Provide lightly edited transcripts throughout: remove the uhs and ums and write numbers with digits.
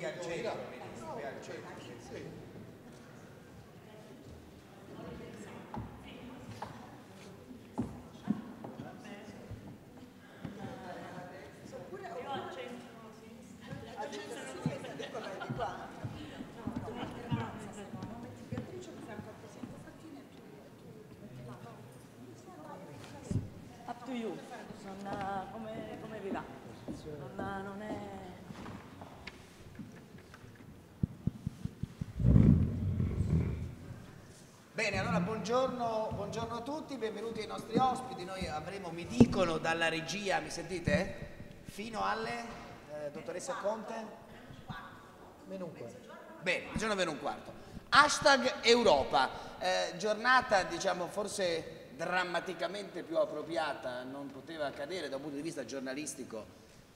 al centro, qui al centro. Up to you, come vi va? Non è... Bene, allora buongiorno a tutti, benvenuti ai nostri ospiti. Noi avremo, mi dicono dalla regia, mi sentite? Fino alle, dottoressa Conte? Meno un quarto. Bene, meno un quarto. Hashtag Europa, giornata diciamo forse drammaticamente più appropriata, non poteva accadere da un punto di vista giornalistico,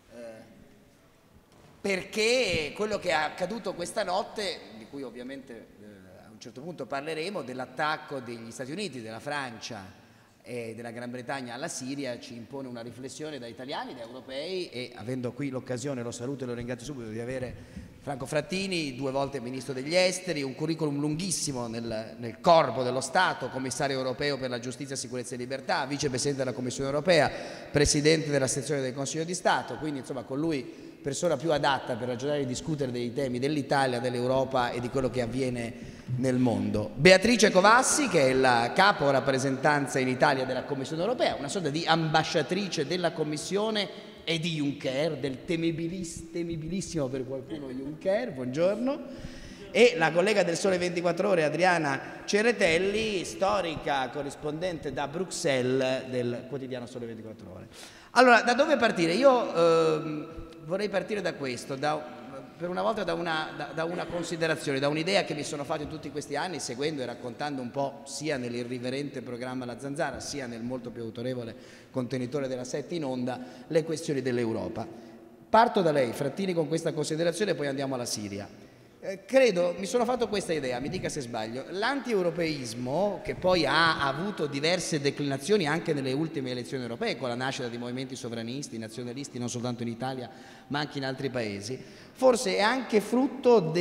perché quello che è accaduto questa notte, di cui ovviamente a un certo punto parleremo, dell'attacco degli Stati Uniti, della Francia e della Gran Bretagna alla Siria, ci impone una riflessione da italiani, da europei, e avendo qui l'occasione, lo saluto e lo ringrazio subito, di avere Franco Frattini, 2 volte Ministro degli Esteri, un curriculum lunghissimo nel corpo dello Stato, Commissario europeo per la giustizia, sicurezza e libertà, Vicepresidente della Commissione europea, Presidente della sezione del Consiglio di Stato, quindi insomma con lui persona più adatta per ragionare e discutere dei temi dell'Italia, dell'Europa e di quello che avviene nel mondo. Beatrice Covassi, che è la capo rappresentanza in Italia della Commissione europea, una sorta di ambasciatrice della Commissione e di Juncker, del temibilissimo per qualcuno Juncker, buongiorno, e la collega del Sole 24 Ore Adriana Ceretelli, storica corrispondente da Bruxelles del quotidiano Sole 24 Ore. Allora, da dove partire? Io vorrei partire da questo, per una volta da una considerazione, da un'idea che mi sono fatto in tutti questi anni, seguendo e raccontando un po' sia nell'irriverente programma La Zanzara, sia nel molto più autorevole contenitore della 7 in onda, le questioni dell'Europa. Parto da lei, Frattini, con questa considerazione e poi andiamo alla Siria. Mi sono fatto questa idea, mi dica se sbaglio, l'antieuropeismo, che poi ha avuto diverse declinazioni anche nelle ultime elezioni europee, con la nascita di movimenti sovranisti, nazionalisti, non soltanto in Italia ma anche in altri paesi, forse è anche frutto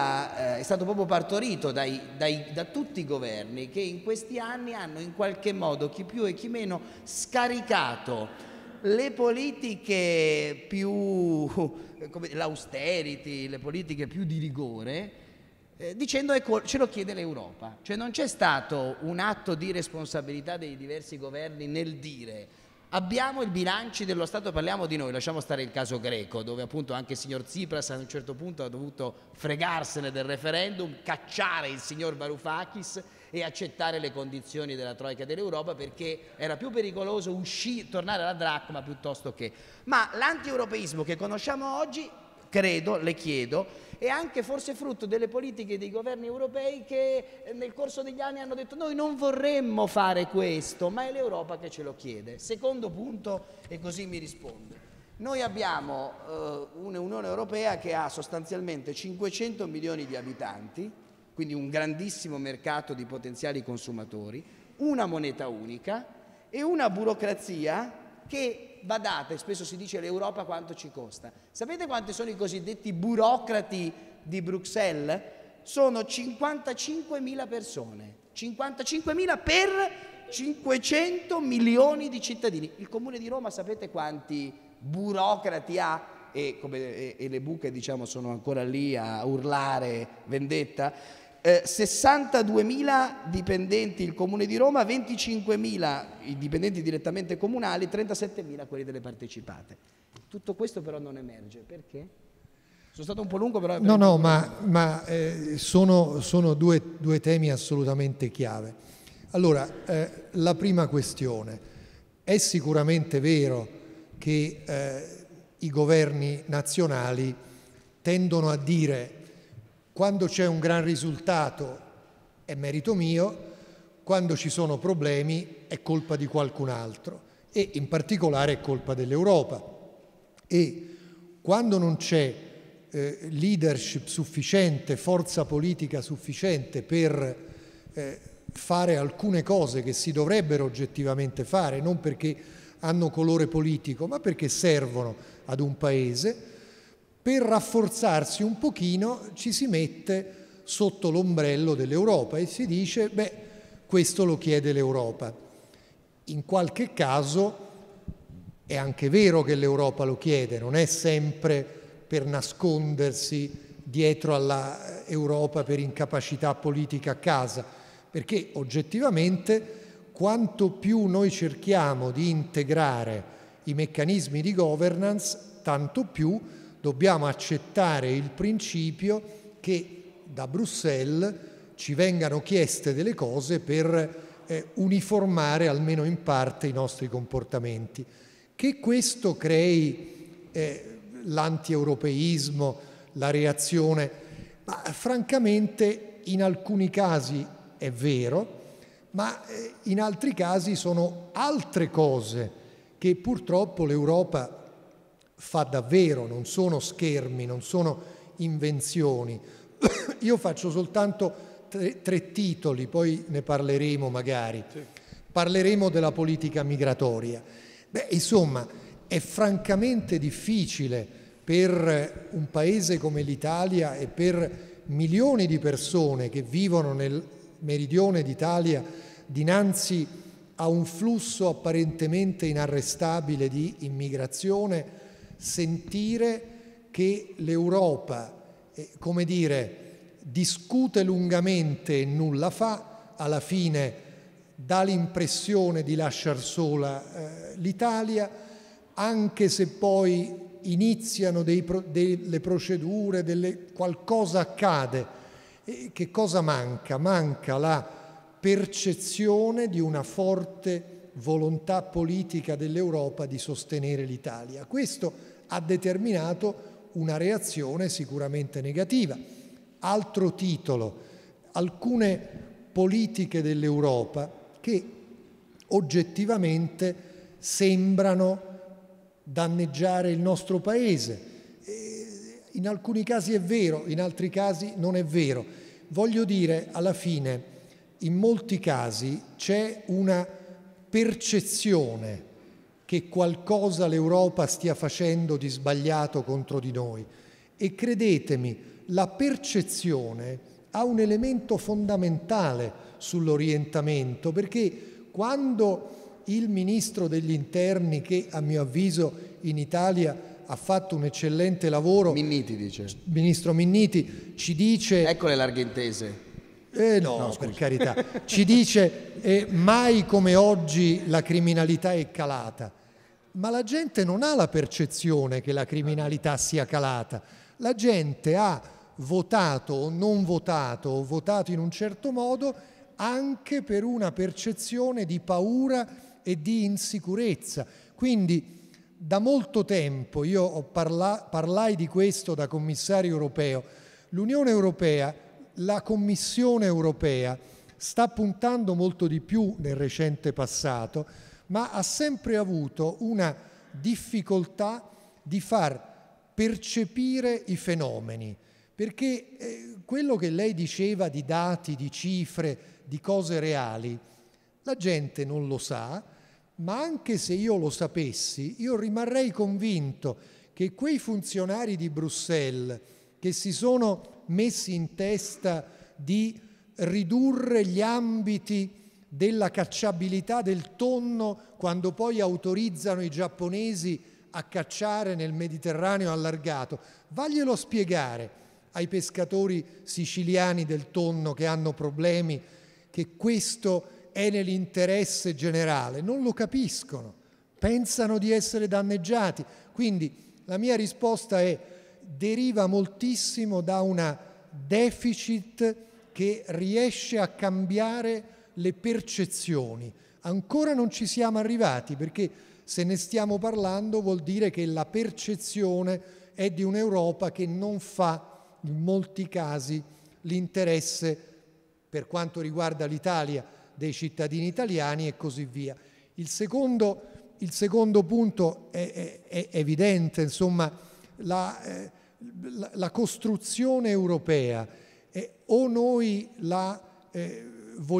è stato proprio partorito da tutti i governi che in questi anni hanno in qualche modo, chi più e chi meno, scaricato le politiche più, come l'austerity, le politiche più di rigore, dicendo ce lo chiede l'Europa. Cioè non c'è stato un atto di responsabilità dei diversi governi nel dire abbiamo i bilanci dello Stato, parliamo di noi, lasciamo stare il caso greco, dove appunto anche il signor Tsipras a un certo punto ha dovuto fregarsene del referendum, cacciare il signor Varoufakis e accettare le condizioni della Troica dell'Europa, perché era più pericoloso tornare alla dracma piuttosto che... Ma l'antieuropeismo che conosciamo oggi, credo, le chiedo, è anche forse frutto delle politiche dei governi europei che nel corso degli anni hanno detto noi non vorremmo fare questo, ma è l'Europa che ce lo chiede. Secondo punto, e così mi risponde. Noi abbiamo un'Unione Europea che ha sostanzialmente 500 milioni di abitanti, quindi un grandissimo mercato di potenziali consumatori, una moneta unica e una burocrazia che, badate, spesso si dice l'Europa quanto ci costa. Sapete quanti sono i cosiddetti burocrati di Bruxelles? Sono 55.000 persone, 55.000 per 500 milioni di cittadini. Il Comune di Roma sapete quanti burocrati ha? E le buche diciamo sono ancora lì a urlare vendetta. 62.000 dipendenti il Comune di Roma, 25.000 i dipendenti direttamente comunali, 37.000 quelli delle partecipate. Tutto questo però non emerge. Perché? Sono stato un po' lungo però... No, ma sono due temi assolutamente chiave. Allora, la prima questione. È sicuramente vero che i governi nazionali tendono a dire quando c'è un gran risultato è merito mio, quando ci sono problemi è colpa di qualcun altro e in particolare è colpa dell'Europa. E quando non c'è leadership sufficiente, forza politica sufficiente per fare alcune cose che si dovrebbero oggettivamente fare, non perché hanno colore politico, ma perché servono ad un paese, per rafforzarsi un pochino ci si mette sotto l'ombrello dell'Europa e si dice, beh, questo lo chiede l'Europa. In qualche caso è anche vero che l'Europa lo chiede, non è sempre per nascondersi dietro all'Europa per incapacità politica a casa, perché oggettivamente quanto più noi cerchiamo di integrare i meccanismi di governance, tanto più dobbiamo accettare il principio che da Bruxelles ci vengano chieste delle cose per uniformare almeno in parte i nostri comportamenti. Che questo crei l'anti-europeismo, la reazione, ma francamente in alcuni casi è vero, ma in altri casi sono altre cose che purtroppo l'Europa fa davvero, non sono schermi, non sono invenzioni. Io faccio soltanto tre titoli, poi ne parleremo magari. Sì. Parleremo della politica migratoria. Beh, insomma, è francamente difficile per un paese come l'Italia e per milioni di persone che vivono nel meridione d'Italia dinanzi a un flusso apparentemente inarrestabile di immigrazione, sentire che l'Europa, come dire, discute lungamente e nulla fa, alla fine dà l'impressione di lasciar sola l'Italia, anche se poi iniziano delle procedure, qualcosa accade. Che cosa manca? Manca la percezione di una forte volontà politica dell'Europa di sostenere l'Italia. Questo ha determinato una reazione sicuramente negativa. Altro titolo, alcune politiche dell'Europa che oggettivamente sembrano danneggiare il nostro Paese. In alcuni casi è vero, in altri casi non è vero. Voglio dire, alla fine, in molti casi c'è una percezione che qualcosa l'Europa stia facendo di sbagliato contro di noi. E credetemi, la percezione ha un elemento fondamentale sull'orientamento, perché quando il ministro degli interni, che a mio avviso in Italia ha fatto un eccellente lavoro, Minniti dice. Ministro Minniti, ci dice... Ecco le larghe intese. No, per carità. Ci dice mai come oggi la criminalità è calata. Ma la gente non ha la percezione che la criminalità sia calata. La gente ha votato o non votato, o votato in un certo modo, anche per una percezione di paura e di insicurezza. Quindi da molto tempo, io parlai di questo da commissario europeo, l'Unione Europea, la Commissione Europea sta puntando molto di più nel recente passato, ma ha sempre avuto una difficoltà di far percepire i fenomeni, perché quello che lei diceva di dati, di cifre, di cose reali, la gente non lo sa, ma anche se io lo sapessi, io rimarrei convinto che quei funzionari di Bruxelles che si sono messi in testa di ridurre gli ambiti della cacciabilità del tonno quando poi autorizzano i giapponesi a cacciare nel Mediterraneo allargato, vaglielo spiegare ai pescatori siciliani del tonno che hanno problemi, che questo è nell'interesse generale. Non lo capiscono, pensano di essere danneggiati. Quindi la mia risposta deriva moltissimo da una deficit che riesce a cambiare le percezioni. Ancora non ci siamo arrivati, perché se ne stiamo parlando vuol dire che la percezione è di un'Europa che non fa in molti casi l'interesse, per quanto riguarda l'Italia, dei cittadini italiani e così via. Il secondo punto è evidente, insomma, la costruzione europea, o noi la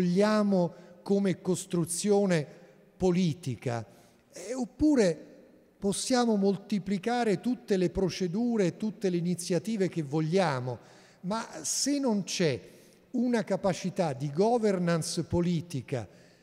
vogliamo come costruzione politica, oppure possiamo moltiplicare tutte le procedure, tutte le iniziative che vogliamo, ma se non c'è una capacità di governance politica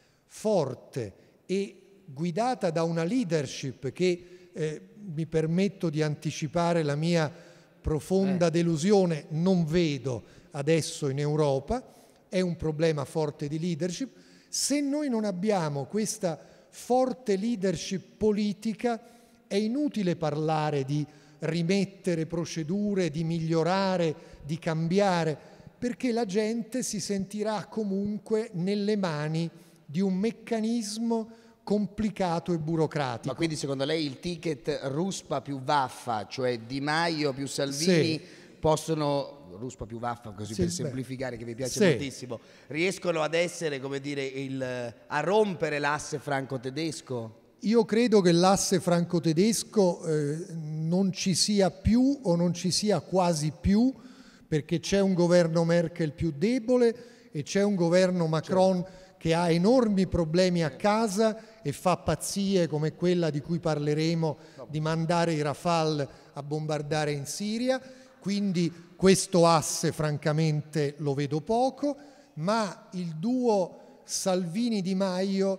forte e guidata da una leadership che, mi permetto di anticipare la mia profonda delusione, non vedo adesso in Europa, è un problema forte di leadership. Se noi non abbiamo questa forte leadership politica, è inutile parlare di rimettere procedure, di migliorare, di cambiare, perché la gente si sentirà comunque nelle mani di un meccanismo complicato e burocratico. Ma quindi secondo lei il ticket ruspa più vaffa, cioè Di Maio più Salvini, possono, ruspa più vaffa così per semplificare, che vi piace moltissimo, riescono ad essere, come dire, a rompere l'asse franco-tedesco? Io credo che l'asse franco-tedesco non ci sia più o non ci sia quasi più, perché c'è un governo Merkel più debole e c'è un governo Macron che ha enormi problemi a casa e fa pazzie come quella di cui parleremo, di mandare i Rafale a bombardare in Siria. Quindi questo asse francamente lo vedo poco, ma il duo Salvini-Di Maio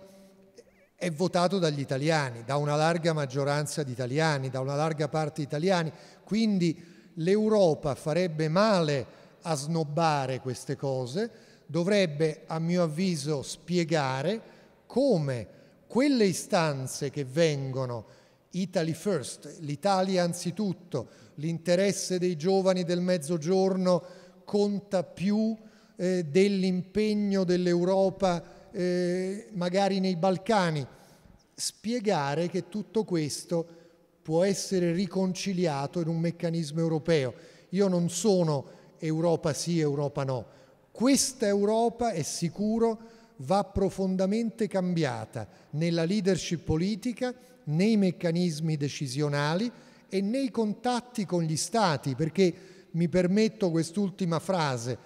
è votato dagli italiani, da una larga maggioranza di italiani, da una larga parte di italiani. Quindi l'Europa farebbe male a snobbare queste cose, dovrebbe, a mio avviso, spiegare come quelle istanze che vengono, Italy first, l'Italia anzitutto, l'interesse dei giovani del Mezzogiorno conta più dell'impegno dell'Europa magari nei Balcani, spiegare che tutto questo può essere riconciliato in un meccanismo europeo. Io non sono Europa sì, Europa no. Questa Europa, è sicuro, va profondamente cambiata nella leadership politica, nei meccanismi decisionali e nei contatti con gli Stati, perché mi permetto quest'ultima frase,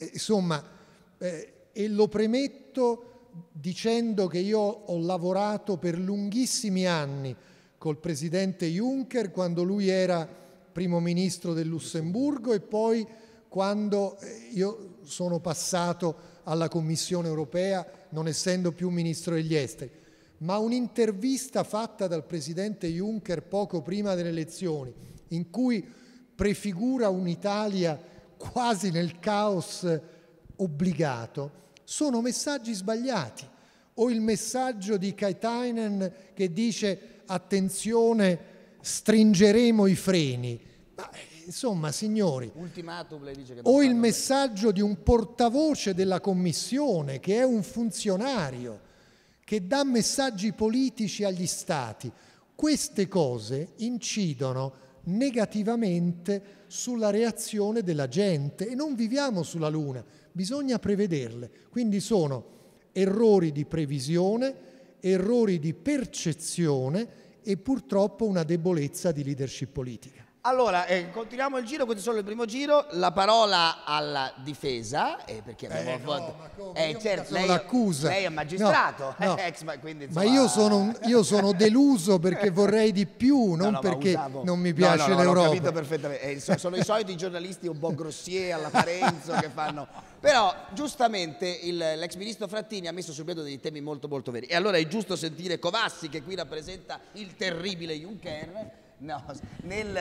e lo premetto dicendo che io ho lavorato per lunghissimi anni col presidente Juncker quando lui era primo ministro del Lussemburgo e poi quando io sono passato alla Commissione europea non essendo più ministro degli esteri. Ma un'intervista fatta dal presidente Juncker poco prima delle elezioni, in cui prefigura un'Italia quasi nel caos obbligato, sono messaggi sbagliati. O il messaggio di Katainen che dice attenzione, stringeremo i freni. Ma, insomma, signori, Ultimatum, lei dice che o il messaggio di un portavoce della Commissione che è un funzionario che dà messaggi politici agli Stati. Queste cose incidono negativamente sulla reazione della gente e non viviamo sulla Luna, bisogna prevederle. Quindi sono errori di previsione, errori di percezione e purtroppo una debolezza di leadership politica. Allora, continuiamo il giro, questo è solo il primo giro, la parola alla difesa, perché abbiamo certo, lei è magistrato, no. quindi, ma io sono deluso perché vorrei di più, non perché non mi piace l'Europa. L'ho capito perfettamente, sono i soliti giornalisti un po' grossier alla Parenzo che fanno, però giustamente l'ex ministro Frattini ha messo sul piatto dei temi molto molto veri, e allora è giusto sentire Covassi, che qui rappresenta il terribile Juncker, nel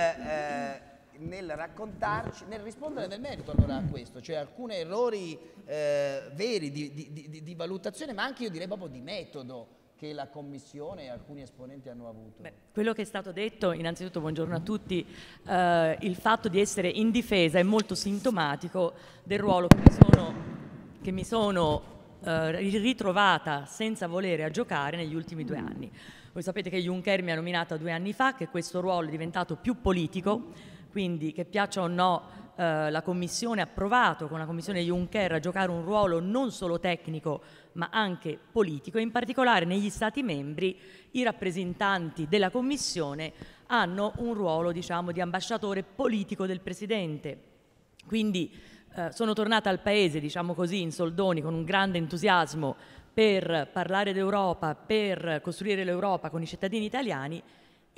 raccontarci, nel rispondere nel merito allora a questo, cioè alcuni errori veri di valutazione, ma anche io direi proprio di metodo che la Commissione e alcuni esponenti hanno avuto. Quello che è stato detto, innanzitutto buongiorno a tutti, il fatto di essere in difesa è molto sintomatico del ruolo che mi sono ritrovata senza volere a giocare negli ultimi 2 anni. Voi sapete che Juncker mi ha nominata 2 anni fa, che questo ruolo è diventato più politico, quindi che piaccia o no la Commissione ha provato con la Commissione Juncker a giocare un ruolo non solo tecnico ma anche politico, e in particolare negli Stati membri i rappresentanti della Commissione hanno un ruolo, diciamo, di ambasciatore politico del Presidente. Quindi sono tornata al Paese, diciamo così, in soldoni, con un grande entusiasmo per parlare d'Europa, per costruire l'Europa con i cittadini italiani,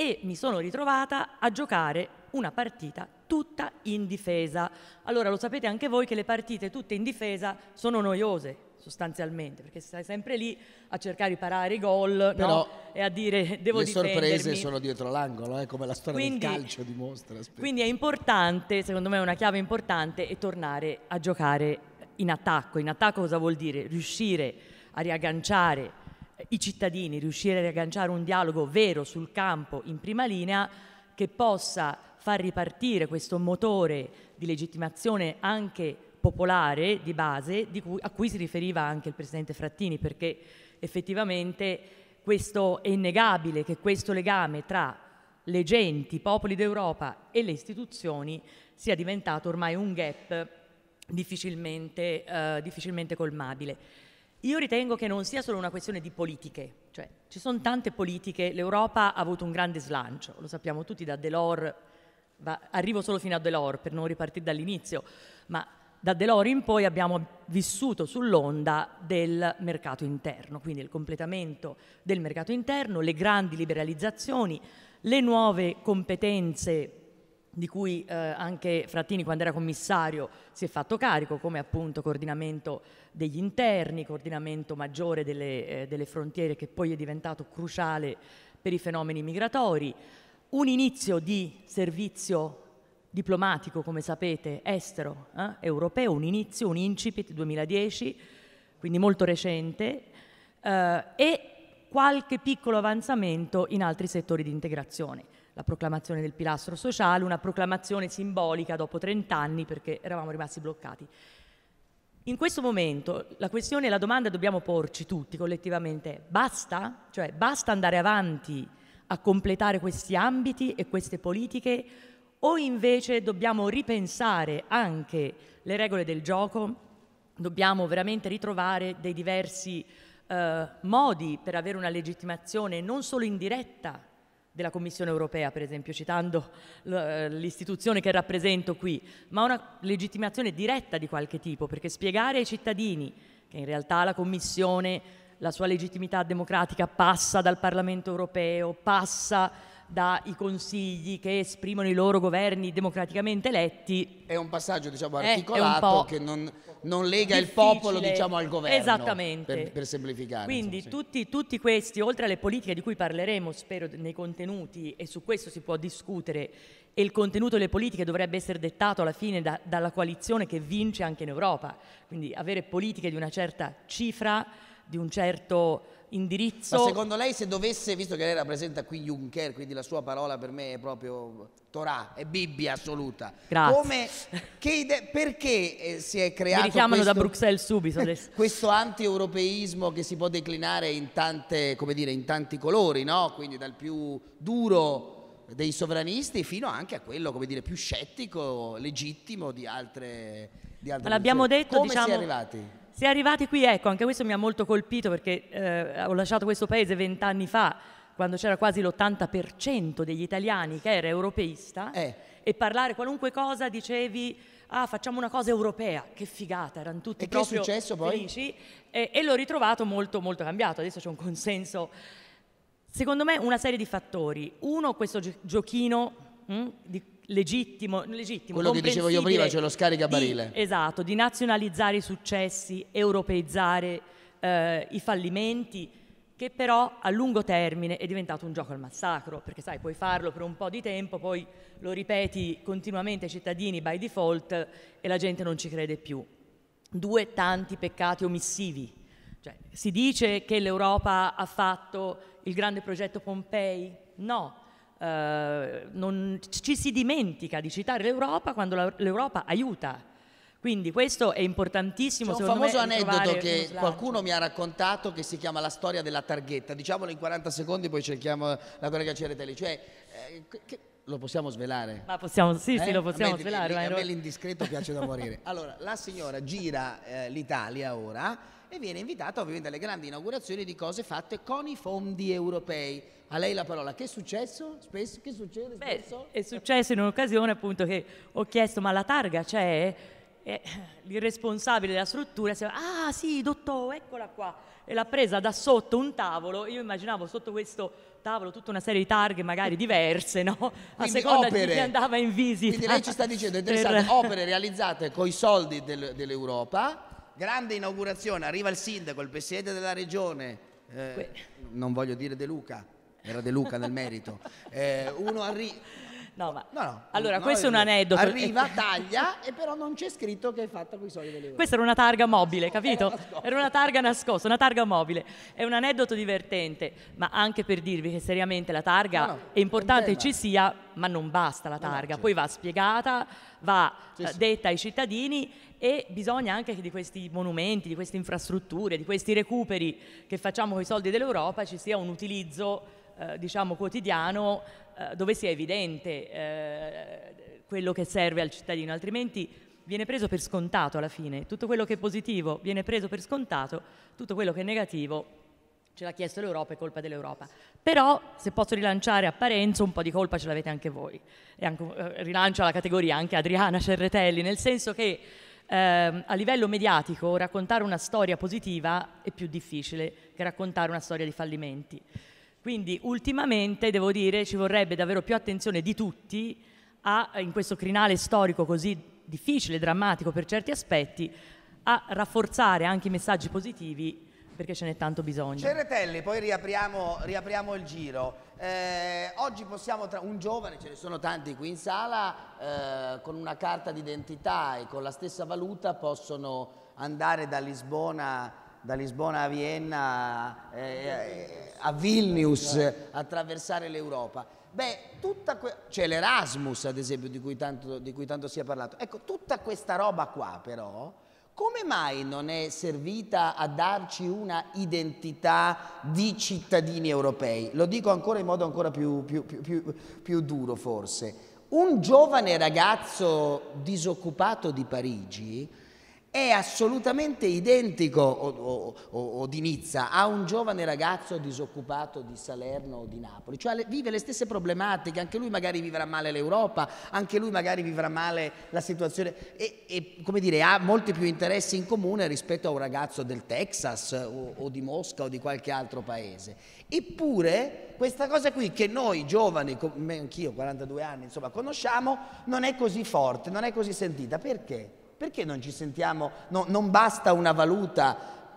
e mi sono ritrovata a giocare una partita tutta in difesa. Allora lo sapete anche voi che le partite tutte in difesa sono noiose sostanzialmente, perché stai sempre lì a cercare di parare i gol, no? E a dire devo difendermi. Le sorprese sono dietro l'angolo, come la storia del calcio dimostra. Quindi è importante, secondo me una chiave importante è tornare a giocare in attacco. In attacco cosa vuol dire? Riuscire a riagganciare i cittadini, riuscire a riagganciare un dialogo vero sul campo in prima linea che possa far ripartire questo motore di legittimazione anche popolare di base a cui si riferiva anche il Presidente Frattini, perché effettivamente questo è innegabile che questo legame tra le genti, i popoli d'Europa e le istituzioni sia diventato ormai un gap difficilmente colmabile. Io ritengo che non sia solo una questione di politiche, cioè ci sono tante politiche, l'Europa ha avuto un grande slancio, lo sappiamo tutti da Delors, arrivo solo fino a Delors per non ripartire dall'inizio, ma da Delors in poi abbiamo vissuto sull'onda del mercato interno, quindi il completamento del mercato interno, le grandi liberalizzazioni, le nuove competenze di cui anche Frattini quando era commissario si è fatto carico, come appunto coordinamento degli interni, coordinamento maggiore delle frontiere, che poi è diventato cruciale per i fenomeni migratori, un inizio di servizio diplomatico, come sapete, estero, europeo, un inizio, un incipit 2010, quindi molto recente, e qualche piccolo avanzamento in altri settori di integrazione. La proclamazione del pilastro sociale, una proclamazione simbolica dopo 30 anni perché eravamo rimasti bloccati. In questo momento la questione e la domanda che dobbiamo porci tutti collettivamente è: basta? Cioè basta andare avanti a completare questi ambiti e queste politiche, o invece dobbiamo ripensare anche le regole del gioco, dobbiamo veramente ritrovare dei diversi modi per avere una legittimazione non solo indiretta della Commissione europea, per esempio, citando l'istituzione che rappresento qui, ma una legittimazione diretta di qualche tipo, perché spiegare ai cittadini che in realtà la Commissione, la sua legittimità democratica passa dal Parlamento europeo, passa dai consigli che esprimono i loro governi democraticamente eletti. È un passaggio, diciamo, articolato che non lega il popolo, diciamo, al governo. Esattamente. Per semplificare. Quindi insomma, tutti questi, oltre alle politiche di cui parleremo, spero, nei contenuti, e su questo si può discutere, e il contenuto delle politiche dovrebbe essere dettato alla fine dalla coalizione che vince anche in Europa. Quindi avere politiche di una certa cifra, di un certo indirizzo. Ma secondo lei, se dovesse, visto che lei rappresenta qui Juncker, quindi la sua parola per me è proprio Torah, è Bibbia assoluta. Grazie. Perché si è creato Mi richiamano da Bruxelles subito questo anti-europeismo che si può declinare in tante, come dire, in tanti colori, no? Quindi dal più duro dei sovranisti fino anche a quello, come dire, più scettico, legittimo di altre Ma l'abbiamo detto, come diciamo, si è arrivati? Si è arrivati qui, ecco, anche questo mi ha molto colpito perché ho lasciato questo paese 20 anni fa, quando c'era quasi l'80% degli italiani che era europeista, e parlare qualunque cosa dicevi: ah, facciamo una cosa europea, che figata, erano tutti proprio che è successo poi? felici, e l'ho ritrovato molto, molto cambiato. Adesso c'è un consenso, secondo me, una serie di fattori. Uno, questo giochino legittimo, quello che dicevo io prima, cioè lo scaricabarile. Esatto, di nazionalizzare i successi, europeizzare i fallimenti, che però a lungo termine è diventato un gioco al massacro, perché sai, puoi farlo per un po' di tempo, poi lo ripeti continuamente ai cittadini by default e la gente non ci crede più. Due, tanti peccati omissivi. Cioè, si dice che l'Europa ha fatto il grande progetto Pompei? No. Non ci si dimentica di citare l'Europa quando l'Europa aiuta, quindi questo è importantissimo. C'è un famoso aneddoto che qualcuno mi ha raccontato che si chiama la storia della targhetta, diciamolo in 40 secondi, poi cerchiamo la collega Ceretelli, cioè lo possiamo svelare? Ma possiamo, sì, lo possiamo svelare. A me l'indiscreto piace da morire. Allora, la signora gira l'Italia ora e viene invitata ovviamente alle grandi inaugurazioni di cose fatte con i fondi europei. A lei la parola. Che è successo? Spesso? Che succede spesso? È successo in un'occasione appunto che ho chiesto: ma la targa c'è? e il responsabile della struttura si va, ah sì, dottore, eccola qua, e l'ha presa da sotto un tavolo. Io immaginavo sotto questo tavolo tutta una serie di targhe magari diverse, no? A Quindi seconda opere. di chi andava in visita. Quindi lei ci sta dicendo, interessante, opere realizzate coi soldi dell'Europa, grande inaugurazione, arriva il sindaco, il presidente della regione, non voglio dire De Luca, era De Luca nel merito, uno arriva... Allora, questo è un aneddoto. Arriva, taglia, e però non c'è scritto che è fatta con i soldi dell'Europa. Questa era una targa mobile, capito? Era una targa nascosta, una targa mobile. È un aneddoto divertente, ma anche per dirvi che seriamente la targa è importante che ci sia, ma non basta la targa. Poi va spiegata, va detta ai cittadini, e bisogna anche che di questi monumenti, di queste infrastrutture, di questi recuperi che facciamo con i soldi dell'Europa ci sia un utilizzo diciamo quotidiano, dove sia evidente quello che serve al cittadino, altrimenti viene preso per scontato alla fine. Tutto quello che è positivo viene preso per scontato, tutto quello che è negativo ce l'ha chiesto l'Europa, è colpa dell'Europa. Però, se posso rilanciare a Parenzo, un po' di colpa ce l'avete anche voi. E anche, rilancio la categoria anche Adriana Cerretelli, nel senso che a livello mediatico raccontare una storia positiva è più difficile che raccontare una storia di fallimenti. Quindi ultimamente, devo dire, ci vorrebbe davvero più attenzione di tutti in questo crinale storico così difficile, drammatico per certi aspetti, a rafforzare anche i messaggi positivi, perché ce n'è tanto bisogno. Cerretelli, poi riapriamo il giro. Oggi possiamo, un giovane, ce ne sono tanti qui in sala, con una carta d'identità e con la stessa valuta possono andare da Lisbona a Vienna, a Vilnius, attraversare l'Europa. Beh, c'è l'Erasmus, ad esempio, di cui tanto si è parlato. Ecco, tutta questa roba qua, però, come mai non è servita a darci una identità di cittadini europei? Lo dico ancora in modo ancora più duro, forse. Un giovane ragazzo disoccupato di Parigi è assolutamente identico, o di Nizza, a un giovane ragazzo disoccupato di Salerno o di Napoli, cioè vive le stesse problematiche, anche lui magari vivrà male l'Europa, anche lui magari vivrà male la situazione e come dire, ha molti più interessi in comune rispetto a un ragazzo del Texas o di Mosca o di qualche altro paese. Eppure questa cosa qui che noi giovani, anch'io 42 anni, insomma, conosciamo, non è così forte, non è così sentita. Perché? Perché non ci sentiamo, non basta una valuta,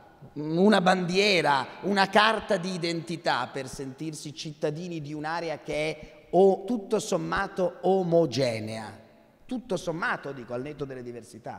una bandiera, una carta di identità per sentirsi cittadini di un'area che è tutto sommato omogenea? Tutto sommato, dico, al netto delle diversità.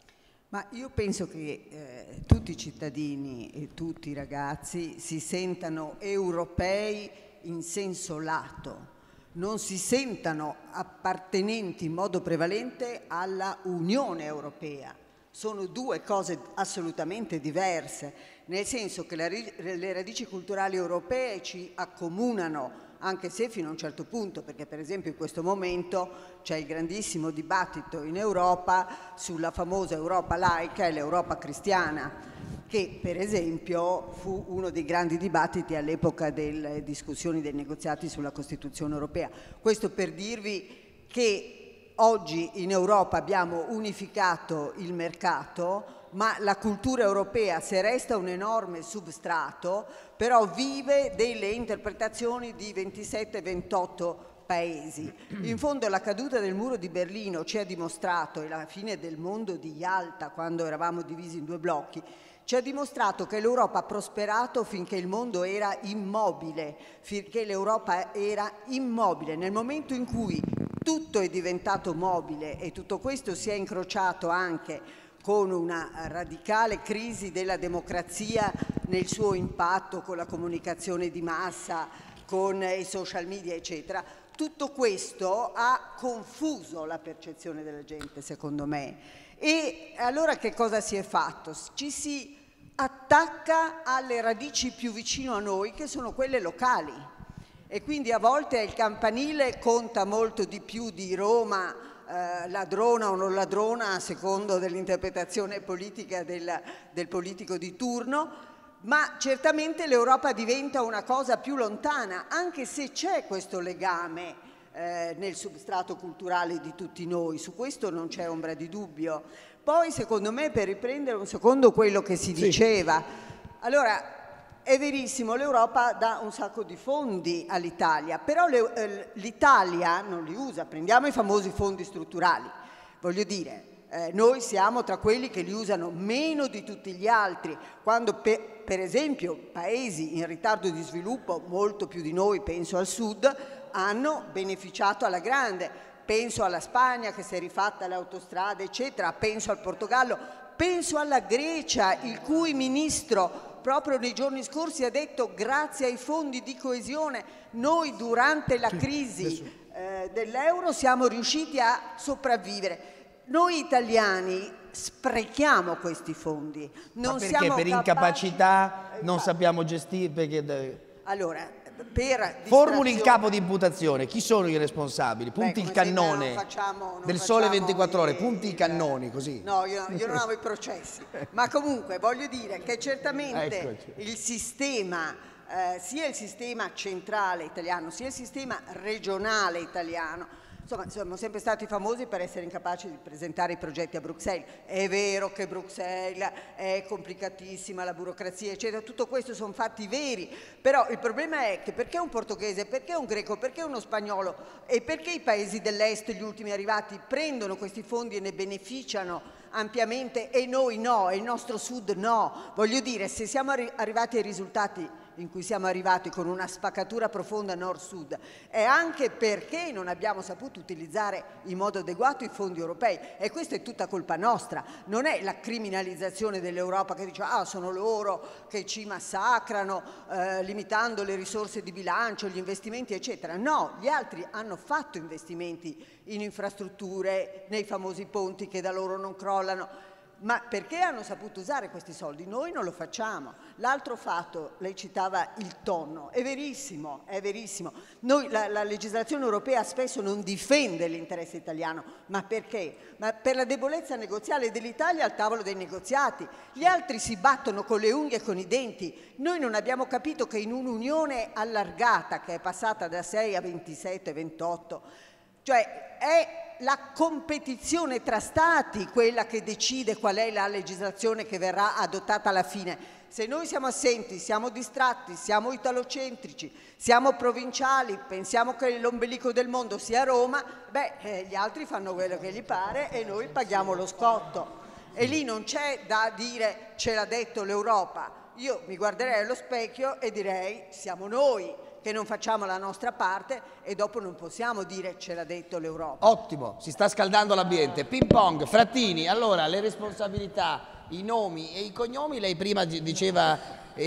Ma io penso che tutti i cittadini e tutti i ragazzi si sentano europei in senso lato. Non si sentano appartenenti in modo prevalente alla Unione Europea. Sono due cose assolutamente diverse, nel senso che le radici culturali europee ci accomunano, anche se fino a un certo punto, perché per esempio in questo momento c'è il grandissimo dibattito in Europa sulla famosa Europa laica e l'Europa cristiana, che per esempio fu uno dei grandi dibattiti all'epoca delle discussioni dei negoziati sulla Costituzione europea. Questo per dirvi che oggi in Europa abbiamo unificato il mercato, ma la cultura europea, se resta un enorme substrato, però vive delle interpretazioni di 27-28 paesi. In fondo la caduta del muro di Berlino ci ha dimostrato, e la fine del mondo di Yalta, quando eravamo divisi in due blocchi, ci ha dimostrato che l'Europa ha prosperato finché il mondo era immobile, finché l'Europa era immobile. Nel momento in cui tutto è diventato mobile, e tutto questo si è incrociato anche con una radicale crisi della democrazia nel suo impatto con la comunicazione di massa, con i social media, eccetera, tutto questo ha confuso la percezione della gente, secondo me. E allora che cosa si è fatto? Ci si attacca alle radici più vicino a noi, che sono quelle locali, e quindi a volte il campanile conta molto di più di Roma, ladrona o non ladrona a secondo dell'interpretazione politica del politico di turno, ma certamente l'Europa diventa una cosa più lontana, anche se c'è questo legame nel substrato culturale di tutti noi, su questo non c'è ombra di dubbio. Poi secondo me, per riprendere un secondo quello che si diceva, allora è verissimo, l'Europa dà un sacco di fondi all'Italia, però l'Italia non li usa. Prendiamo i famosi fondi strutturali, voglio dire, noi siamo tra quelli che li usano meno di tutti gli altri, quando per esempio paesi in ritardo di sviluppo, molto più di noi, penso al sud, hanno beneficiato alla grande. Penso alla Spagna che si è rifatta le autostrade, eccetera, penso al Portogallo, penso alla Grecia, il cui ministro proprio nei giorni scorsi ha detto: grazie ai fondi di coesione noi durante la crisi dell'euro siamo riusciti a sopravvivere. Noi italiani sprechiamo questi fondi. Non Ma perché? siamo Per capaci... incapacità non sappiamo gestire? Perché... Allora, per formuli il capo di imputazione, chi sono i responsabili? Punti il cannone del Sole 24 Ore, punti i cannoni, così. No, io non amo i processi, ma comunque voglio dire che certamente il sistema, sia il sistema centrale italiano, sia il sistema regionale italiano, insomma, siamo sempre stati famosi per essere incapaci di presentare i progetti a Bruxelles. È vero che Bruxelles è complicatissima, la burocrazia, eccetera, tutto questo sono fatti veri, però il problema è che perché un portoghese, perché un greco, perché uno spagnolo e perché i paesi dell'est, gli ultimi arrivati, prendono questi fondi e ne beneficiano ampiamente e noi no, e il nostro sud no. Voglio dire, se siamo arrivati ai risultati in cui siamo arrivati con una spaccatura profonda nord-sud, è anche perché non abbiamo saputo utilizzare in modo adeguato i fondi europei, e questa è tutta colpa nostra. Non è la criminalizzazione dell'Europa che dice ah, sono loro che ci massacrano limitando le risorse di bilancio, gli investimenti eccetera. No, gli altri hanno fatto investimenti in infrastrutture, nei famosi ponti che da loro non crollano. Ma perché hanno saputo usare questi soldi? Noi non lo facciamo. L'altro fatto, lei citava il tonno, è verissimo, è verissimo. Noi, la legislazione europea spesso non difende l'interesse italiano, ma perché? Ma per la debolezza negoziale dell'Italia al tavolo dei negoziati. Gli altri si battono con le unghie e con i denti. Noi non abbiamo capito che in un'unione allargata, che è passata da 6 a 27, 28, cioè è la competizione tra stati quella che decide qual è la legislazione che verrà adottata alla fine. Se noi siamo assenti, siamo distratti, siamo italocentrici, siamo provinciali, pensiamo che l'ombelico del mondo sia Roma, beh, gli altri fanno quello che gli pare e noi paghiamo lo scotto. E lì non c'è da dire ce l'ha detto l'Europa. Io mi guarderei allo specchio e direi siamo noi che non facciamo la nostra parte e dopo non possiamo dire ce l'ha detto l'Europa. Ottimo, si sta scaldando l'ambiente. Ping pong, Frattini, allora le responsabilità, i nomi e i cognomi, lei prima diceva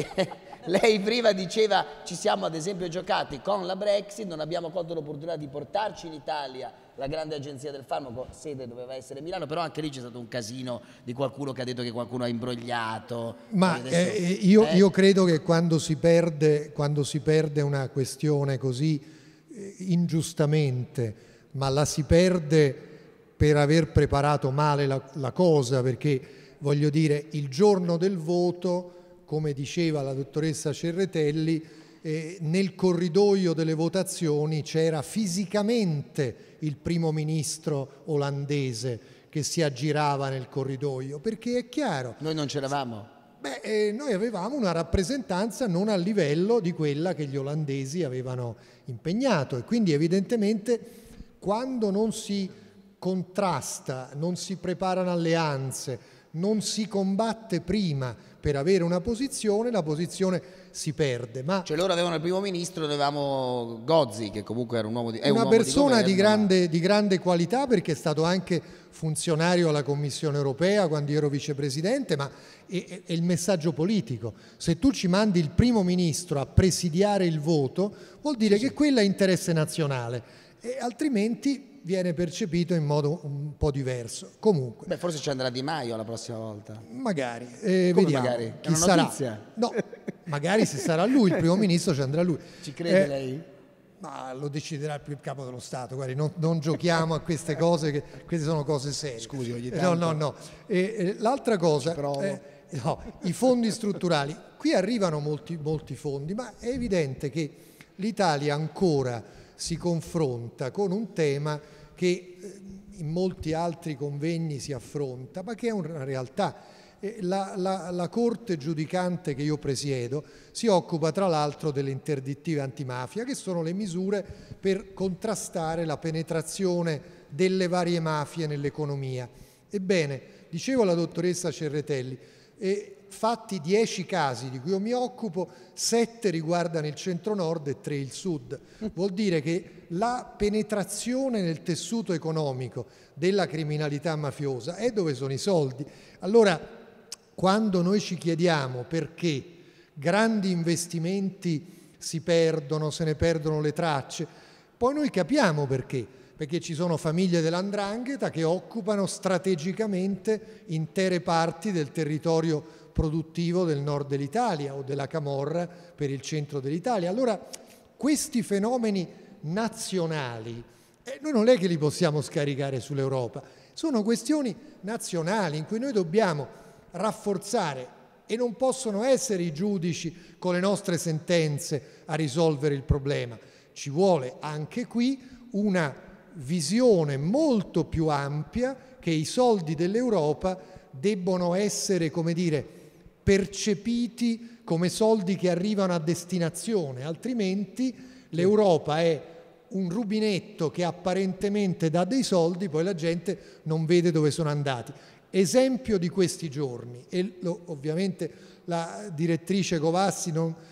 ci siamo ad esempio giocati con la Brexit, non abbiamo colto l'opportunità di portarci in Italia la grande agenzia del farmaco, sede doveva essere Milano, però anche lì c'è stato un casino di qualcuno che ha detto che qualcuno ha imbrogliato. Ma io credo che quando si perde una questione così ingiustamente, ma la si perde per aver preparato male la cosa, perché voglio dire, il giorno del voto, come diceva la dottoressa Cerretelli, nel corridoio delle votazioni c'era fisicamente il primo ministro olandese che si aggirava nel corridoio, perché è chiaro. Noi non c'eravamo? Noi avevamo una rappresentanza non a livello di quella che gli olandesi avevano impegnato, e quindi evidentemente quando non si contrasta, non si preparano alleanze, non si combatte prima per avere una posizione, la posizione si perde. Ma cioè loro avevano il primo ministro, noi avevamo Gozzi, che comunque era un uomo una persona di grande qualità, perché è stato anche funzionario alla Commissione europea quando io ero vicepresidente, ma è il messaggio politico. Se tu ci mandi il primo ministro a presidiare il voto, vuol dire che quello è interesse nazionale, e altrimenti viene percepito in modo un po' diverso. Comunque. Beh, forse ci andrà Di Maio la prossima volta. Magari. Vediamo. Magari? Chi sarà? No, magari se sarà lui il primo ministro ci andrà lui. Ci crede lei? Ma lo deciderà il capo dello Stato. Guardi, non giochiamo a queste cose, che queste sono cose serie. Scusi, ogni tanto. No. L'altra cosa, i fondi strutturali. Qui arrivano molti fondi, ma è evidente che l'Italia ancora si confronta con un tema che in molti altri convegni si affronta, ma che è una realtà. La Corte giudicante che io presiedo si occupa tra l'altro delle interdittive antimafia, che sono le misure per contrastare la penetrazione delle varie mafie nell'economia. Ebbene, dicevo alla dottoressa Cerretelli, fatti 10 casi di cui io mi occupo, 7 riguardano il centro-nord e 3 il sud. Vuol dire che la penetrazione nel tessuto economico della criminalità mafiosa è dove sono i soldi. Allora, quando noi ci chiediamo perché grandi investimenti si perdono, se ne perdono le tracce, poi noi capiamo perché ci sono famiglie dell''ndrangheta che occupano strategicamente intere parti del territorio produttivo del nord dell'Italia o della camorra per il centro dell'Italia. Allora, questi fenomeni nazionali, noi non è che li possiamo scaricare sull'Europa, sono questioni nazionali in cui noi dobbiamo rafforzare, e non possono essere i giudici con le nostre sentenze a risolvere il problema. Ci vuole anche qui una visione molto più ampia, che i soldi dell'Europa debbono essere, come dire, percepiti come soldi che arrivano a destinazione, altrimenti l'Europa è un rubinetto che apparentemente dà dei soldi, poi la gente non vede dove sono andati. Esempio di questi giorni, e ovviamente la direttrice Covassi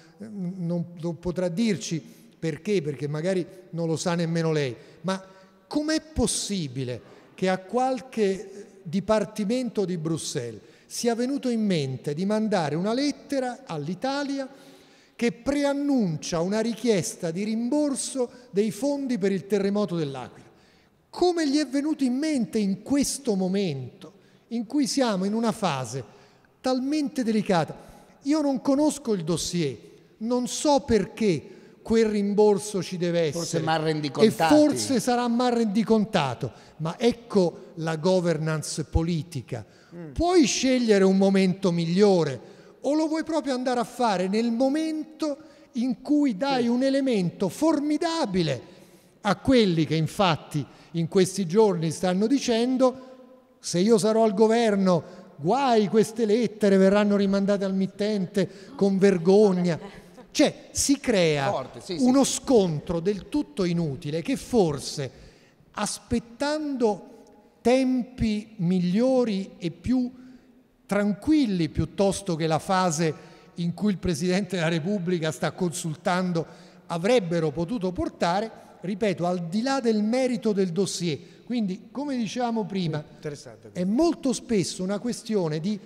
non potrà dirci perché magari non lo sa nemmeno lei, ma com'è possibile che a qualche dipartimento di Bruxelles sia venuto in mente di mandare una lettera all'Italia che preannuncia una richiesta di rimborso dei fondi per il terremoto dell'Aquila? Come gli è venuto in mente in questo momento, in cui siamo in una fase talmente delicata? Io non conosco il dossier, non so perché quel rimborso ci deve essere. Forse mal rendicontati. E forse sarà mal rendicontato, ma ecco la governance politica. Puoi scegliere un momento migliore o lo vuoi proprio andare a fare nel momento in cui dai un elemento formidabile a quelli che infatti in questi giorni stanno dicendo: se io sarò al governo, guai, queste lettere verranno rimandate al mittente con vergogna. Cioè, si crea uno scontro del tutto inutile che forse, aspettando tempi migliori e più tranquilli, piuttosto che la fase in cui il Presidente della Repubblica sta consultando, avrebbero potuto portare, ripeto, al di là del merito del dossier. Quindi, come dicevamo prima, è molto spesso una questione di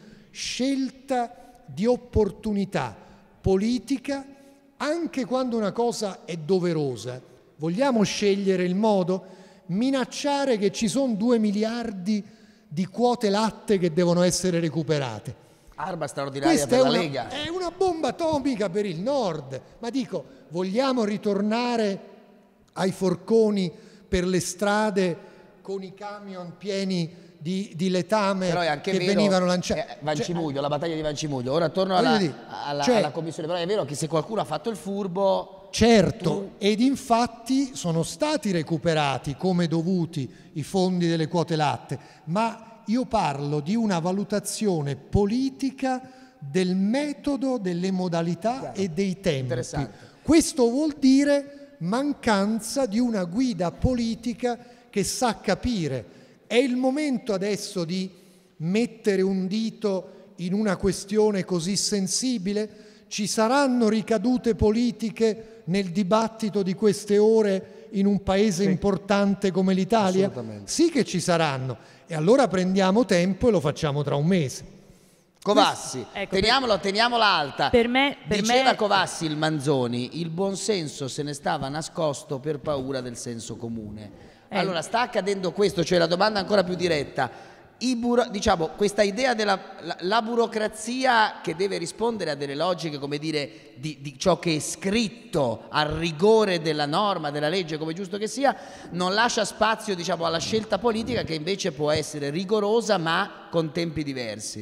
scelta di opportunità politica, anche quando una cosa è doverosa. Vogliamo scegliere il modo? Minacciare che ci sono 2 miliardi di quote latte che devono essere recuperate. Arma straordinaria per la Lega. È una bomba atomica per il Nord. Ma dico, vogliamo ritornare ai forconi per le strade con i camion pieni di letame che venivano lanciati? Vancimuglio, la battaglia di Vancimuglio. Ora torno alla commissione, però è vero che se qualcuno ha fatto il furbo... Certo, ed infatti sono stati recuperati come dovuti i fondi delle quote latte, ma io parlo di una valutazione politica del metodo, delle modalità e dei tempi. Questo vuol dire mancanza di una guida politica che sa capire. È il momento adesso di mettere un dito in una questione così sensibile? Ci saranno ricadute politiche nel dibattito di queste ore in un paese importante come l'Italia? Sì che ci saranno. E allora prendiamo tempo e lo facciamo tra un mese. Covassi, ecco, teniamola alta. Diceva Covassi il Manzoni, il buonsenso se ne stava nascosto per paura del senso comune. Allora sta accadendo questo, cioè la domanda ancora più diretta. Diciamo, questa idea della burocrazia che deve rispondere a delle logiche, come dire, di ciò che è scritto al rigore della norma, della legge, come giusto che sia, non lascia spazio, diciamo, alla scelta politica che invece può essere rigorosa ma con tempi diversi.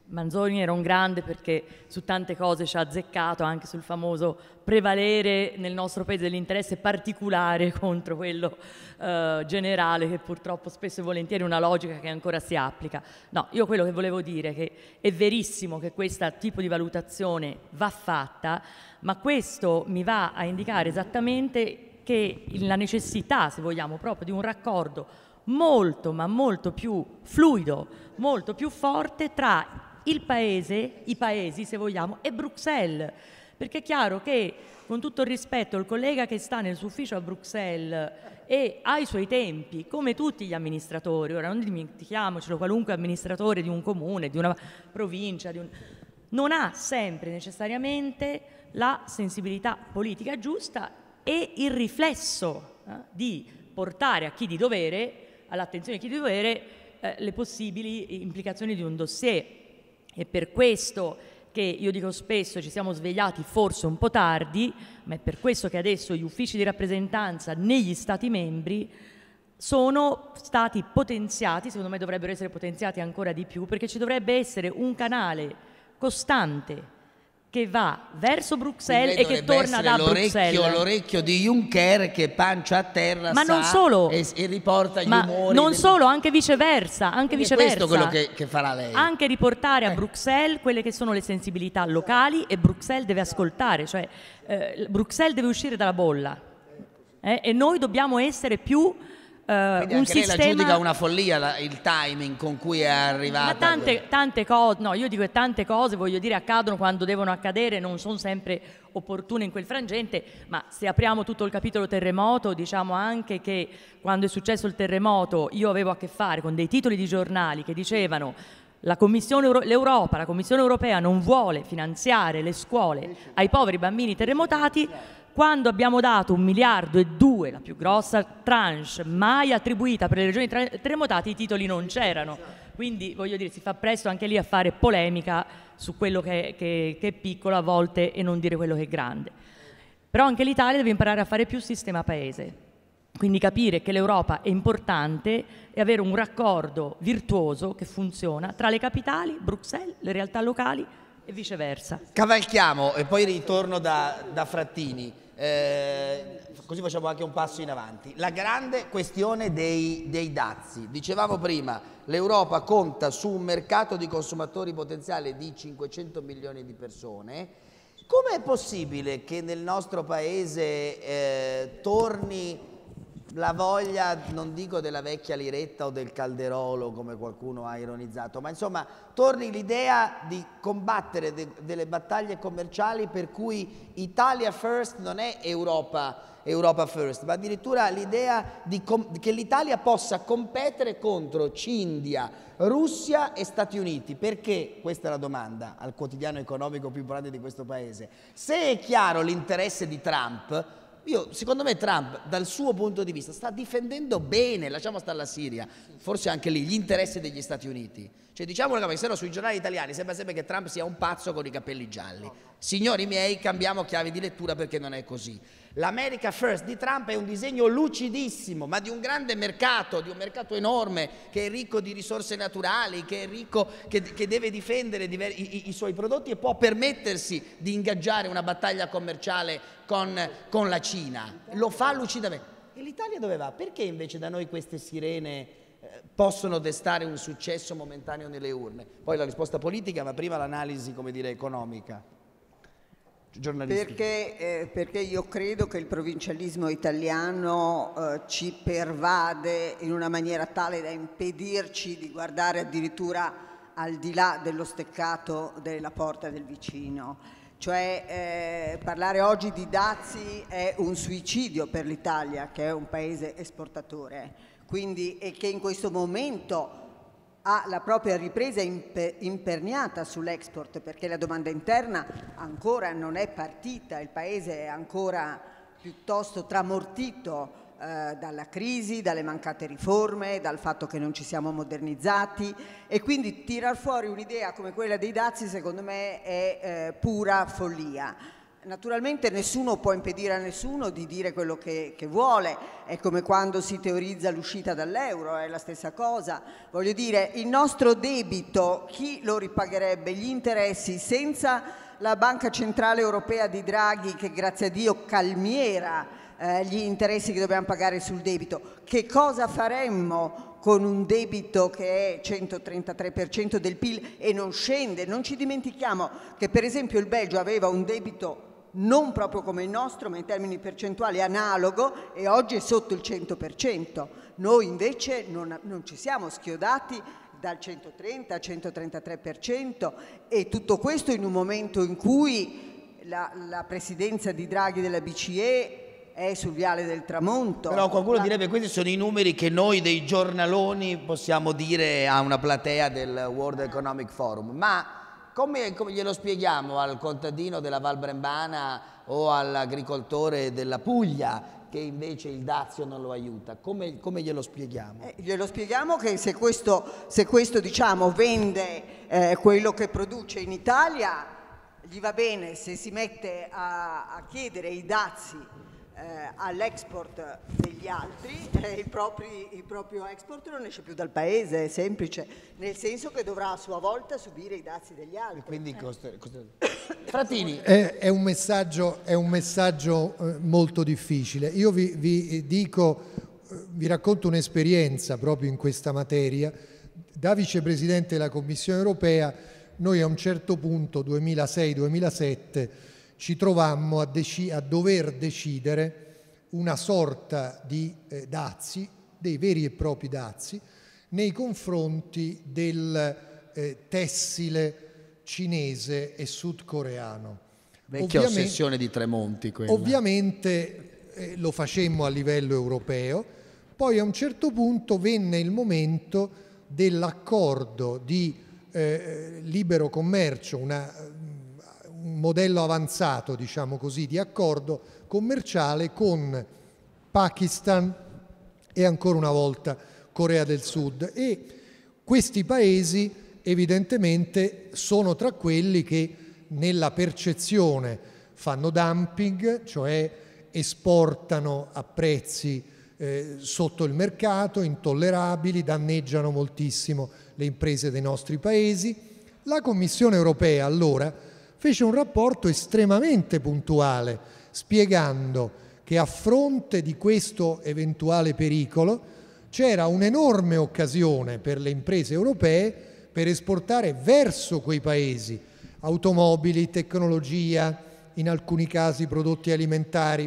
Manzoni era un grande perché su tante cose ci ha azzeccato, anche sul famoso prevalere nel nostro paese dell'interesse particolare contro quello generale, che purtroppo spesso e volentieri è una logica che ancora si applica. No, io quello che volevo dire è che è verissimo che questo tipo di valutazione va fatta, ma questo mi va a indicare esattamente che la necessità, se vogliamo, proprio di un raccordo molto, ma molto più fluido, molto più forte tra il paese, i paesi se vogliamo, e Bruxelles, perché è chiaro che, con tutto il rispetto, il collega che sta nel suo ufficio a Bruxelles e ha i suoi tempi, come tutti gli amministratori, ora non dimentichiamocelo, qualunque amministratore di un comune, di una provincia, non ha sempre necessariamente la sensibilità politica giusta e il riflesso di portare a chi di dovere, all'attenzione di chi di dovere, le possibili implicazioni di un dossier. È per questo che io dico spesso ci siamo svegliati forse un po' tardi, ma è per questo che adesso gli uffici di rappresentanza negli Stati membri sono stati potenziati, secondo me dovrebbero essere potenziati ancora di più, perché ci dovrebbe essere un canale costante che va verso Bruxelles e che torna da Bruxelles. L'orecchio di Juncker che pancia a terra, ma non solo, e riporta gli umori. Non solo, anche viceversa. Anche viceversa. Questo è quello che farà lei. Anche riportare a Bruxelles quelle che sono le sensibilità locali, e Bruxelles deve ascoltare, cioè Bruxelles deve uscire dalla bolla. E noi dobbiamo essere più quindi un anche lei sistema... la giudica una follia il timing con cui è arrivata. Ma tante cose, no, io dico che tante cose, voglio dire, accadono quando devono accadere, non sono sempre opportune in quel frangente, ma se apriamo tutto il capitolo terremoto, diciamo anche che quando è successo il terremoto io avevo a che fare con dei titoli di giornali che dicevano la Commissione Europea non vuole finanziare le scuole ai poveri bambini terremotati. Quando abbiamo dato 1,2 miliardi, la più grossa tranche mai attribuita per le regioni terremotate, i titoli non c'erano. Quindi, voglio dire, si fa presto anche lì a fare polemica su quello che è piccolo a volte e non dire quello che è grande. Però anche l'Italia deve imparare a fare più sistema paese. Quindi capire che l'Europa è importante e avere un raccordo virtuoso che funziona tra le capitali, Bruxelles, le realtà locali e viceversa. Cavalchiamo e poi ritorno da Frattini. Così facciamo anche un passo in avanti. La grande questione dei dazi. Dicevamo prima, l'Europa conta su un mercato di consumatori potenziale di 500 milioni di persone. Com'è possibile che nel nostro paese torni la voglia, non dico della vecchia liretta o del calderolo come qualcuno ha ironizzato, ma insomma torni l'idea di combattere delle battaglie commerciali per cui Italia first non è Europa first, ma addirittura l'idea che l'Italia possa competere contro India, Russia e Stati Uniti. Perché? Questa è la domanda al quotidiano economico più importante di questo paese. Se è chiaro l'interesse di Trump, secondo me Trump dal suo punto di vista sta difendendo bene, lasciamo stare la Siria, forse anche lì, gli interessi degli Stati Uniti. Cioè diciamo che se no sui giornali italiani sembra sempre che Trump sia un pazzo con i capelli gialli. Signori miei, cambiamo chiave di lettura perché non è così. L'America First di Trump è un disegno lucidissimo, ma di un grande mercato, di un mercato enorme che è ricco di risorse naturali, che è ricco, che deve difendere i suoi prodotti e può permettersi di ingaggiare una battaglia commerciale con la Cina. Lo fa lucidamente. E l'Italia dove va? Perché invece da noi queste sirene possono destare un successo momentaneo nelle urne? Poi la risposta politica, ma prima l'analisi, come dire, economica. Perché io credo che il provincialismo italiano ci pervade in una maniera tale da impedirci di guardare addirittura al di là dello steccato della porta del vicino. Cioè parlare oggi di dazi è un suicidio per l'Italia, che è un paese esportatore, quindi, e che in questo momento ha la propria ripresa imperniata sull'export, perché la domanda interna ancora non è partita, il paese è ancora piuttosto tramortito dalla crisi, dalle mancate riforme, dal fatto che non ci siamo modernizzati, e quindi tirar fuori un'idea come quella dei dazi secondo me è pura follia. Naturalmente nessuno può impedire a nessuno di dire quello che vuole, è come quando si teorizza l'uscita dall'euro, è la stessa cosa. Voglio dire, il nostro debito, chi lo ripagherebbe? Gli interessi senza la Banca Centrale Europea di Draghi, che grazie a Dio calmiera gli interessi che dobbiamo pagare sul debito. Che cosa faremmo con un debito che è 133% del PIL e non scende? Non ci dimentichiamo che per esempio il Belgio aveva un debito non proprio come il nostro, ma in termini percentuali analogo, e oggi è sotto il 100%. Noi invece non ci siamo schiodati dal 130 al 133%, e tutto questo in un momento in cui la presidenza di Draghi della BCE è sul viale del tramonto. Però qualcuno direbbe questi sono i numeri che noi dei giornaloni possiamo dire a una platea del World Economic Forum, ma come glielo spieghiamo al contadino della Val Brembana o all'agricoltore della Puglia che invece il dazio non lo aiuta? Come glielo spieghiamo? Glielo spieghiamo che se questo diciamo vende quello che produce in Italia, gli va bene. Se si mette a chiedere i dazi all'export degli altri, il proprio export non esce più dal paese, è semplice, nel senso che dovrà a sua volta subire i dazi degli altri. E quindi Frattini. È un messaggio molto difficile. Io vi racconto un'esperienza proprio in questa materia. Da vicepresidente della Commissione europea, noi a un certo punto, 2006-2007, ci trovammo a dover decidere una sorta di dazi, dei veri e propri dazi, nei confronti del tessile cinese e sudcoreano. Vecchia ossessione di Tremonti quella. Ovviamente lo facemmo a livello europeo, poi a un certo punto venne il momento dell'accordo di libero commercio, un modello avanzato, diciamo così, di accordo commerciale con Pakistan e ancora una volta Corea del Sud, e questi paesi evidentemente sono tra quelli che nella percezione fanno dumping, cioè esportano a prezzi sotto il mercato, intollerabili, danneggiano moltissimo le imprese dei nostri paesi. La Commissione europea allora fece un rapporto estremamente puntuale, spiegando che a fronte di questo eventuale pericolo c'era un'enorme occasione per le imprese europee per esportare verso quei paesi automobili, tecnologia, in alcuni casi prodotti alimentari.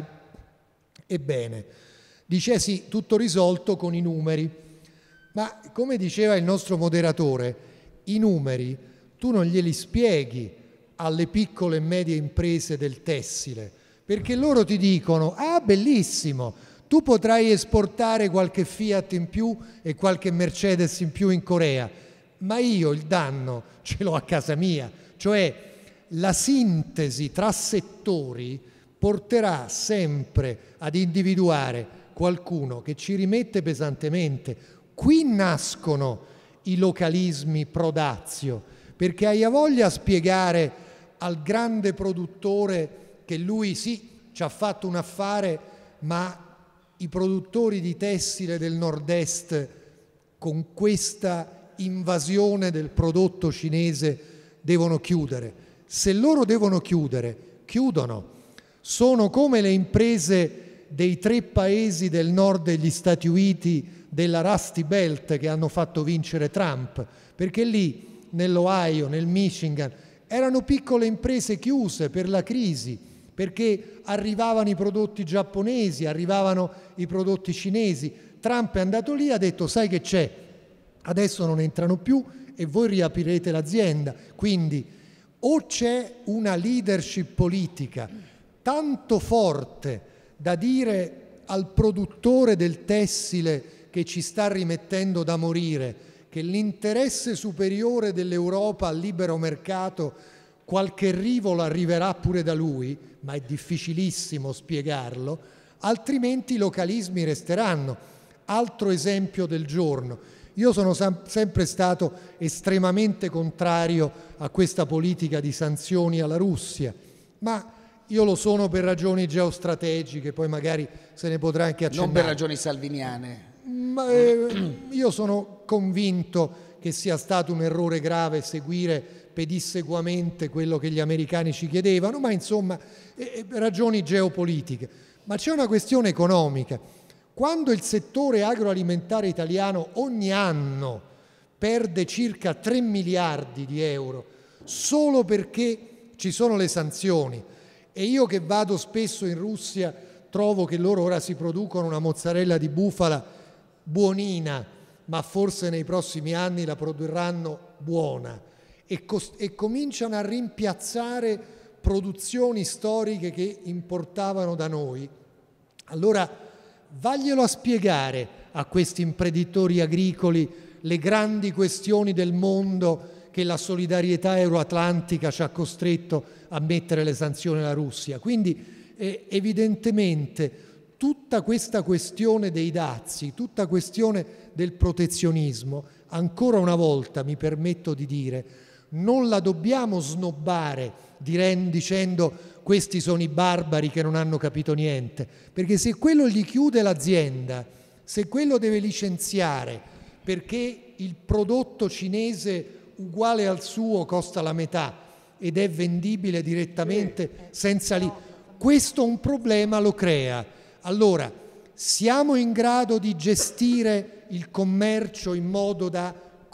Ebbene, dice sì, tutto risolto con i numeri, ma come diceva il nostro moderatore, i numeri tu non glieli spieghi alle piccole e medie imprese del tessile, perché loro ti dicono: ah, bellissimo, tu potrai esportare qualche Fiat in più e qualche Mercedes in più in Corea, ma io il danno ce l'ho a casa mia. Cioè la sintesi tra settori porterà sempre ad individuare qualcuno che ci rimette pesantemente. Qui nascono i localismi pro dazio, perché hai voglia a spiegare al grande produttore che lui sì, ci ha fatto un affare, ma i produttori di tessile del nord-est con questa invasione del prodotto cinese devono chiudere. Se loro devono chiudere, chiudono. Sono come le imprese dei 3 paesi del nord degli Stati Uniti della Rusty Belt che hanno fatto vincere Trump, perché lì nell'Ohio, nel Michigan, erano piccole imprese chiuse per la crisi, perché arrivavano i prodotti giapponesi, arrivavano i prodotti cinesi. Trump è andato lì e ha detto: sai che c'è? Adesso non entrano più e voi riaprirete l'azienda. Quindi o c'è una leadership politica tanto forte da dire al produttore del tessile che ci sta rimettendo da morire che l'interesse superiore dell'Europa al libero mercato qualche rivolo arriverà pure da lui, ma è difficilissimo spiegarlo, altrimenti i localismi resteranno. Altro esempio del giorno: io sono sempre stato estremamente contrario a questa politica di sanzioni alla Russia, ma io lo sono per ragioni geostrategiche, poi magari se ne potrà anche accennare. Non per ragioni salviniane. Ma, io sono convinto che sia stato un errore grave seguire pedissequamente quello che gli americani ci chiedevano, ma insomma ragioni geopolitiche. Ma c'è una questione economica. Quando il settore agroalimentare italiano ogni anno perde circa 3 miliardi di euro solo perché ci sono le sanzioni, e io che vado spesso in Russia trovo che loro ora si producono una mozzarella di bufala buonina, ma forse nei prossimi anni la produrranno buona, e cominciano a rimpiazzare produzioni storiche che importavano da noi, allora vaglielo a spiegare a questi imprenditori agricoli le grandi questioni del mondo che la solidarietà euroatlantica ci ha costretto a mettere le sanzioni alla Russia. Quindi evidentemente tutta questa questione dei dazi, tutta questione del protezionismo, ancora una volta mi permetto di dire, non la dobbiamo snobbare dicendo questi sono i barbari che non hanno capito niente, perché se quello gli chiude l'azienda, se quello deve licenziare perché il prodotto cinese uguale al suo costa la metà ed è vendibile direttamente senza questo un problema lo crea. Allora, siamo in grado di gestire il commercio in modo da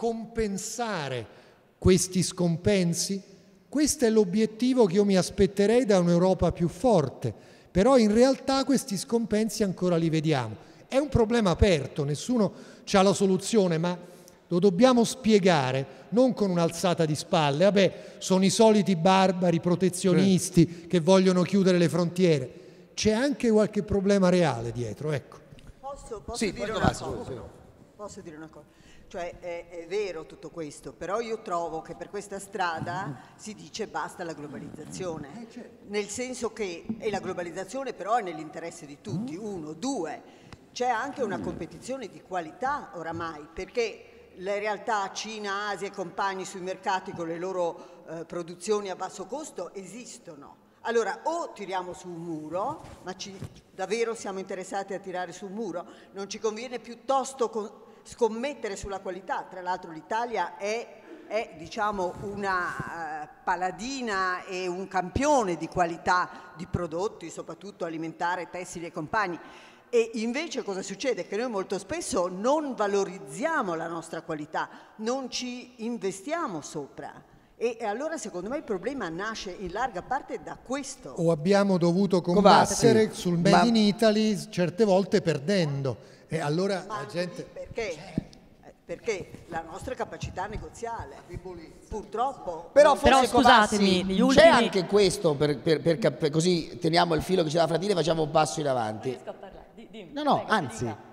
compensare questi scompensi? Questo è l'obiettivo che io mi aspetterei da un'Europa più forte, però in realtà questi scompensi ancora li vediamo. È un problema aperto, nessuno ha la soluzione, ma lo dobbiamo spiegare non con un'alzata di spalle. Vabbè, sono i soliti barbari protezionisti che vogliono chiudere le frontiere. C'è anche qualche problema reale dietro, ecco. Posso sì, dire una cosa? Sì. Posso dire una cosa? Cioè è vero tutto questo, però io trovo che per questa strada si dice basta alla globalizzazione, nel senso che la globalizzazione però è nell'interesse di tutti, uno, due, c'è anche una competizione di qualità oramai, perché le realtà Cina, Asia e compagni sui mercati con le loro produzioni a basso costo esistono. Allora o tiriamo su un muro, ma davvero siamo interessati a tirare su un muro? Non ci conviene piuttosto scommettere sulla qualità? Tra l'altro l'Italia è diciamo una paladina e un campione di qualità di prodotti, soprattutto alimentare, tessili e compagni. E invece cosa succede? Che noi molto spesso non valorizziamo la nostra qualità, non ci investiamo sopra. E allora secondo me il problema nasce in larga parte da questo. O abbiamo dovuto combattere sul Made in Italy certe volte perdendo. E allora la gente... Perché? Perché la nostra capacità negoziale, purtroppo... Però scusatemi, c'è anche questo, così teniamo il filo che ci dà Frattini e facciamo un passo in avanti. No, anzi...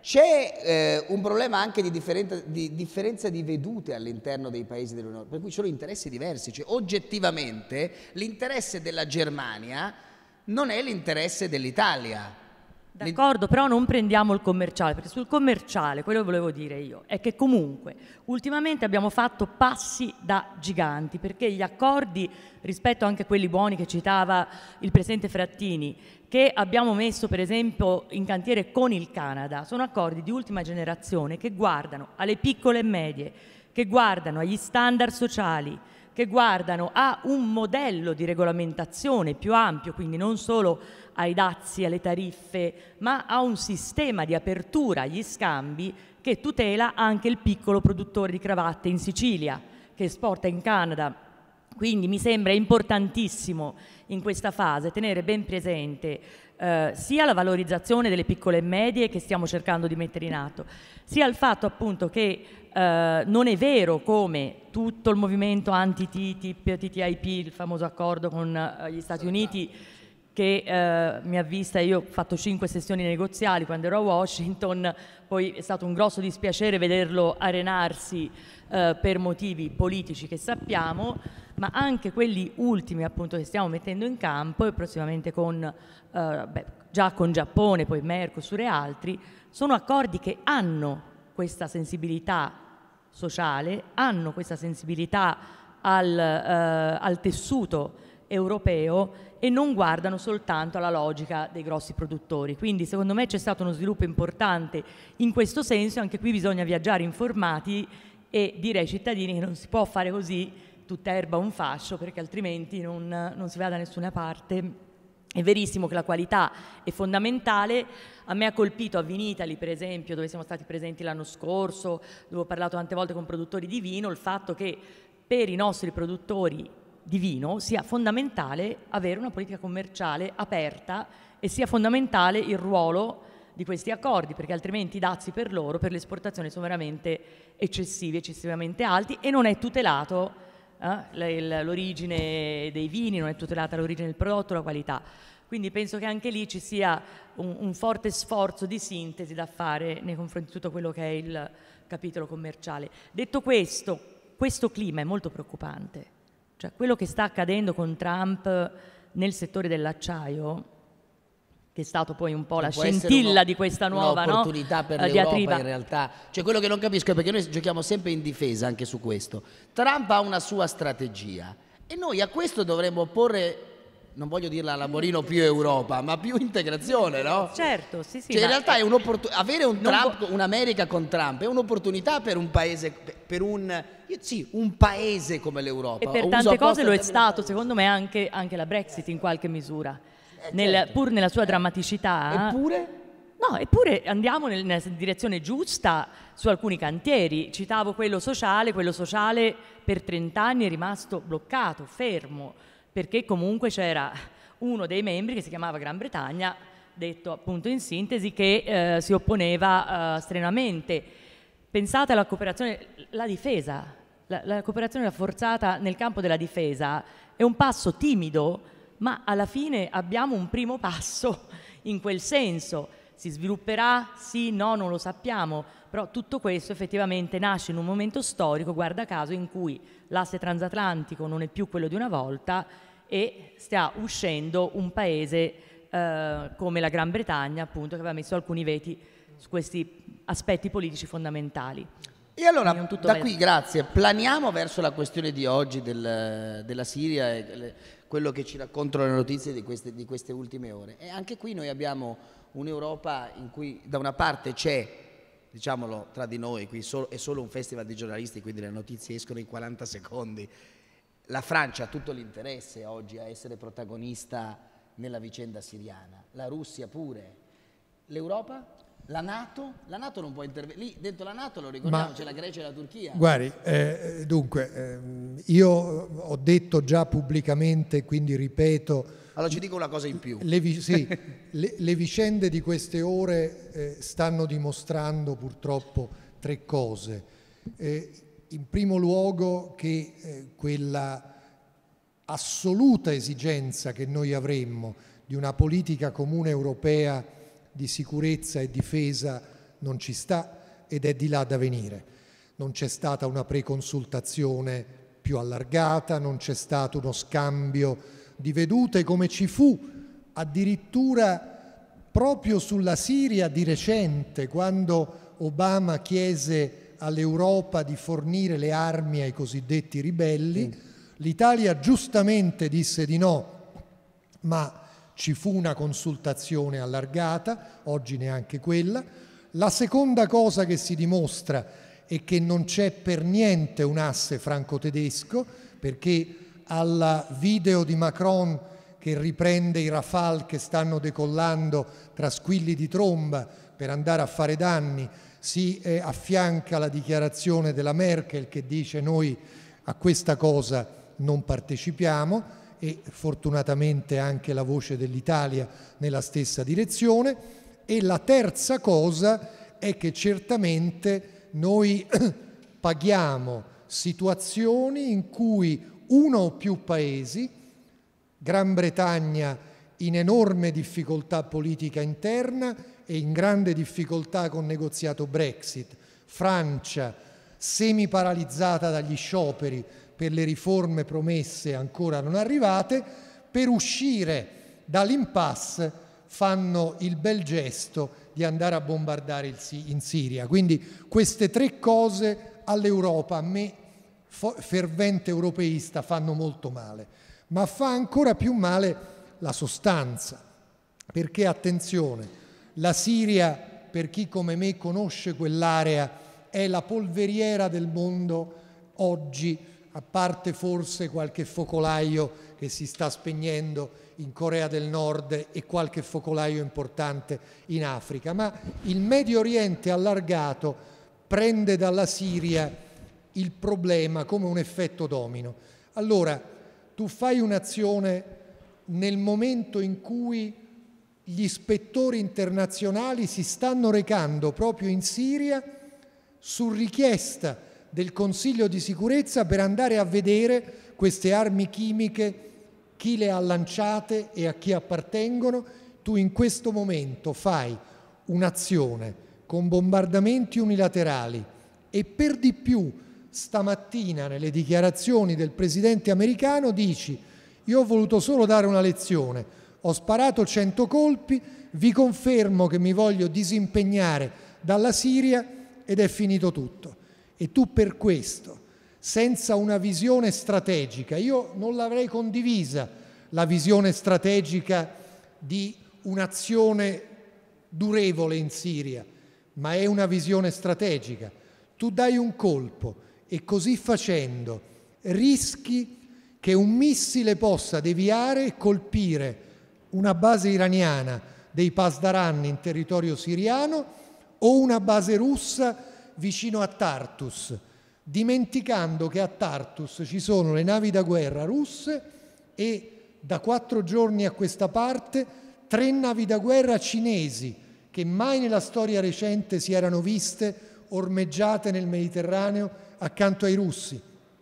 C'è un problema anche di differenza di vedute all'interno dei paesi dell'Unione, per cui ci sono interessi diversi. Cioè, oggettivamente l'interesse della Germania non è l'interesse dell'Italia. D'accordo, però non prendiamo il commerciale, perché sul commerciale, quello che volevo dire io, è che comunque ultimamente abbiamo fatto passi da giganti, perché gli accordi, rispetto anche a quelli buoni che citava il presidente Frattini, che abbiamo messo per esempio in cantiere con il Canada, sono accordi di ultima generazione che guardano alle piccole e medie, che guardano agli standard sociali, che guardano a un modello di regolamentazione più ampio, quindi non solo ai dazi, alle tariffe, ma a un sistema di apertura agli scambi che tutela anche il piccolo produttore di cravatte in Sicilia, che esporta in Canada. Quindi mi sembra importantissimo in questa fase tenere ben presente sia la valorizzazione delle piccole e medie che stiamo cercando di mettere in atto, sia il fatto appunto che non è vero come tutto il movimento anti-TTIP, TTIP, il famoso accordo con gli Stati Uniti, che mi ha vista, io ho fatto 5 sessioni negoziali quando ero a Washington, poi è stato un grosso dispiacere vederlo arenarsi per motivi politici che sappiamo, ma anche quelli ultimi appunto che stiamo mettendo in campo e prossimamente con, già con Giappone, poi Mercosur e altri, sono accordi che hanno questa sensibilità sociale, hanno questa sensibilità al tessuto europeo e non guardano soltanto alla logica dei grossi produttori. Quindi secondo me c'è stato uno sviluppo importante in questo senso. Anche qui bisogna viaggiare informati e dire ai cittadini che non si può fare così tutta erba un fascio, perché altrimenti non si va da nessuna parte. È verissimo che la qualità è fondamentale. A me ha colpito a Vinitaly, per esempio, dove siamo stati presenti l'anno scorso, dove ho parlato tante volte con produttori di vino, il fatto che per i nostri produttori di vino sia fondamentale avere una politica commerciale aperta e sia fondamentale il ruolo di questi accordi, perché altrimenti i dazi per loro, per le esportazioni, sono veramente eccessivi, eccessivamente alti, e non è tutelato l'origine dei vini, non è tutelata l'origine del prodotto, la qualità. Quindi penso che anche lì ci sia un forte sforzo di sintesi da fare nei confronti di tutto quello che è il capitolo commerciale. Detto questo, questo clima è molto preoccupante. Cioè, quello che sta accadendo con Trump nel settore dell'acciaio, che è stato poi un po' la scintilla di questa nuova un'opportunità per l'Europa in realtà. Cioè, quello che non capisco è perché noi giochiamo sempre in difesa anche su questo. Trump ha una sua strategia e noi a questo dovremmo porre, non voglio dirla alla Morino, più Europa, ma più integrazione, no? Certo, sì, sì. Cioè, in realtà è avere un'America con Trump è un'opportunità per un paese, per un paese come l'Europa. E per tante cose lo è stato, secondo me, anche la Brexit in qualche misura. Certo. Pur nella sua drammaticità. Eppure? No, eppure andiamo nella direzione giusta su alcuni cantieri. Citavo quello sociale per 30 anni è rimasto bloccato, fermo, perché comunque c'era uno dei membri che si chiamava Gran Bretagna, detto appunto in sintesi, che si opponeva strenuamente. Pensate alla cooperazione, la difesa, la cooperazione rafforzata nel campo della difesa è un passo timido, ma alla fine abbiamo un primo passo in quel senso. Si svilupperà? Sì, no, non lo sappiamo, però tutto questo effettivamente nasce in un momento storico, guarda caso, in cui l'asse transatlantico non è più quello di una volta e sta uscendo un paese come la Gran Bretagna, appunto, che aveva messo alcuni veti su questi aspetti politici fondamentali. E allora, da qui, grazie, planiamo verso la questione di oggi della Siria e quello che ci raccontano le notizie di queste ultime ore. E anche qui noi abbiamo un'Europa in cui da una parte c'è, diciamolo tra di noi, qui è solo un festival di giornalisti, quindi le notizie escono in 40 secondi. La Francia ha tutto l'interesse oggi a essere protagonista nella vicenda siriana, la Russia pure, l'Europa? La NATO non può intervenire. Lì dentro la NATO, lo ricordiamo, c'è la Grecia e la Turchia. Guardi, dunque, io ho detto già pubblicamente, quindi ripeto. Allora ci dico una cosa in più. Le vicende di queste ore stanno dimostrando purtroppo 3 cose. In primo luogo che quella assoluta esigenza che noi avremmo di una politica comune europea di sicurezza e difesa non ci sta ed è di là da venire. Non c'è stata una preconsultazione più allargata, non c'è stato uno scambio di vedute come ci fu addirittura proprio sulla Siria di recente, quando Obama chiese all'Europa di fornire le armi ai cosiddetti ribelli. L'Italia giustamente disse di no, ma ci fu una consultazione allargata, oggi neanche quella. La seconda cosa che si dimostra è che non c'è per niente un asse franco-tedesco, perché al video di Macron che riprende i Rafale che stanno decollando tra squilli di tromba per andare a fare danni, si affianca la dichiarazione della Merkel che dice noi a questa cosa non partecipiamo, e fortunatamente anche la voce dell'Italia nella stessa direzione. E la terza cosa è che certamente noi paghiamo situazioni in cui uno o più paesi, Gran Bretagna in enorme difficoltà politica interna e in grande difficoltà con negoziato Brexit, Francia semi-paralizzata dagli scioperi per le riforme promesse ancora non arrivate, per uscire dall'impasse fanno il bel gesto di andare a bombardare in Siria. Quindi queste 3 cose all'Europa, a me fervente europeista, fanno molto male. ma fa ancora più male la sostanza, perché attenzione, la Siria, per chi come me conosce quell'area, è la polveriera del mondo oggi, a parte forse qualche focolaio che si sta spegnendo in Corea del Nord e qualche focolaio importante in Africa, ma il Medio Oriente allargato prende dalla Siria il problema come un effetto domino. Allora, tu fai un'azione nel momento in cui gli ispettori internazionali si stanno recando proprio in Siria su richiesta del Consiglio di sicurezza per andare a vedere queste armi chimiche, chi le ha lanciate e a chi appartengono. Tu in questo momento fai un'azione con bombardamenti unilaterali e per di più stamattina nelle dichiarazioni del presidente americano dici: io ho voluto solo dare una lezione, ho sparato 100 colpi, vi confermo che mi voglio disimpegnare dalla Siria ed è finito tutto. E tu per questo, senza una visione strategica, io non l'avrei condivisa la visione strategica di un'azione durevole in Siria, ma è una visione strategica. Tu dai un colpo e così facendo rischi che un missile possa deviare e colpire una base iraniana dei Pasdaran in territorio siriano o una base russa vicino a Tartus, dimenticando che a Tartus ci sono le navi da guerra russe e da 4 giorni a questa parte 3 navi da guerra cinesi che mai nella storia recente si erano viste ormeggiate nel Mediterraneo accanto ai russi,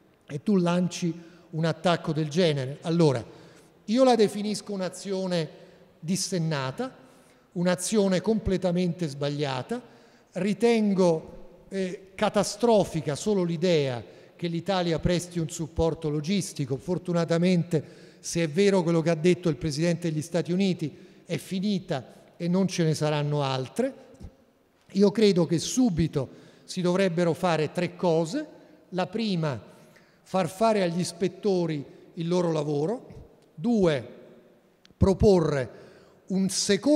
e tu lanci un attacco del genere. Allora, io la definisco un'azione dissennata, un'azione completamente sbagliata, ritengo catastrofica solo l'idea che l'Italia presti un supporto logistico. Fortunatamente, se è vero quello che ha detto il Presidente degli Stati Uniti, è finita e non ce ne saranno altre. Io credo che subito si dovrebbero fare 3 cose. La prima, far fare agli ispettori il loro lavoro. 2, proporre una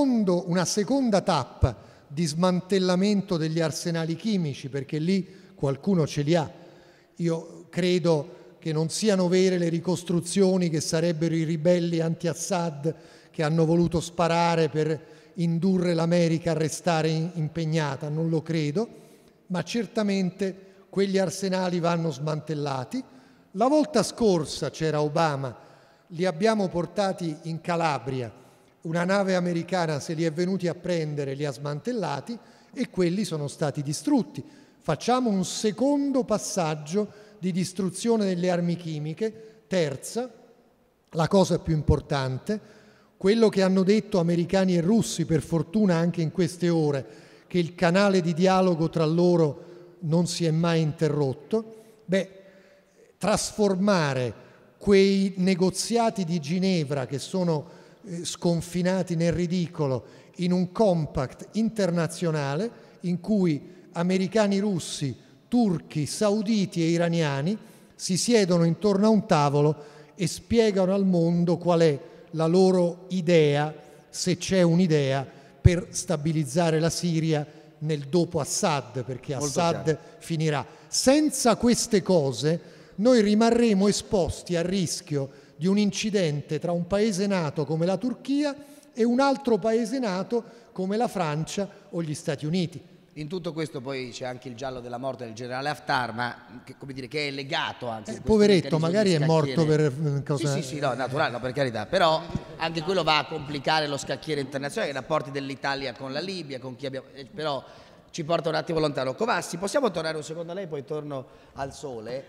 seconda tappa di smantellamento degli arsenali chimici, perché lì qualcuno ce li ha. Io credo che non siano vere le ricostruzioni che sarebbero i ribelli anti-Assad che hanno voluto sparare per indurre l'America a restare impegnata, non lo credo, ma certamente quegli arsenali vanno smantellati. La volta scorsa c'era Obama, li abbiamo portati in Calabria, una nave americana se li è venuti a prendere, li ha smantellati e quelli sono stati distrutti. Facciamo un secondo passaggio di distruzione delle armi chimiche. Terza, la cosa più importante, quello che hanno detto americani e russi, per fortuna anche in queste ore, che il canale di dialogo tra loro non si è mai interrotto. Trasformare quei negoziati di Ginevra che sono sconfinati nel ridicolo in un compact internazionale in cui americani, russi, turchi, sauditi e iraniani si siedono intorno a un tavolo e spiegano al mondo qual è la loro idea, se c'è un'idea, per stabilizzare la Siria nel dopo Assad, perché Assad finirà. Senza queste cose noi rimarremo esposti al rischio di un incidente tra un paese NATO come la Turchia e un altro paese NATO come la Francia o gli Stati Uniti. In tutto questo poi c'è anche il giallo della morte del generale Haftar, ma che, come dire, che è legato anche poveretto, magari è morto per cosa... Sì, no, naturale, no, per carità, però anche quello va a complicare lo scacchiere internazionale, i rapporti dell'Italia con la Libia, con chi abbiamo... però ci porta un attimo lontano. Covassi, possiamo tornare un secondo a lei, poi torno al Sole?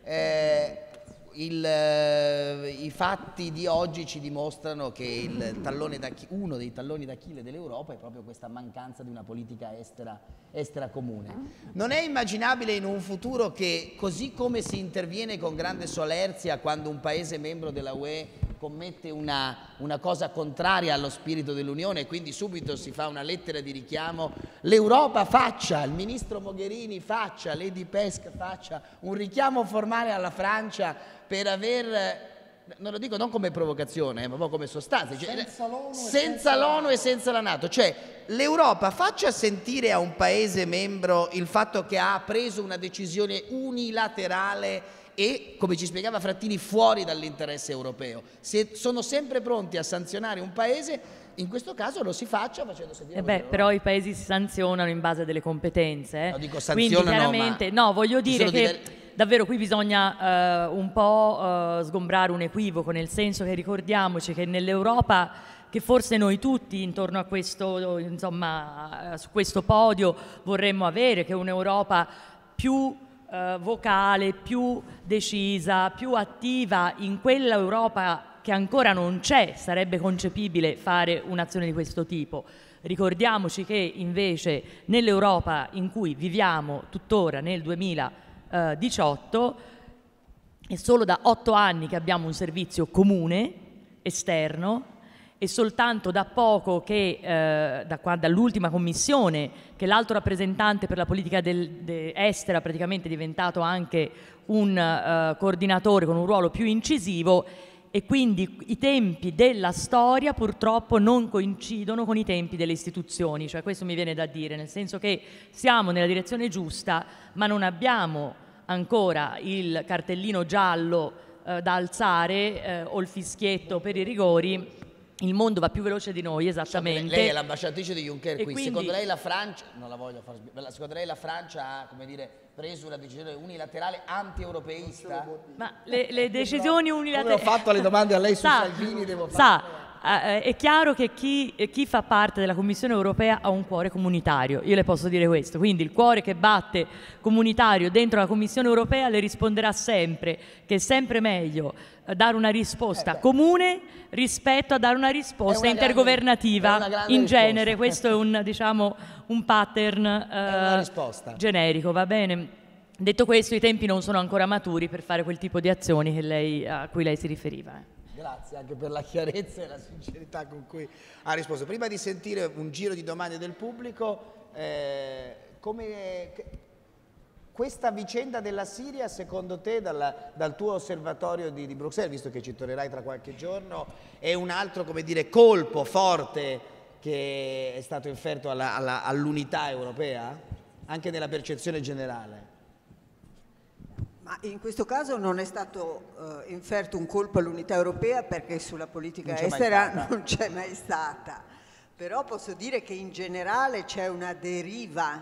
I fatti di oggi ci dimostrano che uno dei talloni d'Achille dell'Europa è proprio questa mancanza di una politica estera comune. Non è immaginabile in un futuro che, così come si interviene con grande solerzia quando un paese membro della UE commette una cosa contraria allo spirito dell'Unione e quindi subito si fa una lettera di richiamo, l'Europa faccia, il ministro Mogherini faccia, Lady Pesk faccia un richiamo formale alla Francia per aver non lo dico non come provocazione, ma proprio come sostanza, cioè, senza l'ONU e senza la NATO, cioè l'Europa faccia sentire a un paese membro il fatto che ha preso una decisione unilaterale e, come ci spiegava Frattini, fuori dall'interesse europeo. Se sono sempre pronti a sanzionare un paese, in questo caso lo si faccia facendo sentire. Però i paesi si sanzionano in base a delle competenze. No, dico quindi sanzionano, chiaramente, no, voglio dire che davvero qui bisogna un po' sgombrare un equivoco, nel senso che ricordiamoci che nell'Europa, che forse noi tutti intorno a questo, insomma, su questo podio vorremmo avere, che è un'Europa più vocale, più decisa, più attiva, in quella Europa che ancora non c'è, sarebbe concepibile fare un'azione di questo tipo. Ricordiamoci che invece nell'Europa in cui viviamo tuttora nel 2018 è solo da 8 anni che abbiamo un servizio comune esterno, e soltanto da poco che dall'ultima commissione, che l'alto rappresentante per la politica estera praticamente è diventato anche un coordinatore con un ruolo più incisivo, e quindi i tempi della storia purtroppo non coincidono con i tempi delle istituzioni, cioè questo mi viene da dire, nel senso che siamo nella direzione giusta, ma non abbiamo ancora il cartellino giallo da alzare o il fischietto per i rigori. Il mondo va più veloce di noi, esattamente. Lei è l'ambasciatrice di Juncker qui. Quindi, secondo lei la Francia, non la voglio far secondo lei la Francia ha, come dire, preso una decisione unilaterale anti-europeista? Ma le decisioni unilaterali... Come ho fatto le domande a lei su Salvini, devo fare... È chiaro che chi fa parte della Commissione europea ha un cuore comunitario, io le posso dire questo, quindi il cuore che batte comunitario dentro la Commissione europea le risponderà sempre che è sempre meglio dare una risposta comune rispetto a dare una risposta intergovernativa in genere. Questo è un, diciamo, un pattern generico, va bene? Detto questo, i tempi non sono ancora maturi per fare quel tipo di azioni che a cui lei si riferiva. Grazie anche per la chiarezza e la sincerità con cui ha risposto. Prima di sentire un giro di domande del pubblico, questa vicenda della Siria, secondo te, dal tuo osservatorio di Bruxelles, visto che ci tornerai tra qualche giorno, è un altro, come dire, colpo forte che è stato inferto all'unità europea, anche nella percezione generale? Ma in questo caso non è stato inferto un colpo all'unità europea, perché sulla politica estera non c'è mai stata. Però posso dire che in generale c'è una deriva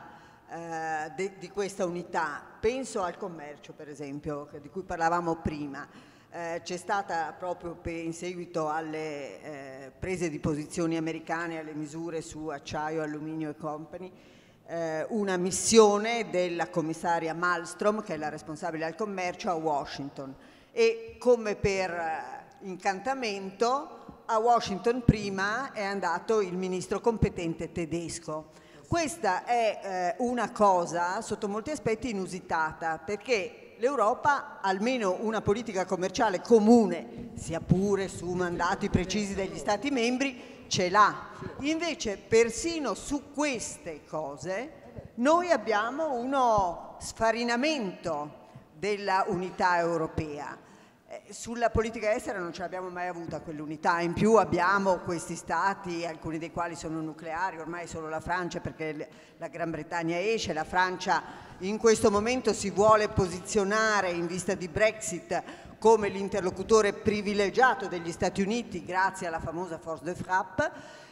di questa unità. Penso al commercio, per esempio, di cui parlavamo prima. C'è stata proprio in seguito alle prese di posizioni americane, alle misure su acciaio, alluminio e compagni, una missione della commissaria Malmström, che è la responsabile al commercio, a Washington, e come per incantamento a Washington prima è andato il ministro competente tedesco. Questa è una cosa sotto molti aspetti inusitata, perché l'Europa almeno una politica commerciale comune, sia pure su mandati precisi degli Stati membri, ce l'ha. Invece persino su queste cose noi abbiamo uno sfarinamento della unità europea. Sulla politica estera non ce l'abbiamo mai avuta quell'unità, in più abbiamo questi stati, alcuni dei quali sono nucleari, ormai solo la Francia, perché la Gran Bretagna esce, la Francia in questo momento si vuole posizionare in vista di Brexit come l'interlocutore privilegiato degli Stati Uniti grazie alla famosa force de frappe,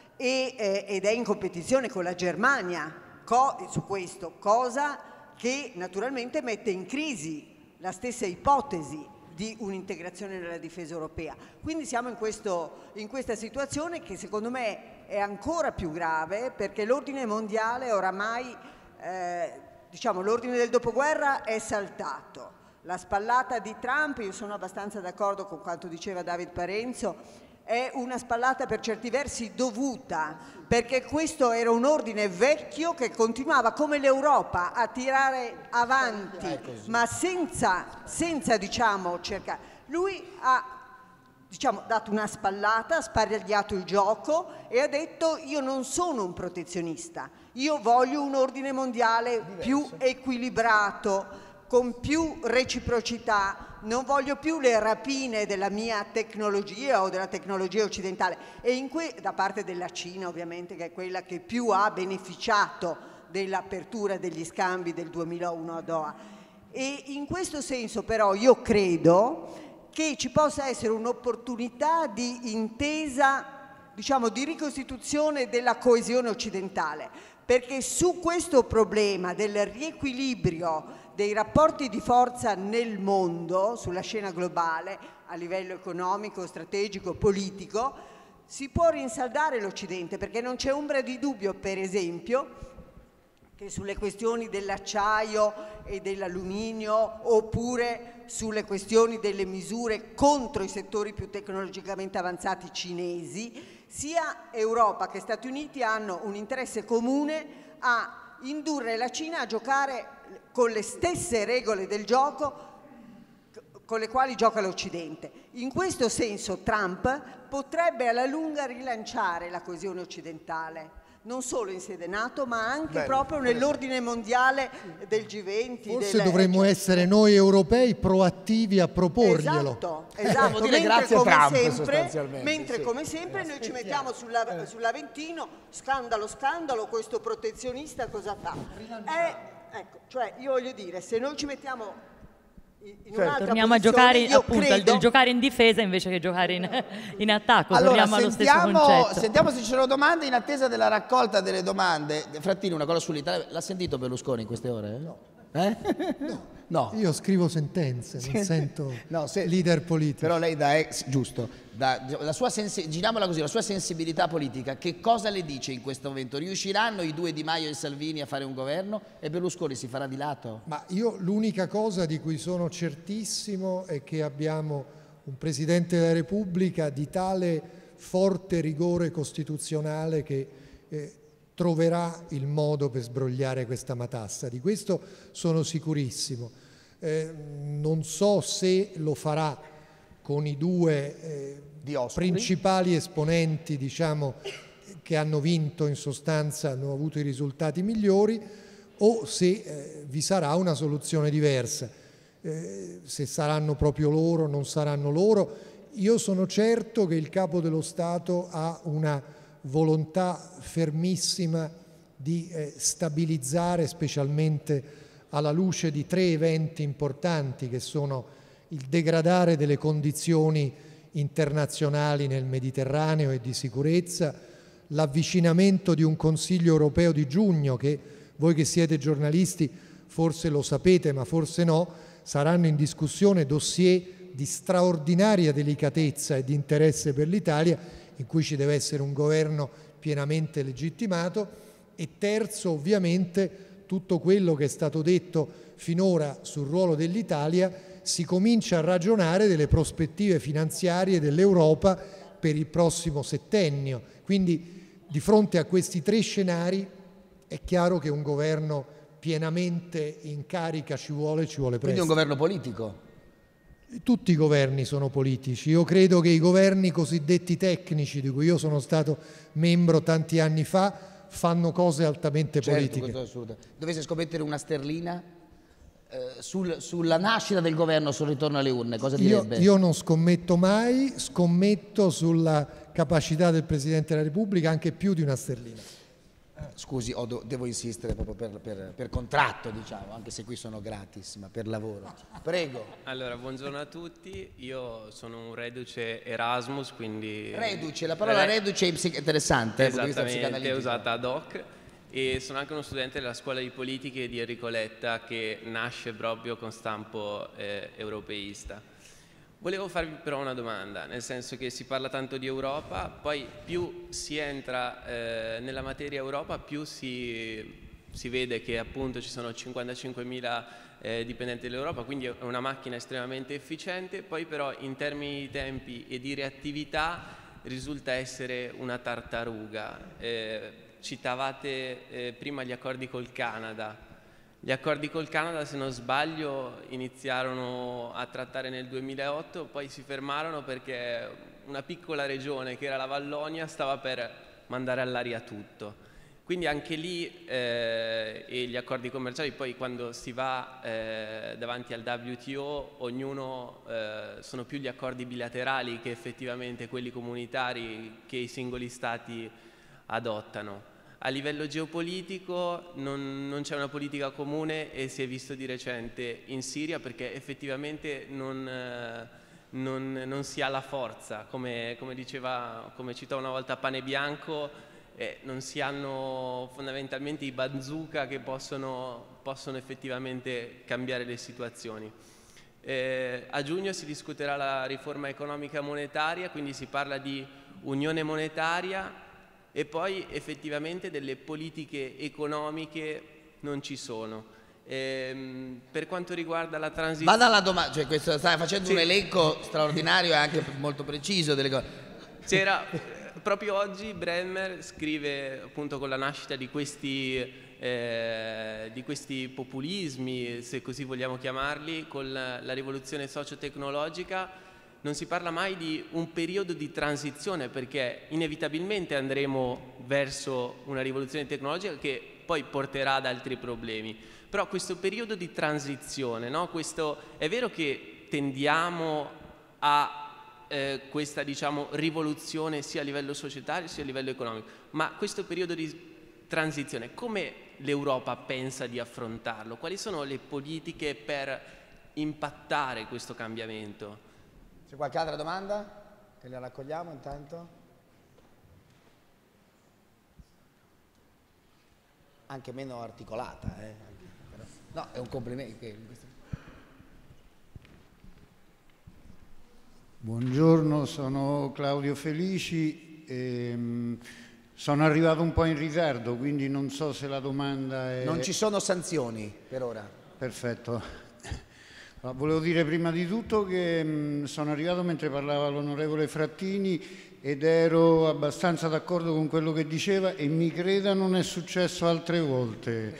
ed è in competizione con la Germania su questo, cosa che naturalmente mette in crisi la stessa ipotesi di un'integrazione nella difesa europea. Quindi siamo in questa situazione che secondo me è ancora più grave, perché l'ordine mondiale oramai, diciamo, l'ordine del dopoguerra è saltato. La spallata di Trump, io sono abbastanza d'accordo con quanto diceva David Parenzo, è una spallata per certi versi dovuta, perché questo era un ordine vecchio che continuava come l'Europa a tirare avanti, ma senza diciamo, cercare. Lui ha, diciamo, dato una spallata, ha sparagliato il gioco e ha detto: io non sono un protezionista, io voglio un ordine mondiale più equilibrato, con più reciprocità, non voglio più le rapine della mia tecnologia o della tecnologia occidentale, e da parte della Cina ovviamente, che è quella che più ha beneficiato dell'apertura degli scambi del 2001 a Doha. E in questo senso però io credo che ci possa essere un'opportunità di intesa, diciamo, di ricostituzione della coesione occidentale, perché su questo problema del riequilibrio dei rapporti di forza nel mondo, sulla scena globale, a livello economico, strategico, politico, si può rinsaldare l'Occidente, perché non c'è ombra di dubbio, per esempio, che sulle questioni dell'acciaio e dell'alluminio, oppure sulle questioni delle misure contro i settori più tecnologicamente avanzati cinesi, sia Europa che Stati Uniti hanno un interesse comune a indurre la Cina a giocare con le stesse regole del gioco con le quali gioca l'Occidente. In questo senso Trump potrebbe alla lunga rilanciare la coesione occidentale, non solo in sede NATO, ma anche proprio nell'ordine mondiale del G20. Forse dovremmo essere noi europei proattivi a proporglielo. Esatto. Dire grazie a Trump, sostanzialmente. Mentre come sempre noi ci mettiamo sull'Aventino, scandalo, questo protezionista cosa fa? Ecco, cioè io voglio dire, se noi ci mettiamo torniamo a giocare appunto giocare in difesa invece che giocare in attacco. Allora, torniamo allo stesso concetto. Sentiamo se ci sono domande in attesa della raccolta delle domande. Frattini, una cosa sull'Italia. L'ha sentito Berlusconi in queste ore? No. No. Io scrivo sentenze, non sento leader politico. Però lei giusto, la sua giriamola così, la sua sensibilità politica, che cosa le dice in questo momento? Riusciranno i due Di Maio e Salvini a fare un governo e Berlusconi si farà di lato? Ma io l'unica cosa di cui sono certissimo è che abbiamo un Presidente della Repubblica di tale forte rigore costituzionale che troverà il modo per sbrogliare questa matassa. Di questo sono sicurissimo. Non so se lo farà con i due principali esponenti, diciamo, che hanno vinto in sostanza, hanno avuto i risultati migliori, o se vi sarà una soluzione diversa. Se saranno proprio loro, non saranno loro. Io sono certo che il Capo dello Stato ha una volontà fermissima di stabilizzare, specialmente alla luce di 3 eventi importanti che sono il degradare delle condizioni internazionali nel Mediterraneo e di sicurezza, l'avvicinamento di un Consiglio europeo di giugno che voi che siete giornalisti forse lo sapete ma forse no, saranno in discussione dossier di straordinaria delicatezza e di interesse per l'Italia, in cui ci deve essere un governo pienamente legittimato, e terzo ovviamente tutto quello che è stato detto finora sul ruolo dell'Italia, si comincia a ragionare delle prospettive finanziarie dell'Europa per il prossimo settennio. Quindi di fronte a questi 3 scenari è chiaro che un governo pienamente in carica ci vuole presto. Quindi un governo politico? Tutti i governi sono politici. Io credo che i governi cosiddetti tecnici, di cui io sono stato membro tanti anni fa, fanno cose altamente politiche. Dovesse scommettere una sterlina sulla nascita del governo, sul ritorno alle urne, cosa direbbe? Io non scommetto mai, scommetto sulla capacità del Presidente della Repubblica anche più di una sterlina. Scusi, devo insistere proprio per contratto, diciamo, anche se qui sono gratis, ma per lavoro. Prego. Allora, buongiorno a tutti, io sono un reduce Erasmus, quindi... Reduce, la parola reduce è interessante. Esattamente, è usata ad hoc, e sono anche uno studente della Scuola di Politiche di Enrico Letta, che nasce proprio con stampo europeista. Volevo farvi però una domanda, nel senso che si parla tanto di Europa, poi più si entra nella materia Europa, più si vede che appunto ci sono 55.000 dipendenti dell'Europa, quindi è una macchina estremamente efficiente, poi però in termini di tempi e di reattività risulta essere una tartaruga. Citavate prima gli accordi col Canada. Gli accordi col Canada, se non sbaglio, iniziarono a trattare nel 2008, poi si fermarono perché una piccola regione, che era la Vallonia, stava per mandare all'aria tutto. Quindi anche lì e gli accordi commerciali, poi quando si va davanti al WTO, ognuno sono più gli accordi bilaterali che effettivamente quelli comunitari che i singoli stati adottano. A livello geopolitico non c'è una politica comune e si è visto di recente in Siria perché effettivamente non si ha la forza, come citò una volta Panebianco, non si hanno fondamentalmente i bazooka che possono effettivamente cambiare le situazioni. A giugno si discuterà la riforma economica monetaria, quindi si parla di unione monetaria e poi effettivamente delle politiche economiche non ci sono. Per quanto riguarda la transizione... Vada alla domanda, cioè stai facendo un elenco straordinario e anche molto preciso delle cose. Proprio oggi Bremer scrive, appunto, con la nascita di questi populismi, se così vogliamo chiamarli, con la rivoluzione socio-tecnologica, non si parla mai di un periodo di transizione perché inevitabilmente andremo verso una rivoluzione tecnologica che poi porterà ad altri problemi. Però questo periodo di transizione, no? È vero che tendiamo a questa, diciamo, rivoluzione sia a livello societario sia a livello economico, ma questo periodo di transizione come l'Europa pensa di affrontarlo? Quali sono le politiche per impattare questo cambiamento? C'è qualche altra domanda? Che la raccogliamo intanto? Anche meno articolata, però. No, è un complimento. Buongiorno, sono Claudio Felici, sono arrivato un po' in ritardo, quindi non so se la domanda è... Non ci sono sanzioni per ora. Perfetto. Volevo dire prima di tutto che sono arrivato mentre parlava l'onorevole Frattini ed ero abbastanza d'accordo con quello che diceva e mi creda non è successo altre volte.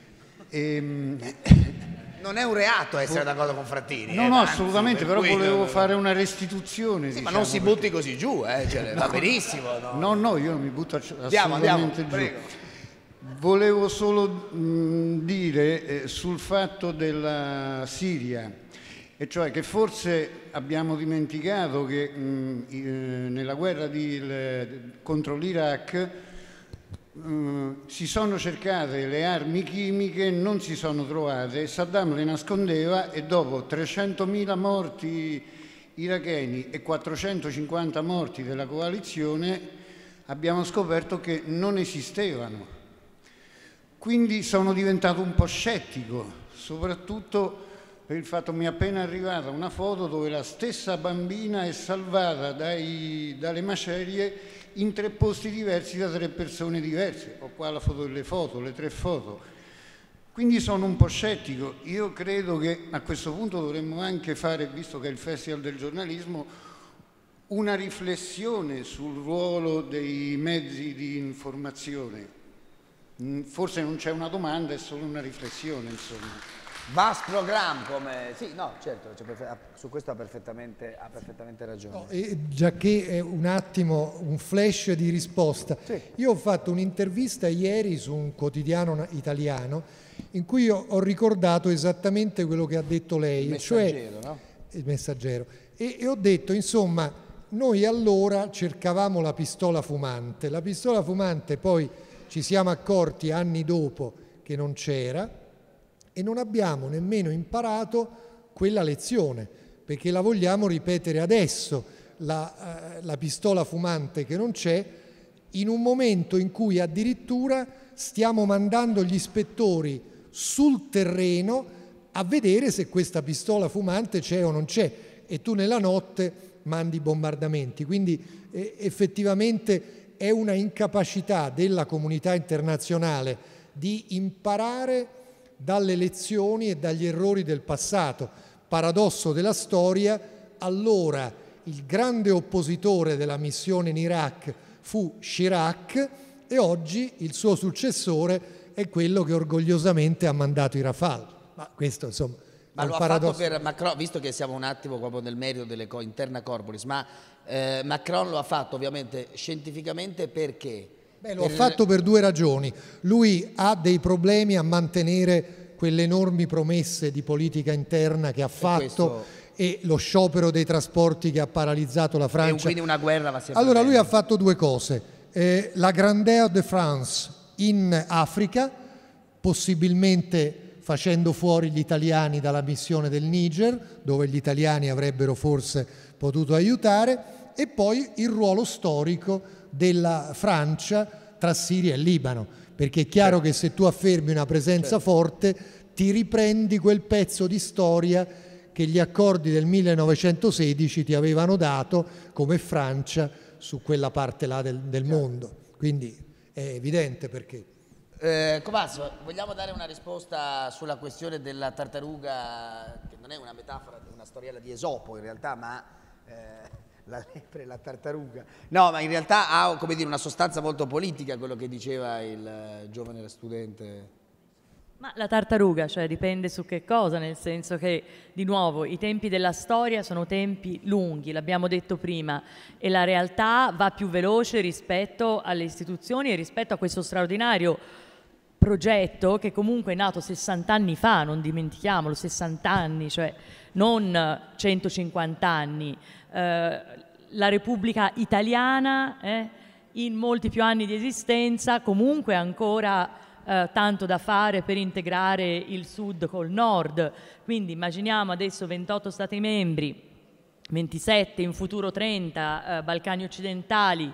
Non è un reato essere d'accordo con Frattini. No, no, assolutamente, però volevo fare una restituzione. Sì, diciamo, ma non si butti così giù, cioè, va benissimo. No? No, io non mi butto assolutamente andiamo, giù. prego. Volevo solo dire sul fatto della Siria, e cioè che forse abbiamo dimenticato che nella guerra contro l'Iraq si sono cercate le armi chimiche, non si sono trovate, Saddam le nascondeva e dopo 300.000 morti iracheni e 450 morti della coalizione abbiamo scoperto che non esistevano. Quindi sono diventato un po' scettico, soprattutto per il fatto che mi è appena arrivata una foto dove la stessa bambina è salvata dalle macerie in 3 posti diversi da 3 persone diverse. Ho qua la foto delle foto, le 3 foto. Quindi sono un po' scettico. Io credo che a questo punto dovremmo anche fare, visto che è il Festival del giornalismo, una riflessione sul ruolo dei mezzi di informazione. Forse non c'è una domanda, è solo una riflessione, insomma. Vast program, come... Sì, no, certo, su questo ha perfettamente ragione. No, giacché è un attimo un flash di risposta. Sì. Io ho fatto un'intervista ieri su un quotidiano italiano in cui ho ricordato esattamente quello che ha detto lei. Il Messaggero, cioè, no? Il Messaggero. E ho detto, insomma, noi allora cercavamo la pistola fumante. La pistola fumante poi ci siamo accorti anni dopo che non c'era, e non abbiamo nemmeno imparato quella lezione, perché la vogliamo ripetere adesso, la pistola fumante che non c'è, in un momento in cui addirittura stiamo mandando gli ispettori sul terreno a vedere se questa pistola fumante c'è o non c'è, e tu nella notte mandi bombardamenti. Quindi effettivamente è una incapacità della comunità internazionale di imparare dalle lezioni e dagli errori del passato. Paradosso della storia, allora il grande oppositore della missione in Iraq fu Chirac e oggi il suo successore è quello che orgogliosamente ha mandato i Rafale. Ma questo, insomma, ma lo ha fatto per Macron, visto che siamo un attimo proprio nel merito delle interna corporis, ma Macron lo ha fatto ovviamente scientificamente perché Beh, lo ha fatto per due ragioni. Lui ha dei problemi a mantenere quelle enormi promesse di politica interna che ha fatto e lo sciopero dei trasporti che ha paralizzato la Francia. Quindi una guerra va sempre Allora bene. lui ha fatto due cose. La Grandeur de France in Africa, possibilmente facendo fuori gli italiani dalla missione del Niger, dove gli italiani avrebbero forse potuto aiutare, e poi il ruolo storico della Francia tra Siria e Libano, perché è chiaro che se tu affermi una presenza forte ti riprendi quel pezzo di storia che gli accordi del 1916 ti avevano dato come Francia su quella parte là del mondo. Quindi è evidente perché. Covasso, vogliamo dare una risposta sulla questione della tartaruga, che non è una metafora, una storiella di Esopo in realtà, ma la lepre e la tartaruga. No, ma in realtà ha, come dire, una sostanza molto politica, quello che diceva il giovane studente. Ma la tartaruga, cioè dipende su che cosa, nel senso che, di nuovo, i tempi della storia sono tempi lunghi, l'abbiamo detto prima, e la realtà va più veloce rispetto alle istituzioni e rispetto a questo straordinario progetto che comunque è nato 60 anni fa, non dimentichiamolo, 60 anni, cioè non 150 anni. La Repubblica Italiana, in molti più anni di esistenza, comunque ancora tanto da fare per integrare il sud col nord, quindi immaginiamo adesso 28 stati membri, 27, in futuro 30, Balcani occidentali,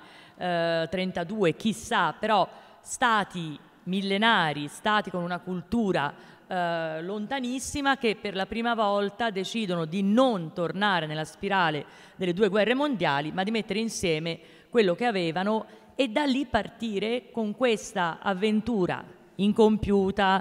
32, chissà, però stati millenari, stati con una cultura lontanissima, che per la prima volta decidono di non tornare nella spirale delle due guerre mondiali, ma di mettere insieme quello che avevano e da lì partire con questa avventura incompiuta,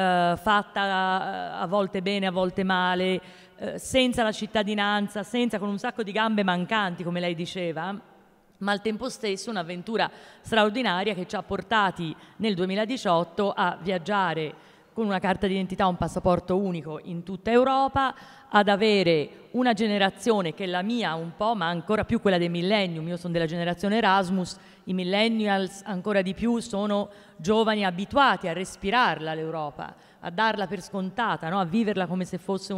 fatta a volte bene, a volte male, senza la cittadinanza, con un sacco di gambe mancanti, come lei diceva, ma al tempo stesso un'avventura straordinaria che ci ha portati nel 2018 a viaggiare con una carta d'identità, un passaporto unico in tutta Europa, ad avere una generazione che è la mia un po', ma ancora più quella dei millennium. Io sono della generazione Erasmus, i millennials ancora di più sono giovani abituati a respirarla l'Europa, a darla per scontata, no? A viverla come se fosse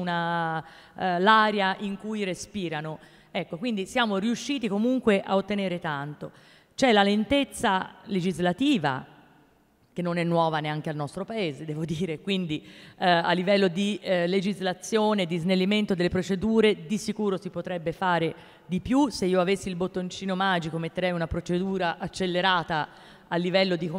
l'aria in cui respirano. Ecco, quindi siamo riusciti comunque a ottenere tanto. C'è la lentezza legislativa, che non è nuova neanche al nostro paese, devo dire, quindi a livello di legislazione, di snellimento delle procedure, di sicuro si potrebbe fare di più. Se io avessi il bottoncino magico metterei una procedura accelerata a livello di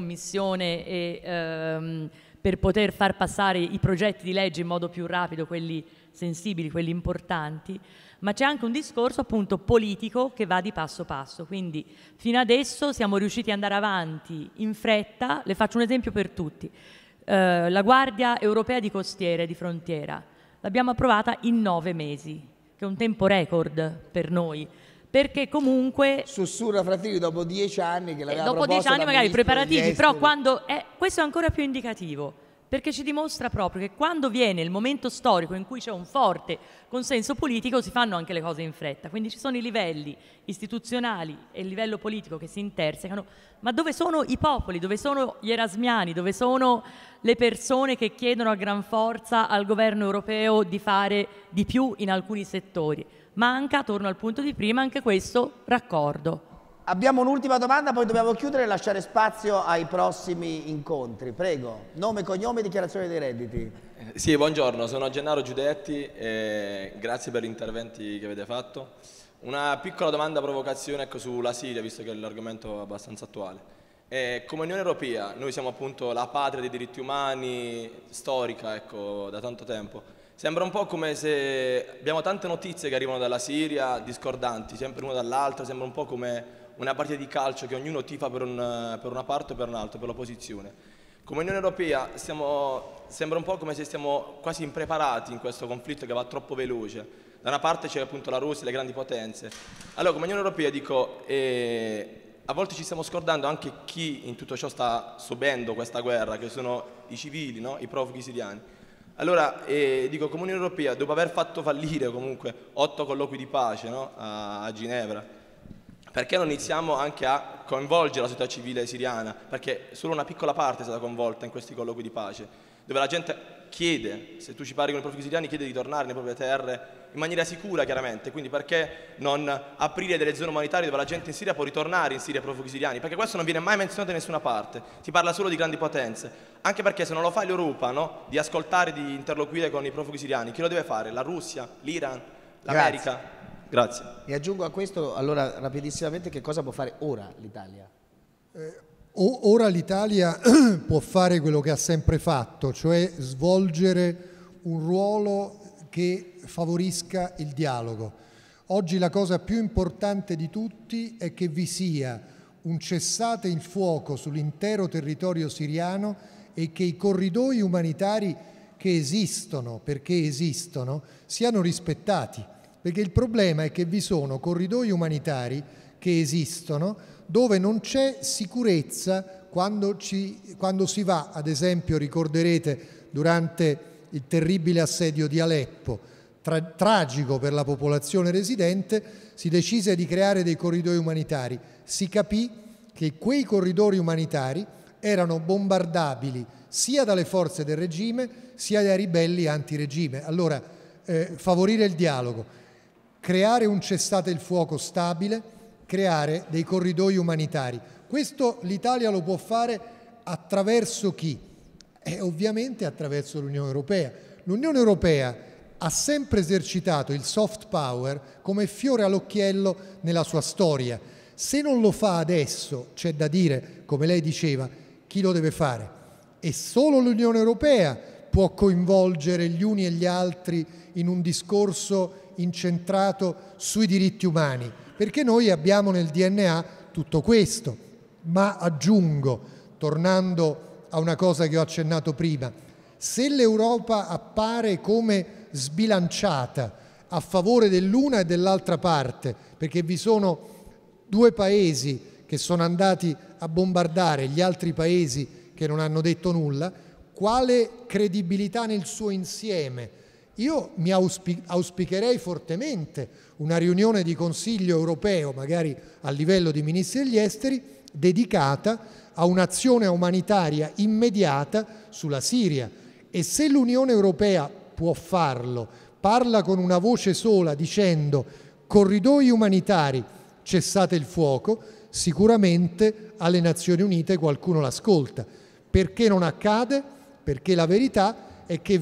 commissione per poter far passare i progetti di legge in modo più rapido, quelli sensibili, quelli importanti. Ma c'è anche un discorso appunto politico che va di passo passo, quindi fino adesso siamo riusciti ad andare avanti in fretta. Le faccio un esempio per tutti: la Guardia Europea di Costiere e di Frontiera l'abbiamo approvata in 9 mesi, che è un tempo record per noi, perché comunque sussurra Frattini dopo 10 anni che l'aveva dopo 10 anni magari preparativi, però quando questo è ancora più indicativo, perché ci dimostra proprio che quando viene il momento storico in cui c'è un forte consenso politico si fanno anche le cose in fretta. Quindi ci sono i livelli istituzionali e il livello politico che si intersecano, ma dove sono i popoli, dove sono gli erasmiani, dove sono le persone che chiedono a gran forza al governo europeo di fare di più in alcuni settori? Manca, torno al punto di prima, anche questo raccordo. Abbiamo un'ultima domanda, poi dobbiamo chiudere e lasciare spazio ai prossimi incontri. Prego, nome, cognome e dichiarazione dei redditi. Sì, buongiorno, sono Gennaro Giudetti e grazie per gli interventi che avete fatto. Una piccola domanda provocazione, ecco, sulla Siria, visto che l'argomento è abbastanza attuale. Come Unione Europea, noi siamo appunto la patria dei diritti umani, storica, ecco, da tanto tempo. Sembra un po' come se abbiamo tante notizie che arrivano dalla Siria, discordanti, sempre una dall'altra, sembra un po' come una partita di calcio che ognuno tifa per una parte o per un'altra, per l'opposizione. Come Unione Europea sembra un po' come se stiamo quasi impreparati in questo conflitto che va troppo veloce. Da una parte c'è appunto la Russia e le grandi potenze. Allora come Unione Europea dico, a volte ci stiamo scordando anche chi in tutto ciò sta subendo questa guerra, che sono i civili, no? I profughi siriani. Allora dico, come Unione Europea, dopo aver fatto fallire comunque 8 colloqui di pace, no? a Ginevra, perché non iniziamo anche a coinvolgere la società civile siriana? Perché solo una piccola parte è stata coinvolta in questi colloqui di pace, dove la gente chiede, se tu ci parli con i profughi siriani, chiede di tornare nelle proprie terre in maniera sicura, chiaramente. Quindi perché non aprire delle zone umanitarie dove la gente in Siria può ritornare in Siria, profughi siriani? Perché questo non viene mai menzionato da nessuna parte, si parla solo di grandi potenze, anche perché se non lo fa l'Europa, no? Di ascoltare, di interloquire con i profughi siriani, chi lo deve fare? La Russia, l'Iran, l'America? Grazie. E aggiungo a questo, allora, rapidissimamente, che cosa può fare ora l'Italia? Ora l'Italia può fare quello che ha sempre fatto, cioè svolgere un ruolo che favorisca il dialogo. Oggi la cosa più importante di tutti è che vi sia un cessate il fuoco sull'intero territorio siriano e che i corridoi umanitari che esistono, perché esistono, siano rispettati. Perché il problema è che vi sono corridoi umanitari che esistono dove non c'è sicurezza quando si va, ad esempio, ricorderete durante il terribile assedio di Aleppo, tragico per la popolazione residente, si decise di creare dei corridoi umanitari. Si capì che quei corridoi umanitari erano bombardabili sia dalle forze del regime sia dai ribelli antiregime. Allora, favorire il dialogo, creare un cessate il fuoco stabile, creare dei corridoi umanitari. Questo l'Italia lo può fare attraverso chi? Ovviamente attraverso l'Unione Europea. L'Unione Europea ha sempre esercitato il soft power come fiore all'occhiello nella sua storia. Se non lo fa adesso, c'è da dire, come lei diceva, chi lo deve fare? E solo l'Unione Europea può coinvolgere gli uni e gli altri in un discorso incentrato sui diritti umani, perché noi abbiamo nel DNA tutto questo. Ma aggiungo, tornando a una cosa che ho accennato prima, se l'Europa appare come sbilanciata a favore dell'una e dell'altra parte, perché vi sono due paesi che sono andati a bombardare, gli altri paesi che non hanno detto nulla, quale credibilità nel suo insieme? Io mi auspicherei fortemente una riunione di Consiglio europeo, magari a livello di ministri degli esteri, dedicata a un'azione umanitaria immediata sulla Siria. E se l'Unione Europea può farlo, parla con una voce sola dicendo corridoi umanitari, cessate il fuoco, sicuramente alle Nazioni Unite qualcuno l'ascolta. Perché non accade? Perché la verità è che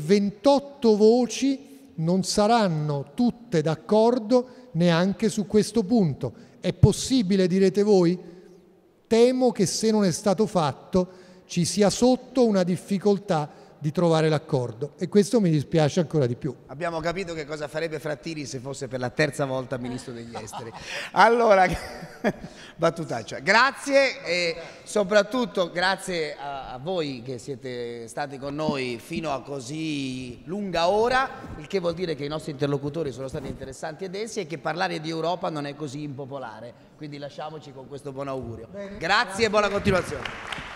28 voci non saranno tutte d'accordo neanche su questo punto. È possibile, direte voi? Temo che se non è stato fatto ci sia sotto una difficoltà di trovare l'accordo e questo mi dispiace ancora di più. Abbiamo capito che cosa farebbe Frattini se fosse per la terza volta Ministro degli Esteri. Allora, battutaccia. Grazie e soprattutto grazie a voi che siete stati con noi fino a così lunga ora, il che vuol dire che i nostri interlocutori sono stati interessanti ed essi e che parlare di Europa non è così impopolare. Quindi lasciamoci con questo buon augurio. Grazie e buona continuazione.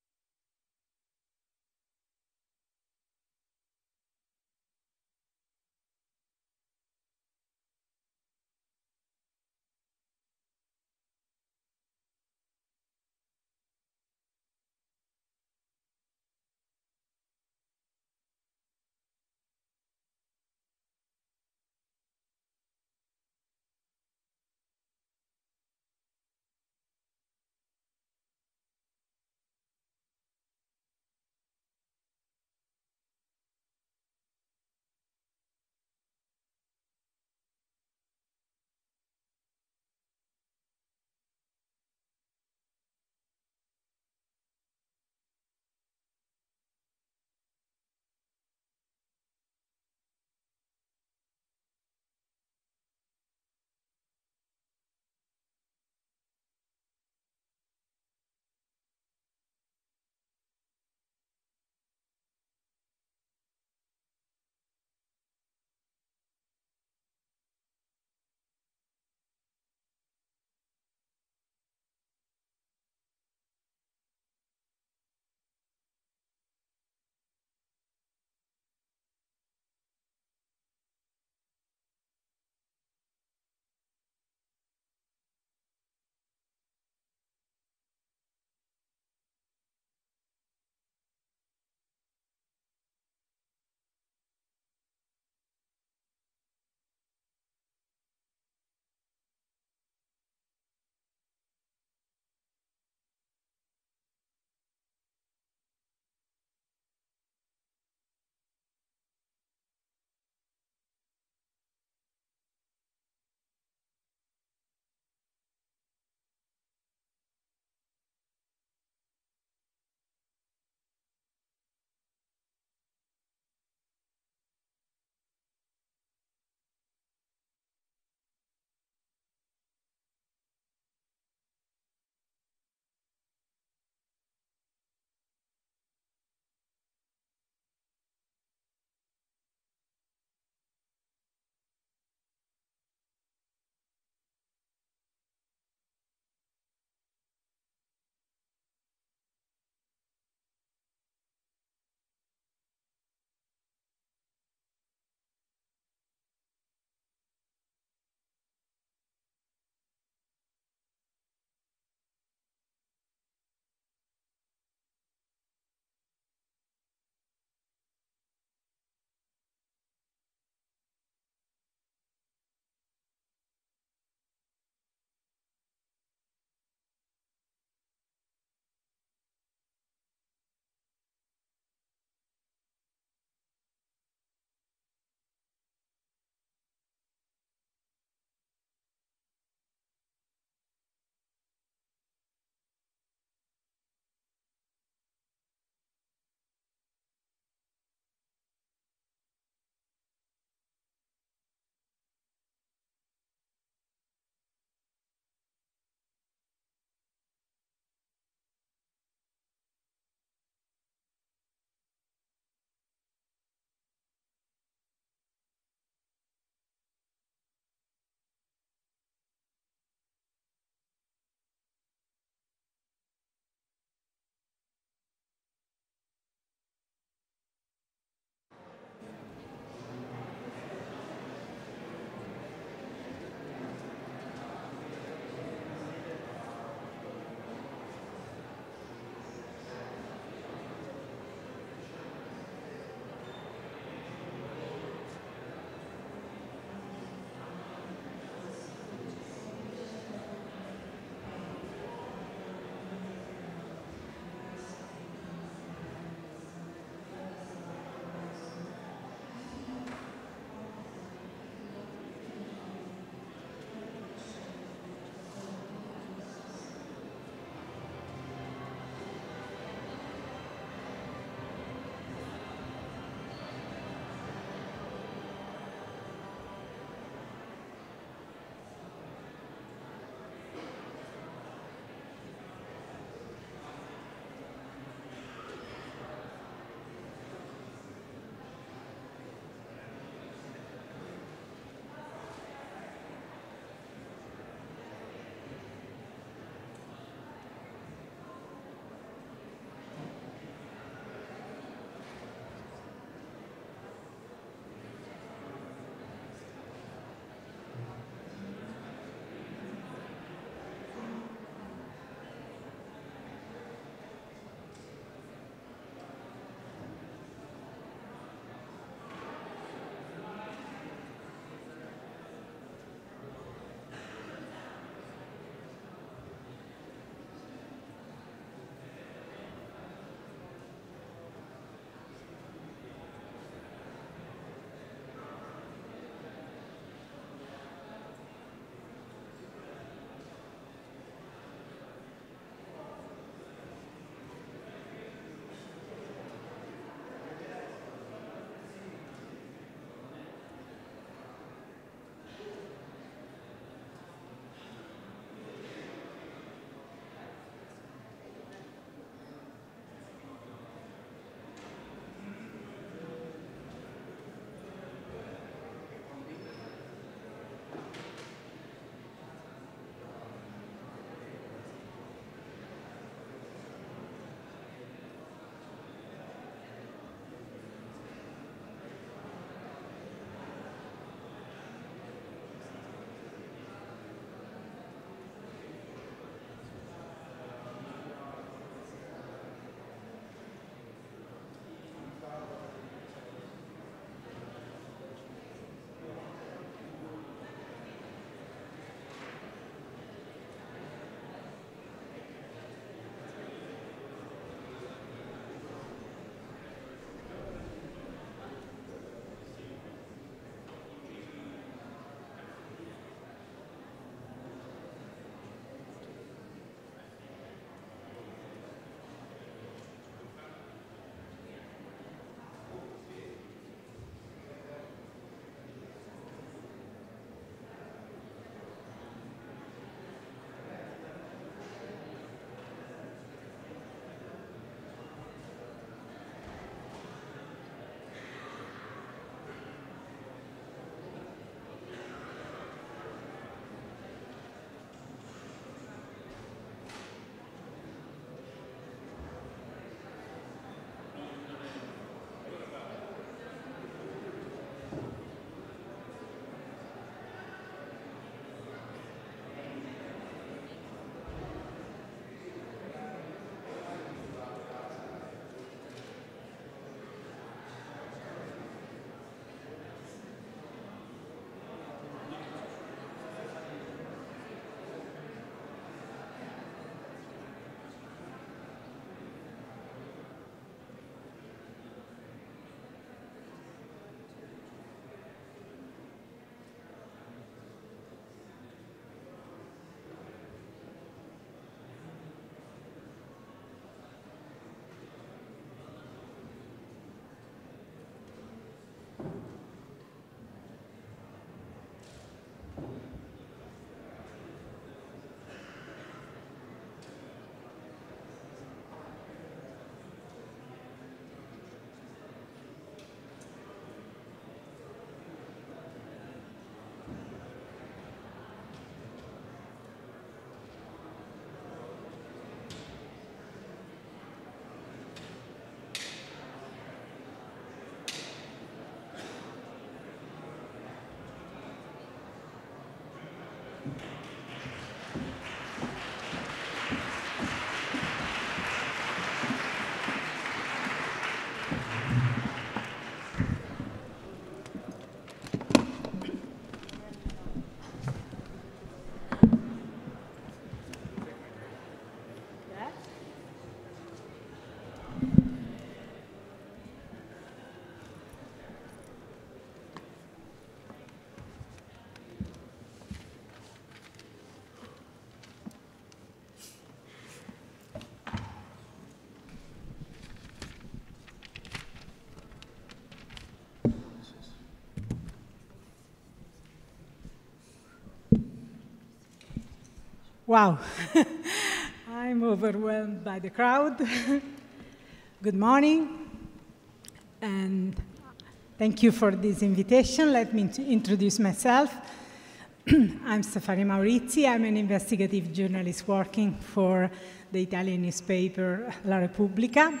Wow, I'm overwhelmed by the crowd. Good morning, and thank you for this invitation. Let me introduce myself. I'm Stefania Maurizi. I'm an investigative journalist working for the Italian newspaper La Repubblica.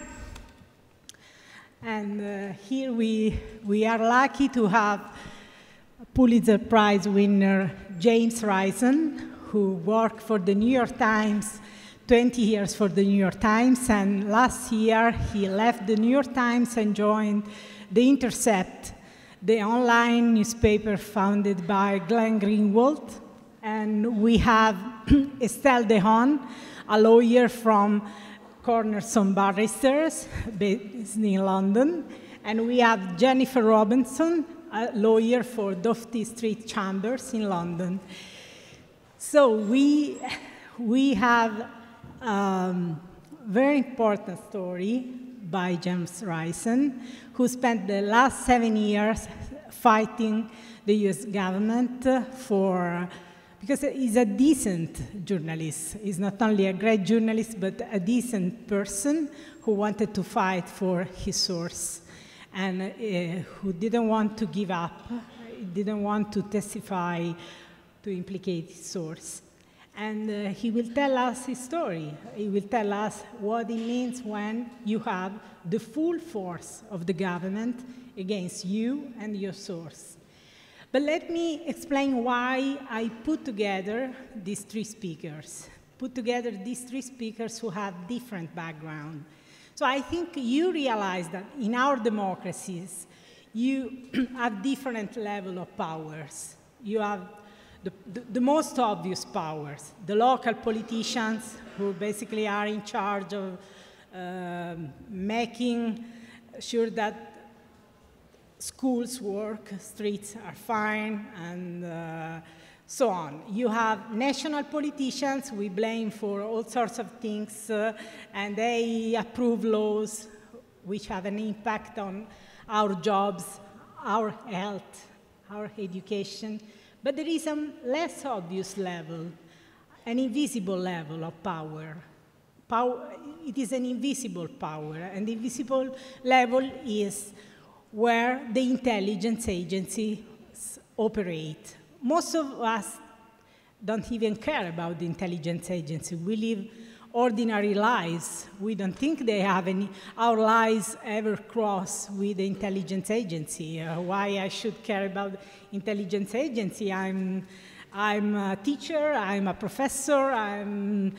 And here we are lucky to have Pulitzer Prize winner James Risen, who worked for the New York Times, 20 years for the New York Times, and last year he left the New York Times and joined The Intercept, the online newspaper founded by Glenn Greenwald. And we have Estelle Dehaene, a lawyer from Cornerstone Barristers, based in London. And we have Jennifer Robinson, a lawyer for Doughty Street Chambers in London. So we have a very important story by James Risen, who spent the last 7 years fighting the US government because he's a decent journalist. He's not only a great journalist, but a decent person who wanted to fight for his source and who didn't want to give up, didn't want to testify to implicate his source. And he will tell us his story. He will tell us what it means when you have the full force of the government against you and your source. But let me explain why I put together these three speakers. Put together these three speakers who have different backgrounds. So I think you realize that in our democracies, you have different level of powers. You have the most obvious powers, the local politicians who basically are in charge of making sure that schools work, streets are fine, and so on. You have national politicians we blame for all sorts of things, and they approve laws which have an impact on our jobs, our health, our education. But there is a less obvious level, an invisible level of power. It is an invisible power, and the invisible level is where the intelligence agencies operate. Most of us don't even care about the intelligence agency. We live ordinary lives. We don't think they have our lives ever cross with the intelligence agency. Why I should care about intelligence agency? I'm a teacher, I'm a professor, I'm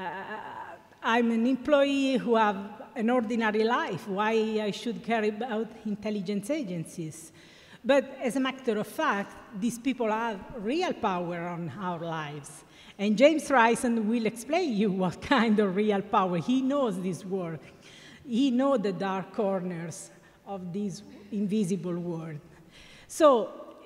an employee who have an ordinary life. Why I should care about intelligence agencies? But as a matter of fact, these people have real power on our lives. And James Risen will explain you what kind of real power. He knows this world. He knows the dark corners of this invisible world. So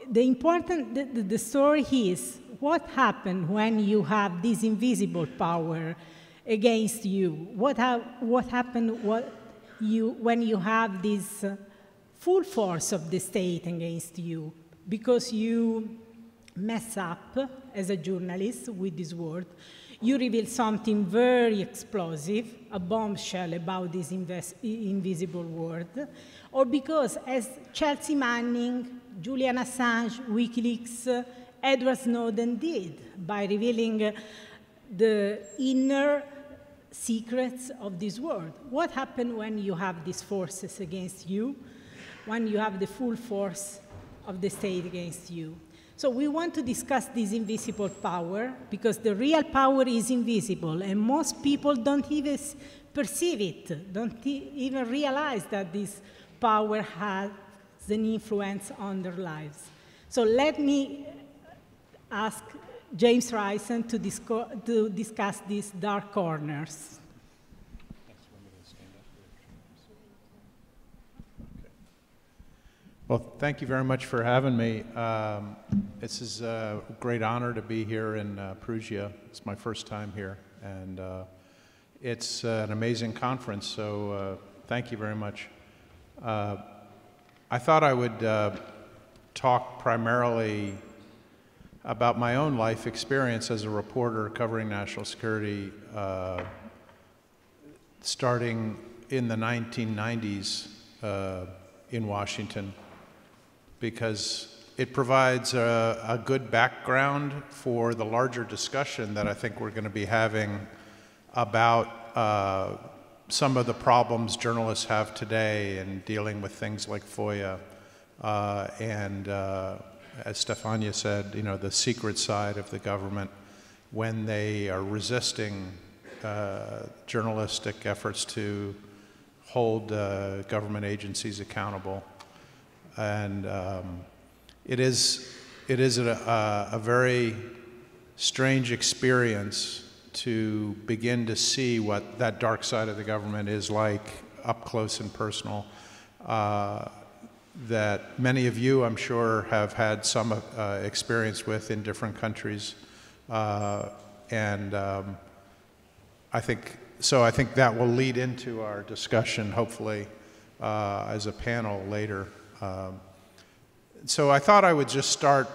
the story is what happened when you have this invisible power against you? What happened when you have this full force of the state against you? Because you mess up as a journalist with this word, you reveal something very explosive, a bombshell about this invisible world, or because, as Chelsea Manning, Julian Assange, WikiLeaks, Edward Snowden did, by revealing the inner secrets of this world. What happens when you have these forces against you, when you have the full force of the state against you? So we want to discuss this invisible power because the real power is invisible and most people don't even perceive it, don't even realize that this power has an influence on their lives. So let me ask James Risen to discuss these dark corners. Well, thank you very much for having me. This is a great honor to be here in Perugia. It's my first time here, and it's an amazing conference, so thank you very much. I thought I would talk primarily about my own life experience as a reporter covering national security starting in the 1990s in Washington, because it provides a good background for the larger discussion that I think we're going to be having about some of the problems journalists have today in dealing with things like FOIA and, as Stefania said, you know, the secret side of the government when they are resisting journalistic efforts to hold government agencies accountable. And it is a very strange experience to begin to see what that dark side of the government is like up close and personal, that many of you, I'm sure, have had some experience with in different countries. I think that will lead into our discussion, hopefully, as a panel later. So I thought I would just start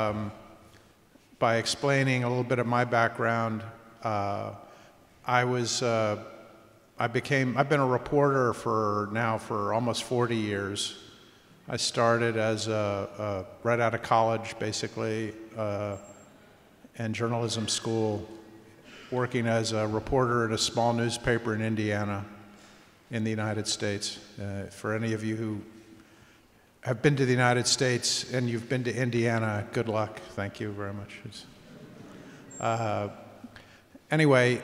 by explaining a little bit of my background. I've been a reporter for almost 40 years. I started as right out of college, basically, and journalism school, working as a reporter at a small newspaper in Indiana, in the United States. For any of you who have been to the United States and you've been to Indiana, good luck. Thank you very much. Anyway,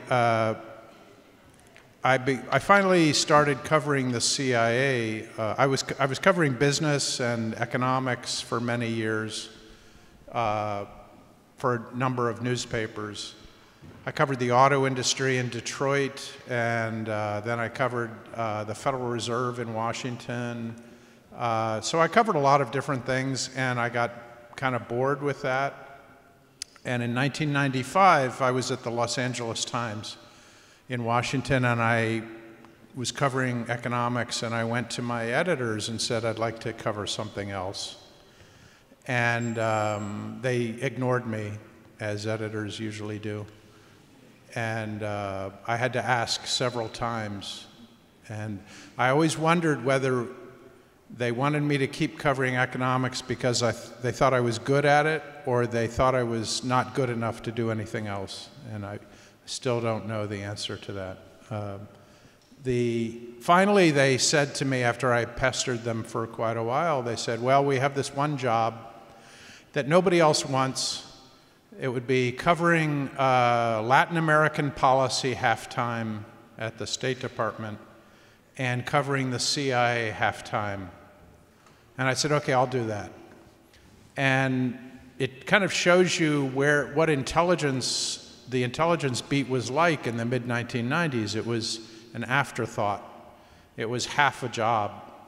I finally started covering the CIA. I was covering business and economics for many years for a number of newspapers. I covered the auto industry in Detroit, and then I covered the Federal Reserve in Washington. So I covered a lot of different things, and I got kind of bored with that. And in 1995, I was at the Los Angeles Times in Washington, and I was covering economics, and I went to my editors and said I'd like to cover something else. And they ignored me, as editors usually do. And I had to ask several times. And I always wondered whether they wanted me to keep covering economics because they thought I was good at it, or they thought I was not good enough to do anything else. And I still don't know the answer to that. Finally, they said to me, after I pestered them for quite a while, they said, well, we have this one job that nobody else wants. It would be covering Latin American policy half-time at the State Department and covering the CIA half-time. And I said, okay, I'll do that. And it kind of shows you what the intelligence beat was like in the mid-1990s. It was an afterthought. It was half a job.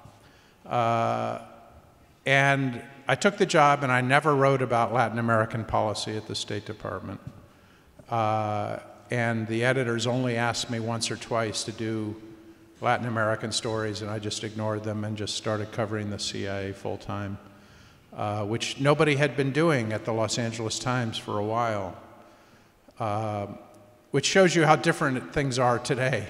And I took the job, and I never wrote about Latin American policy at the State Department. And the editors only asked me once or twice to do Latin American stories, and I just ignored them and just started covering the CIA full-time, which nobody had been doing at the Los Angeles Times for a while, which shows you how different things are today.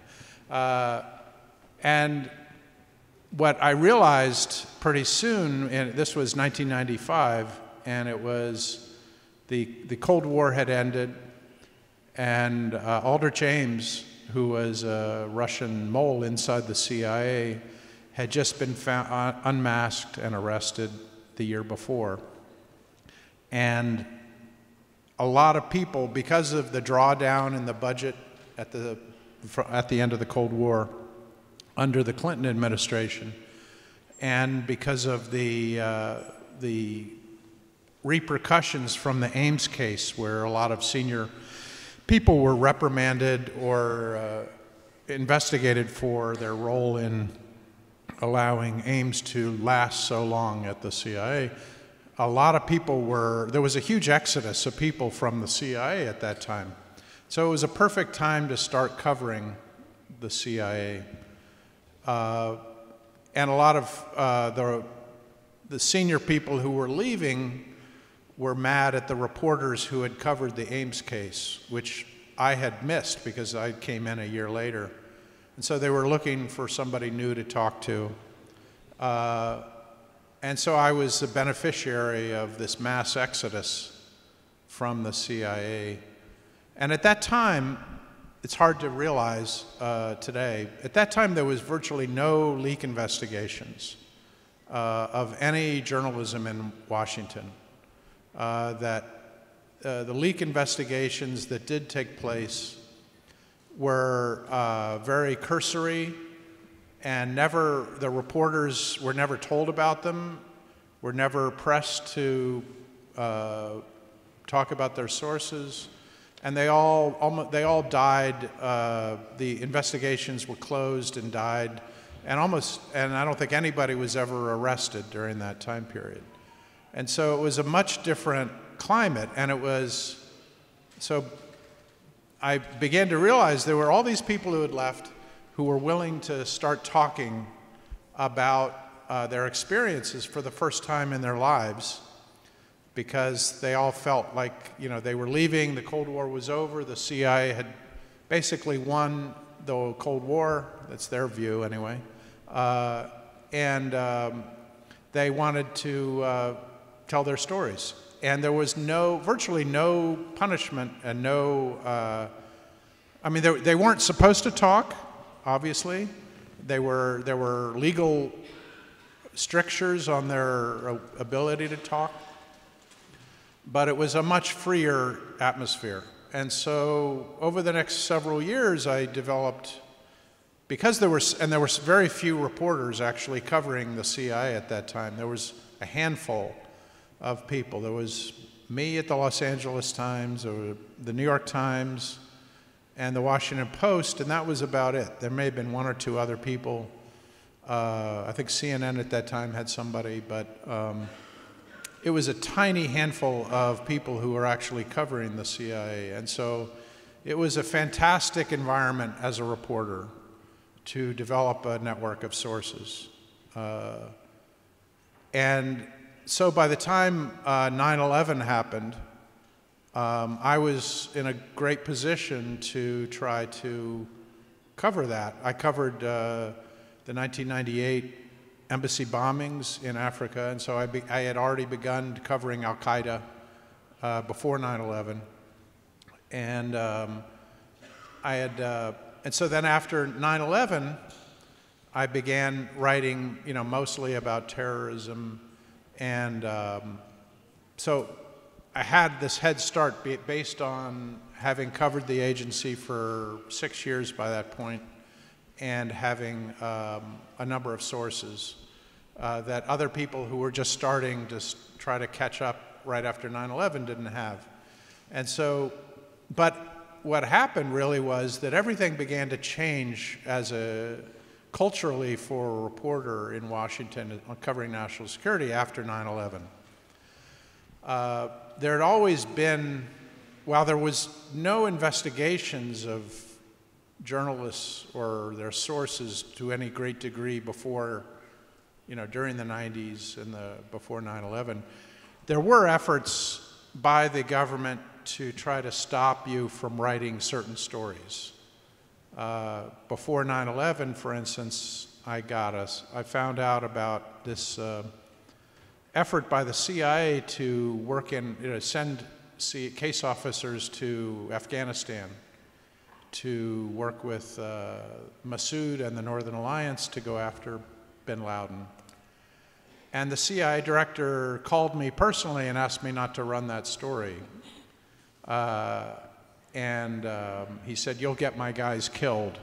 And what I realized pretty soon, and this was 1995, and it was the Cold War had ended, and Aldrich Ames, who was a Russian mole inside the CIA, had just been found unmasked and arrested the year before. And a lot of people, because of the drawdown in the budget at the end of the Cold War, under the Clinton administration, and because of the repercussions from the Ames case, where a lot of senior people were reprimanded or investigated for their role in allowing Ames to last so long at the CIA, a lot of people there was a huge exodus of people from the CIA at that time. So it was a perfect time to start covering the CIA. And a lot of the senior people who were leaving were mad at the reporters who had covered the Ames case, which I had missed because I came in a year later. And so they were looking for somebody new to talk to. And so I was the beneficiary of this mass exodus from the CIA. And at that time, it's hard to realize today, at that time there was virtually no leak investigations of any journalism in Washington. The leak investigations that did take place were very cursory, and the reporters were never told about them, were never pressed to talk about their sources, and they all died. The investigations were closed and died, and I don't think anybody was ever arrested during that time period. And so it was a much different climate, and so I began to realize there were all these people who had left who were willing to start talking about their experiences for the first time in their lives, because they all felt like, they were leaving, the Cold War was over, the CIA had basically won the Cold War, that's their view anyway, and they wanted to tell their stories. And there was virtually no punishment and they weren't supposed to talk, obviously. There were legal strictures on their ability to talk, but it was a much freer atmosphere. And so over the next several years, I developed, because there were very few reporters actually covering the CIA at that time. There was a handful of people. There was me at the Los Angeles Times, or the New York Times, and the Washington Post, and that was about it. There may have been one or two other people. I think CNN at that time had somebody, but it was a tiny handful of people who were actually covering the CIA. And so it was a fantastic environment as a reporter to develop a network of sources. And so by the time 9/11 happened, I was in a great position to try to cover that. I covered the 1998 embassy bombings in Africa, and so I had already begun covering Al-Qaeda before 9/11. And and so then after 9/11, I began writing, mostly about terrorism. And so I had this head start based on having covered the agency for 6 years by that point, and having a number of sources that other people who were just starting to try to catch up right after 9/11 didn't have. And so, but what happened really was that everything began to change culturally for a reporter in Washington covering national security after 9/11. There had always been, while there was no investigations of journalists or their sources to any great degree before, during the 90s and before 9/11, there were efforts by the government to try to stop you from writing certain stories. Before 9/11, for instance, I found out about this effort by the CIA to send case officers to Afghanistan to work with Massoud and the Northern Alliance to go after bin Laden. And the CIA director called me personally and asked me not to run that story. He said, "You'll get my guys killed."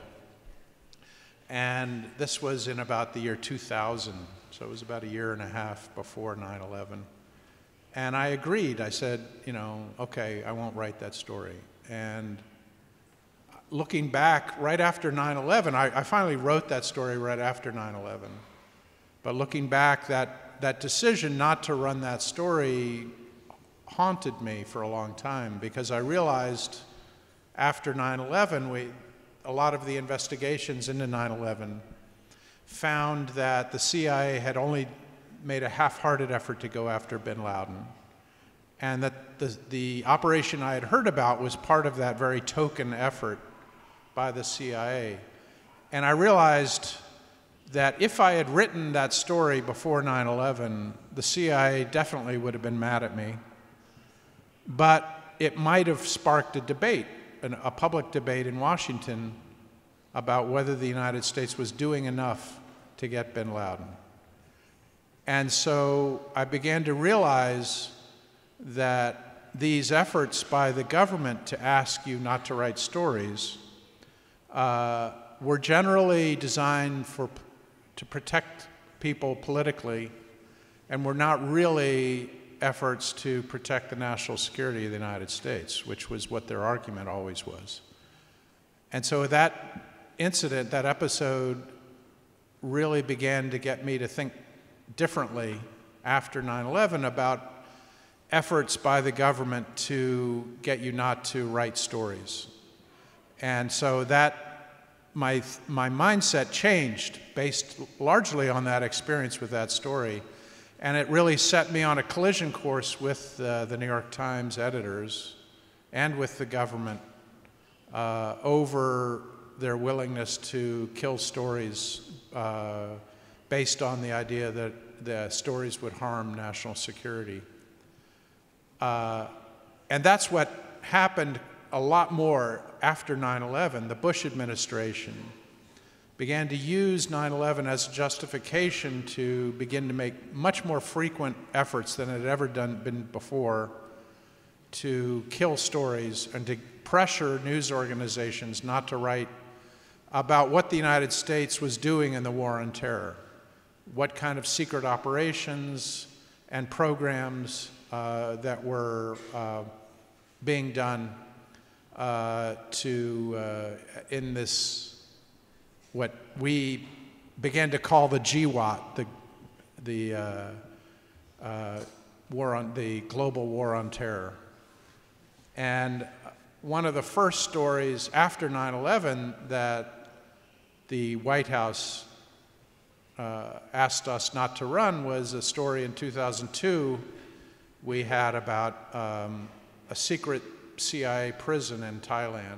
And this was in about the year 2000, so it was about a year and a half before 9/11. And I agreed. I said, okay, I won't write that story. And looking back, right after 9/11, I finally wrote that story right after 9/11. But looking back, that decision not to run that story haunted me for a long time, because I realized after 9/11, a lot of the investigations into 9/11 found that the CIA had only made a half-hearted effort to go after bin Laden, and that the operation I had heard about was part of that very token effort by the CIA. And I realized that if I had written that story before 9/11, the CIA definitely would have been mad at me, but it might have sparked a debate, a public debate in Washington about whether the United States was doing enough to get bin Laden. And so I began to realize that these efforts by the government to ask you not to write stories were generally designed to protect people politically, and were not really efforts to protect the national security of the United States, which was what their argument always was. And so that incident, that episode, really began to get me to think differently after 9/11 about efforts by the government to get you not to write stories. And so that my mindset changed based largely on that experience with that story. And it really set me on a collision course with the New York Times editors and with the government over their willingness to kill stories based on the idea that the stories would harm national security. And that's what happened a lot more after 9/11. The Bush administration began to use 9/11 as a justification to begin to make much more frequent efforts than it had ever been before to kill stories and to pressure news organizations not to write about what the United States was doing in the war on terror, what kind of secret operations and programs that were being done in this, what we began to call the GWOT, the global war on terror. And one of the first stories after 9/11 that the White House asked us not to run was a story in 2002 we had about a secret CIA prison in Thailand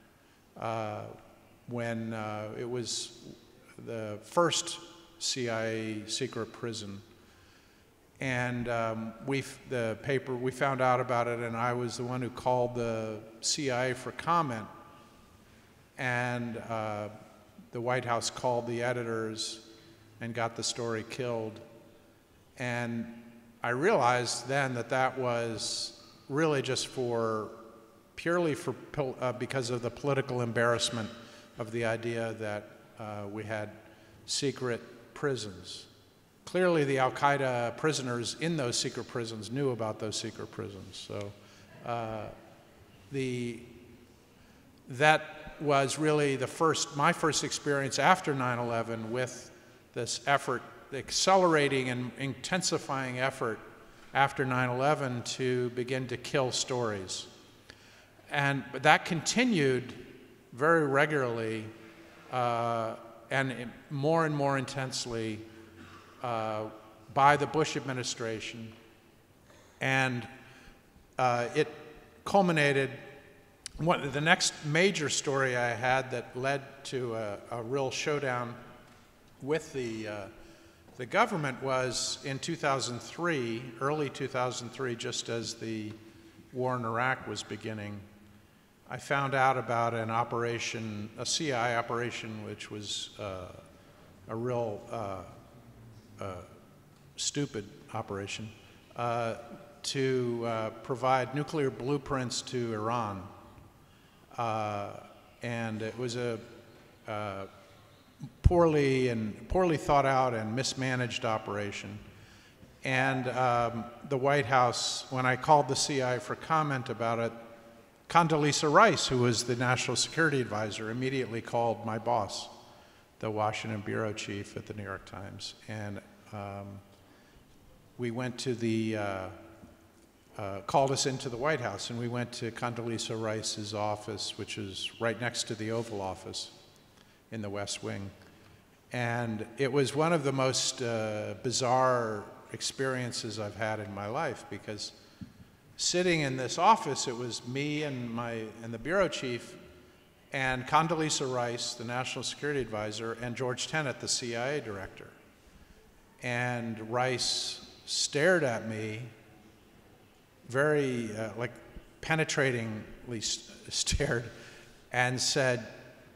when it was the first CIA secret prison. And we found out about it, and I was the one who called the CIA for comment. And the White House called the editors and got the story killed. And I realized then that that was really just purely because of the political embarrassment of the idea that we had secret prisons. Clearly, the Al-Qaeda prisoners in those secret prisons knew about those secret prisons. So that was really my first experience after 9/11 with this effort, the accelerating and intensifying effort after 9/11 to begin to kill stories. And that continued very regularly and more intensely by the Bush administration. And it culminated, the next major story I had that led to a real showdown with the government was in 2003, early 2003, just as the war in Iraq was beginning. I found out about an operation, a CIA operation, which was a real stupid operation, to provide nuclear blueprints to Iran. And it was a poorly thought out and mismanaged operation. And the White House, when I called the CIA for comment about it, Condoleezza Rice, who was the national security advisor, immediately called my boss, the Washington bureau chief at the New York Times. And we went to called us into the White House, and we went to Condoleezza Rice's office, which is right next to the Oval Office in the West Wing. And it was one of the most bizarre experiences I've had in my life, because sitting in this office. It was me and the bureau chief, and Condoleezza Rice, the national security advisor, and George Tenet, the CIA director. And Rice stared at me, very like penetratingly stared, and said,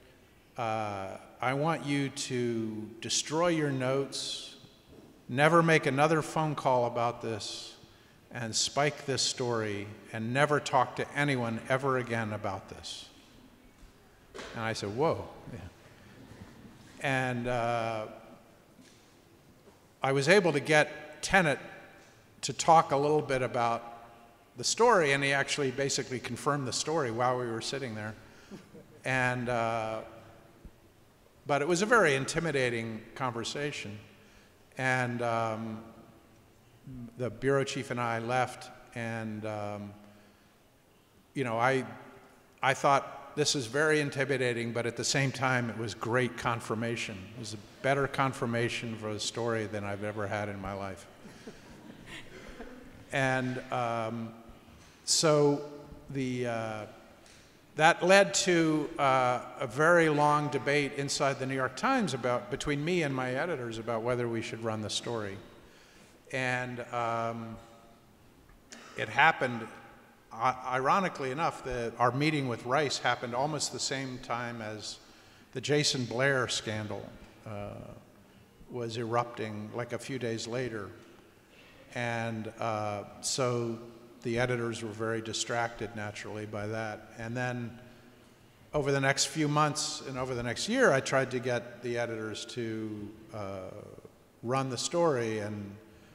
I want you to destroy your notes, never make another phone call about this, and spike this story, and never talk to anyone ever again about this. And I said, whoa. Yeah. And I was able to get Tenet to talk a little bit about the story, and he actually basically confirmed the story while we were sitting there. And, but it was a very intimidating conversation. And the bureau chief and I left, and you know, I thought this is very intimidating, but at the same time, it was great confirmation. It was a better confirmation for the story than I've ever had in my life. And so that led to a very long debate inside the New York Times between me and my editors about whether we should run the story. And it happened, ironically enough, our meeting with Rice happened almost the same time as the Jason Blair scandal was erupting, like a few days later. And so the editors were very distracted, naturally, by that. And then over the next few months and over the next year, I tried to get the editors to run the story, and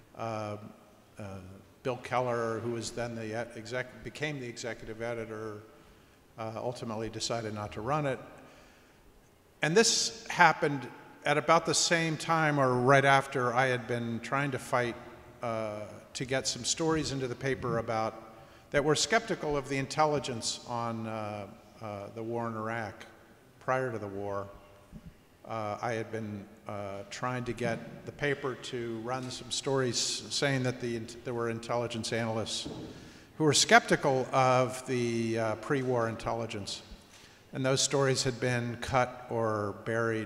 Bill Keller, who was then became the executive editor, ultimately decided not to run it. And this happened at about the same time, or right after, I had been trying to fight to get some stories into the paper that were skeptical of the intelligence on the war in Iraq. Prior to the war, I had been trying to get the paper to run some stories saying that there were intelligence analysts who were skeptical of the pre-war intelligence. And those stories had been cut or buried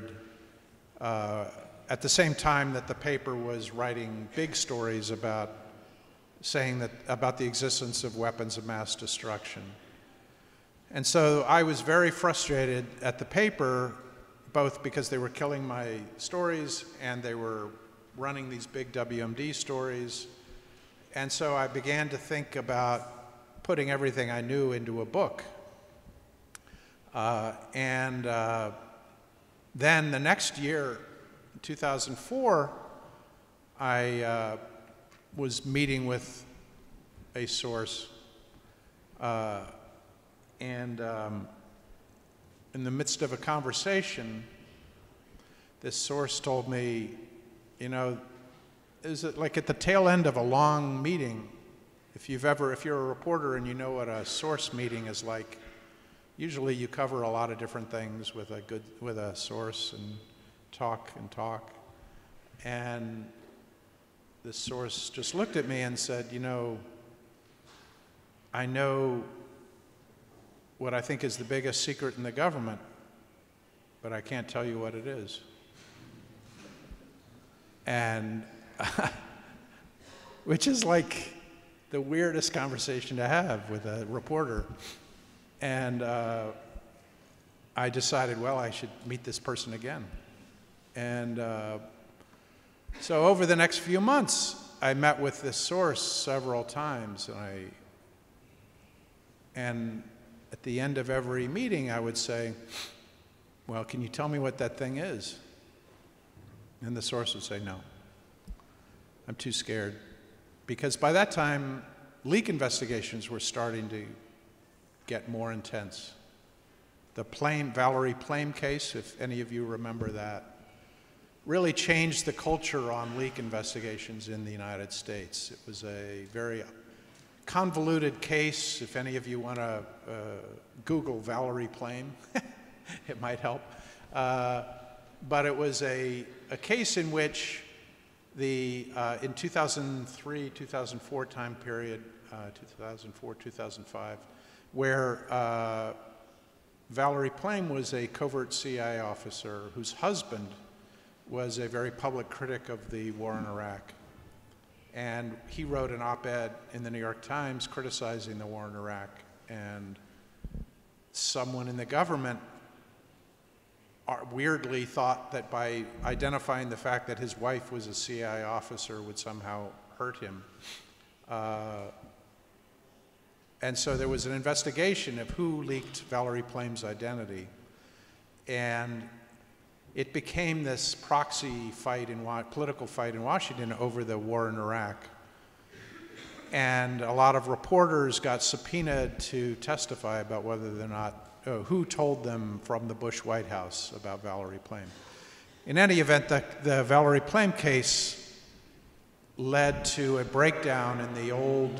at the same time that the paper was writing big stories about the existence of weapons of mass destruction. And so I was very frustrated at the paper, both because they were killing my stories and they were running these big WMD stories. And so I began to think about putting everything I knew into a book. Then the next year, 2004, I was meeting with a source, and in the midst of a conversation, this source told me, you know, is it like at the tail end of a long meeting, if you're a reporter and you know what a source meeting is like, usually you cover a lot of different things with a source and talk. And this source just looked at me and said, you know, I know what I think is the biggest secret in the government, but I can't tell you what it is. And which is like the weirdest conversation to have with a reporter. And I decided, well, I should meet this person again. And so over the next few months, I met with this source several times, and at the end of every meeting, I would say, well, can you tell me what that thing is? And the source would say, no, I'm too scared. Because by that time, leak investigations were starting to get more intense. The Valerie Plame case, if any of you remember that, really changed the culture on leak investigations in the United States. It was a very convoluted case. If any of you want to Google Valerie Plame, it might help. But it was a case in which in 2003, 2004 time period, 2004, 2005, where Valerie Plame was a covert CIA officer whose husband was a very public critic of the war in Iraq. And he wrote an op-ed in the New York Times criticizing the war in Iraq. And someone in the government weirdly thought that by identifying the fact that his wife was a CIA officer would somehow hurt him. And so there was an investigation of who leaked Valerie Plame's identity. And it became this proxy fight, political fight in Washington over the war in Iraq. And a lot of reporters got subpoenaed to testify about whether they're not, who told them from the Bush White House about Valerie Plame. In any event, the Valerie Plame case led to a breakdown in the old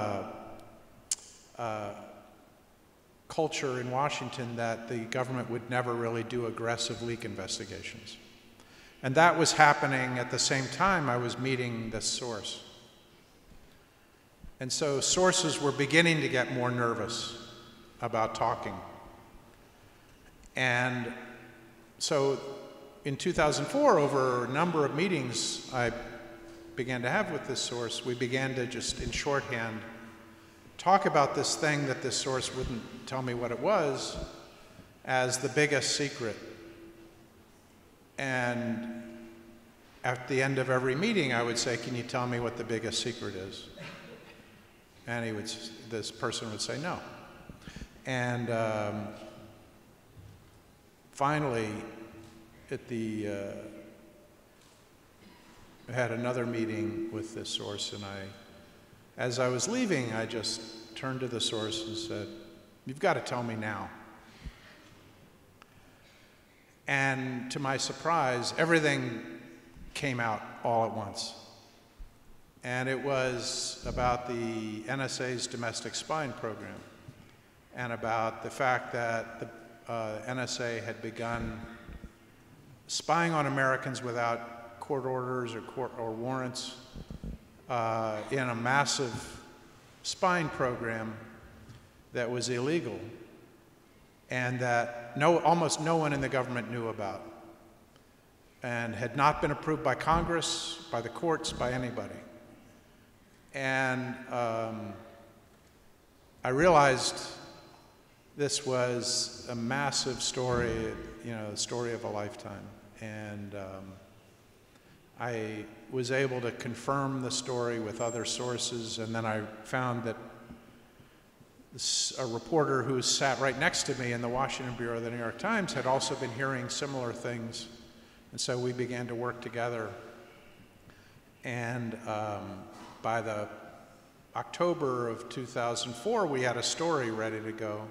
culture in Washington that the government would never really do aggressive leak investigations. And that was happening at the same time I was meeting this source. And so sources were beginning to get more nervous about talking. And so in 2004, over a number of meetings I began to have with this source, we began to just, in shorthand, talk about this thing that this source wouldn't tell me what it was as the biggest secret. And at the end of every meeting, I would say, "Can you tell me what the biggest secret is?" And this person would say no. And finally, I had another meeting with this source, and as I was leaving, I just turned to the source and said, "You've got to tell me now." And to my surprise, everything came out all at once. And it was about the NSA's domestic spying program and about the fact that the NSA had begun spying on Americans without court orders or warrants in a massive spying program that was illegal and that almost no one in the government knew about and had not been approved by Congress, by the courts, by anybody. And I realized this was a massive story, the story of a lifetime. And I was able to confirm the story with other sources, and then I found that a reporter who sat right next to me in the Washington Bureau of the New York Times had also been hearing similar things. And so we began to work together. And by the October of 2004, we had a story ready to go.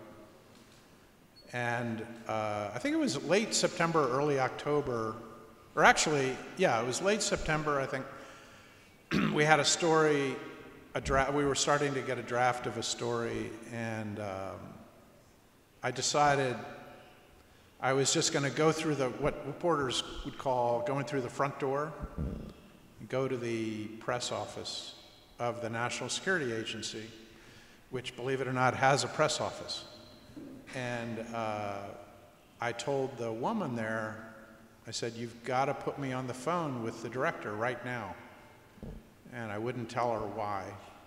And I think it was late September, early October, or actually, yeah, it was late September, I think. We had a story, we were starting to get a draft of a story, and I decided I was just going to go through what reporters would call going through the front door, and go to the press office of the National Security Agency, which, believe it or not, has a press office. And I told the woman there, I said, "You've got to put me on the phone with the director right now." And I wouldn't tell her why.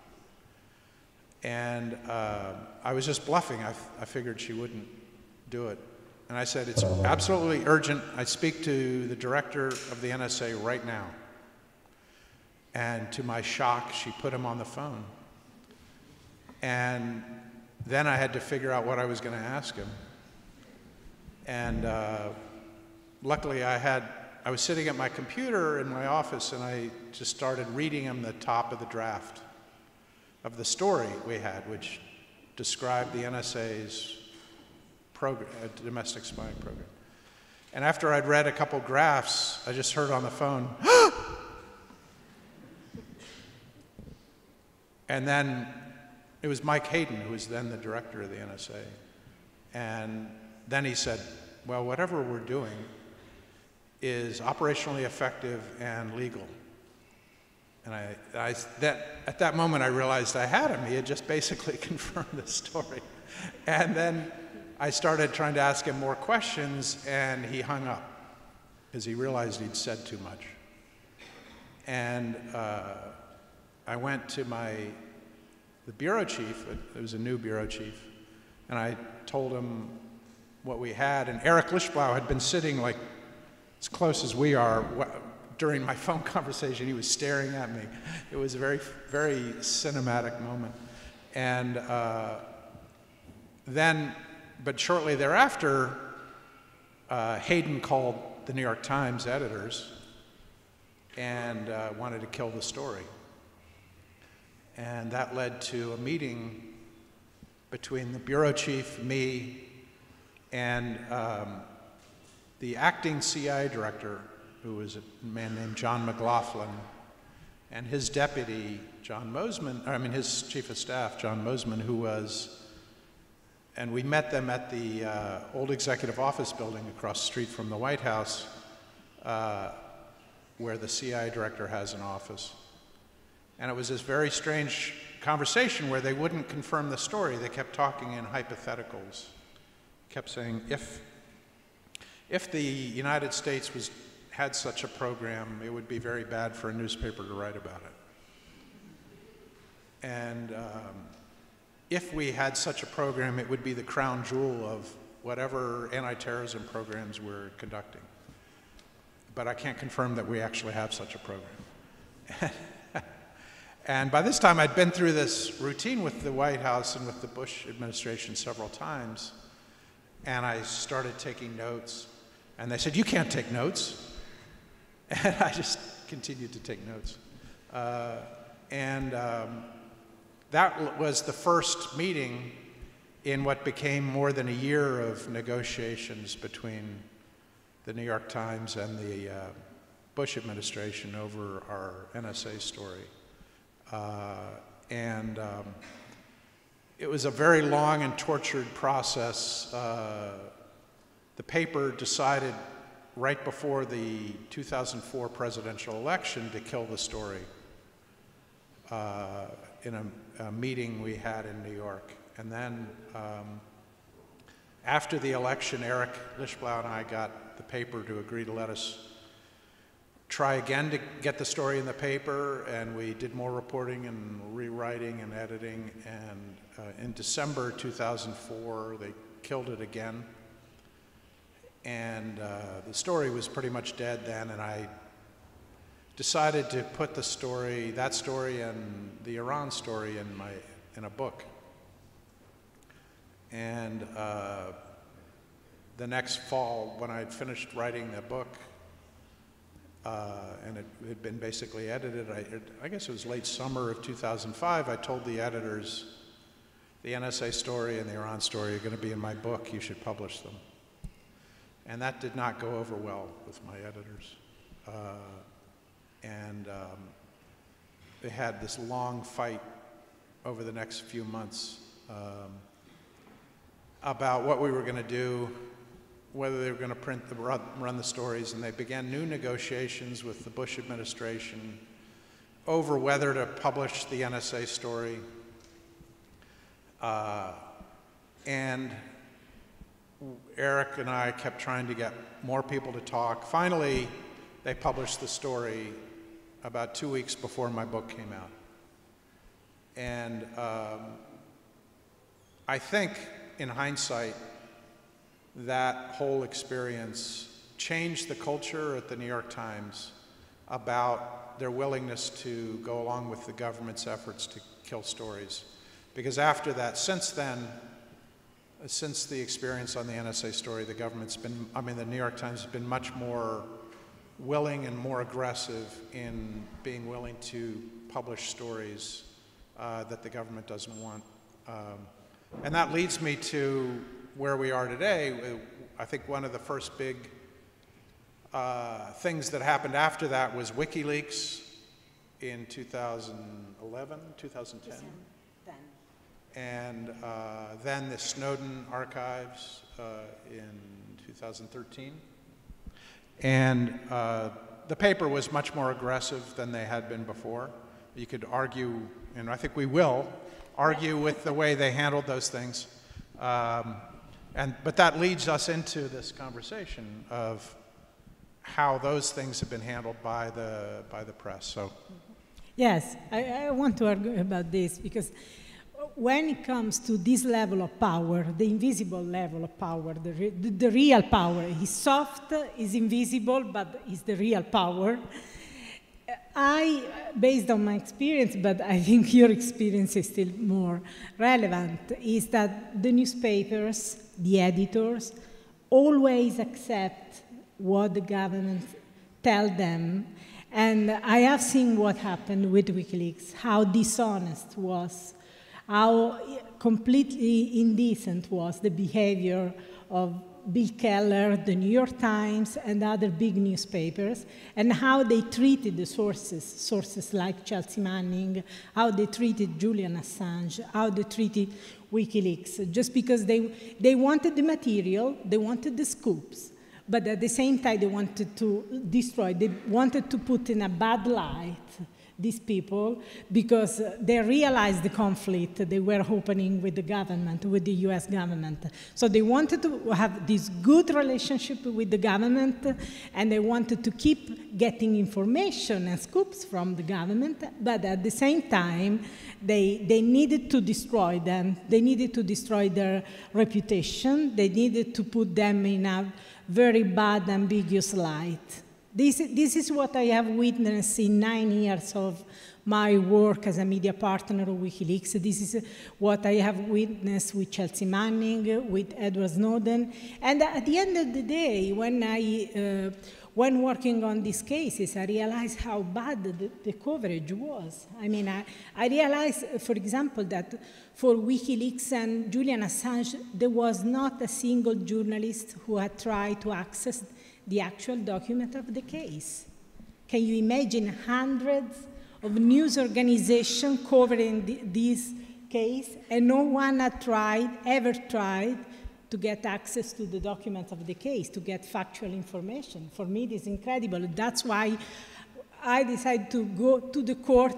And I was just bluffing. I figured she wouldn't do it. And I said, "It's absolutely urgent. I speak to the director of the NSA right now." And to my shock, she put him on the phone. And then I had to figure out what I was going to ask him. And luckily I was sitting at my computer in my office, and I just started reading him the top of the draft of the story we had, which described the NSA's program, domestic spying program. And after I'd read a couple drafts, I just heard on the phone, and then it was Mike Hayden, who was then the director of the NSA. And then he said, "Well, whatever we're doing is operationally effective and legal." at that moment I realized I had him. He had just basically confirmed the story. And then I started trying to ask him more questions, and he hung up because he realized he'd said too much. And I went to the bureau chief. There was a new bureau chief, and I told him what we had. And Eric Lischblau had been sitting like as close as we are during my phone conversation. He was staring at me. It was a very, very cinematic moment. And but shortly thereafter, Hayden called the New York Times editors and wanted to kill the story. And that led to a meeting between the bureau chief, me, and the acting CIA director, who was a man named John McLaughlin, and his deputy, his chief of staff, John Mosman, and we met them at the old executive office building across the street from the White House, where the CIA director has an office. And it was this very strange conversation where they wouldn't confirm the story. They kept talking in hypotheticals, kept saying, if the United States had such a program, it would be very bad for a newspaper to write about it. And if we had such a program, it would be the crown jewel of whatever anti-terrorism programs we're conducting. But I can't confirm that we actually have such a program. And by this time, I'd been through this routine with the White House and with the Bush administration several times, and I started taking notes. And they said, "You can't take notes." And I just continued to take notes. That was the first meeting in what became more than a year of negotiations between the New York Times and the Bush administration over our NSA story. It was a very long and tortured process. The paper decided right before the 2004 presidential election to kill the story in a meeting we had in New York. And then after the election, Eric Lischblau and I got the paper to agree to let us try again to get the story in the paper, and we did more reporting and rewriting and editing, and in December 2004 they killed it again. And the story was pretty much dead then, and I decided to put that story and the Iran story in a book. And the next fall, when I had finished writing the book, and it had been basically edited, I guess it was late summer of 2005, I told the editors, the NSA story and the Iran story are going to be in my book, you should publish them. And that did not go over well with my editors. They had this long fight over the next few months about what we were going to do, whether they were going to run the stories, and they began new negotiations with the Bush administration over whether to publish the NSA story. And Eric and I kept trying to get more people to talk. Finally, they published the story about 2 weeks before my book came out. And I think, in hindsight, that whole experience changed the culture at the New York Times about their willingness to go along with the government's efforts to kill stories. Because after that, since then, since the experience on the NSA story, the New York Times has been much more willing and more aggressive in being willing to publish stories that the government doesn't want. And that leads me to where we are today. I think one of the first big things that happened after that was WikiLeaks in 2011, 2010. And then the Snowden archives in 2013. And the paper was much more aggressive than they had been before. You could argue, and I think we will, argue with the way they handled those things. But that leads us into this conversation of how those things have been handled by the press. So, yes, I want to argue about this because when it comes to this level of power, the invisible level of power, the real power is soft, is invisible, but is the real power. Based on my experience, but I think your experience is still more relevant, is that the newspapers, the editors, always accept what the government tell them. And I have seen what happened with WikiLeaks, how dishonest was, how completely indecent was the behavior of Bill Keller, the New York Times, and other big newspapers, and how they treated the sources like Chelsea Manning, how they treated Julian Assange, how they treated WikiLeaks, just because they wanted the material, they wanted the scoops, but at the same time they wanted to destroy, they wanted to put in a bad light these people because they realized the conflict they were opening with the government, with the US government. So they wanted to have this good relationship with the government and they wanted to keep getting information and scoops from the government, but at the same time, they needed to destroy them. They needed to destroy their reputation. They needed to put them in a very bad, ambiguous light. This is what I have witnessed in 9 years of my work as a media partner of WikiLeaks. This is what I have witnessed with Chelsea Manning, with Edward Snowden. And at the end of the day, when working on these cases, I realized how bad the coverage was. I mean, I realized, for example, that for WikiLeaks and Julian Assange, there was not a single journalist who had tried to access the actual document of the case. Can you imagine hundreds of news organizations covering this case, and no one had ever tried to get access to the documents of the case, to get factual information? For me, this is incredible. That's why I decided to go to the court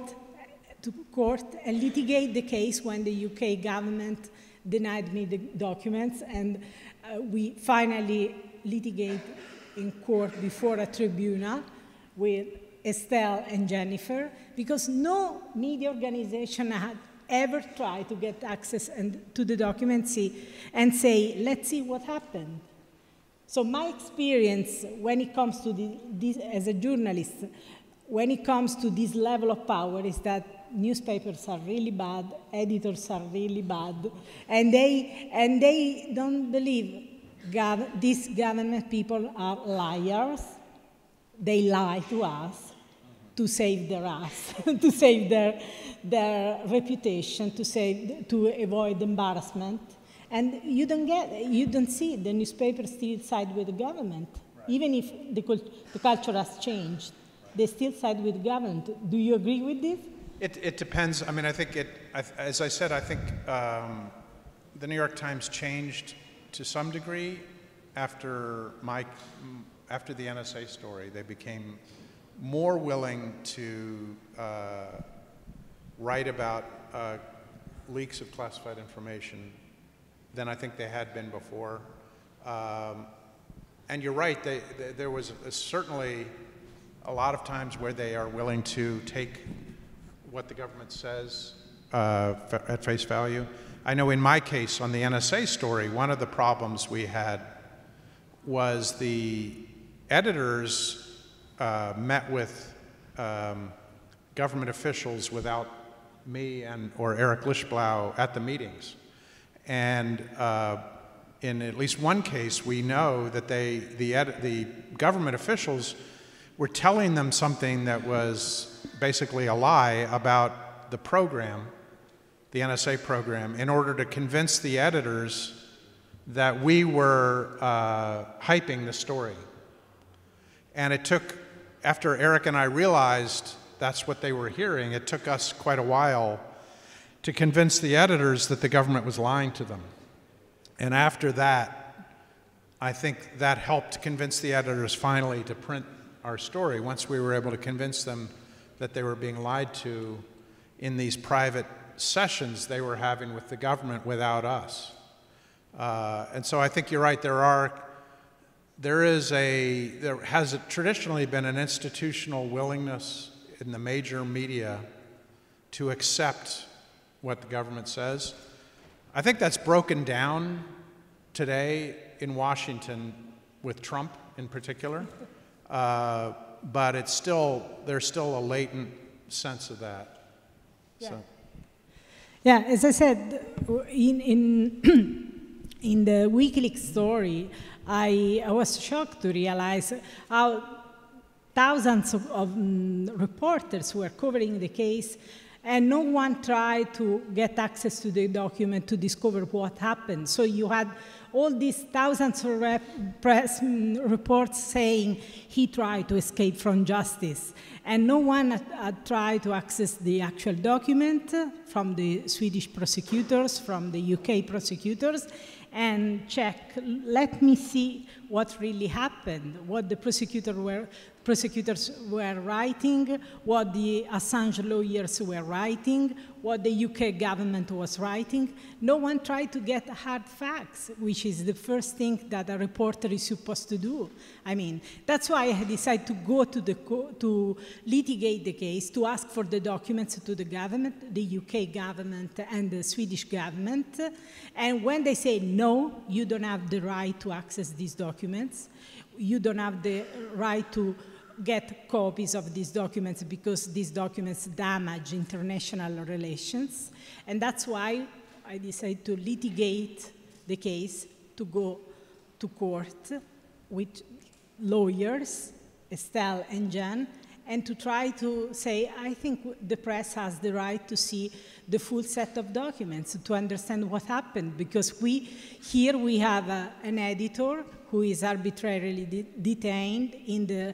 and litigate the case when the UK government denied me the documents, and we finally litigated in court before a tribunal with Estelle and Jennifer, because no media organization had ever tried to get access to the documents and say, let's see what happened. So my experience when it comes to this as a journalist, when it comes to this level of power, is that newspapers are really bad, editors are really bad, and they don't believe these government people are liars. They lie to us to save their ass, to save their reputation, to avoid embarrassment. And you don't see the newspapers still side with the government, right. Even if the culture has changed. They still side with the government. Do you agree with this? It depends. I mean, I think as I said, I think the New York Times changed to some degree after the NSA story. They became more willing to write about leaks of classified information than I think they had been before. And you're right, there was certainly a lot of times where they are willing to take what the government says at face value. I know in my case, on the NSA story, one of the problems we had was the editors met with government officials without me or Eric Lischblau at the meetings. And in at least one case, we know that the government officials were telling them something that was basically a lie about the program, the NSA program, in order to convince the editors that we were hyping the story. And it took, after Eric and I realized that's what they were hearing, it took us quite a while to convince the editors that the government was lying to them. And after that, I think that helped convince the editors finally to print our story once we were able to convince them that they were being lied to in these private sessions they were having with the government without us. And so I think you're right, there has traditionally been an institutional willingness in the major media to accept what the government says. I think that's broken down today in Washington with Trump in particular, but there's still a latent sense of that. Yeah. So. Yeah, as I said, in the WikiLeaks story, I was shocked to realize how thousands of reporters were covering the case, and no one tried to get access to the document to discover what happened. So you had all these thousands of press reports saying he tried to escape from justice. And no one had tried to access the actual document from the Swedish prosecutors, from the UK prosecutors, and check, let me see what really happened, what the prosecutors were writing, what the Assange lawyers were writing, what the UK government was writing. No one tried to get hard facts, which is the first thing that a reporter is supposed to do. I mean, that's why I decided to go to litigate the case, to ask for the documents to the government, the UK government and the Swedish government. And when they say, no, you don't have the right to access these documents, you don't have the right to get copies of these documents because these documents damage international relations. And that's why I decided to litigate the case, to go to court with lawyers, Estelle and Jan, and to try to say, I think the press has the right to see the full set of documents, to understand what happened, because here we have an editor who is arbitrarily detained in the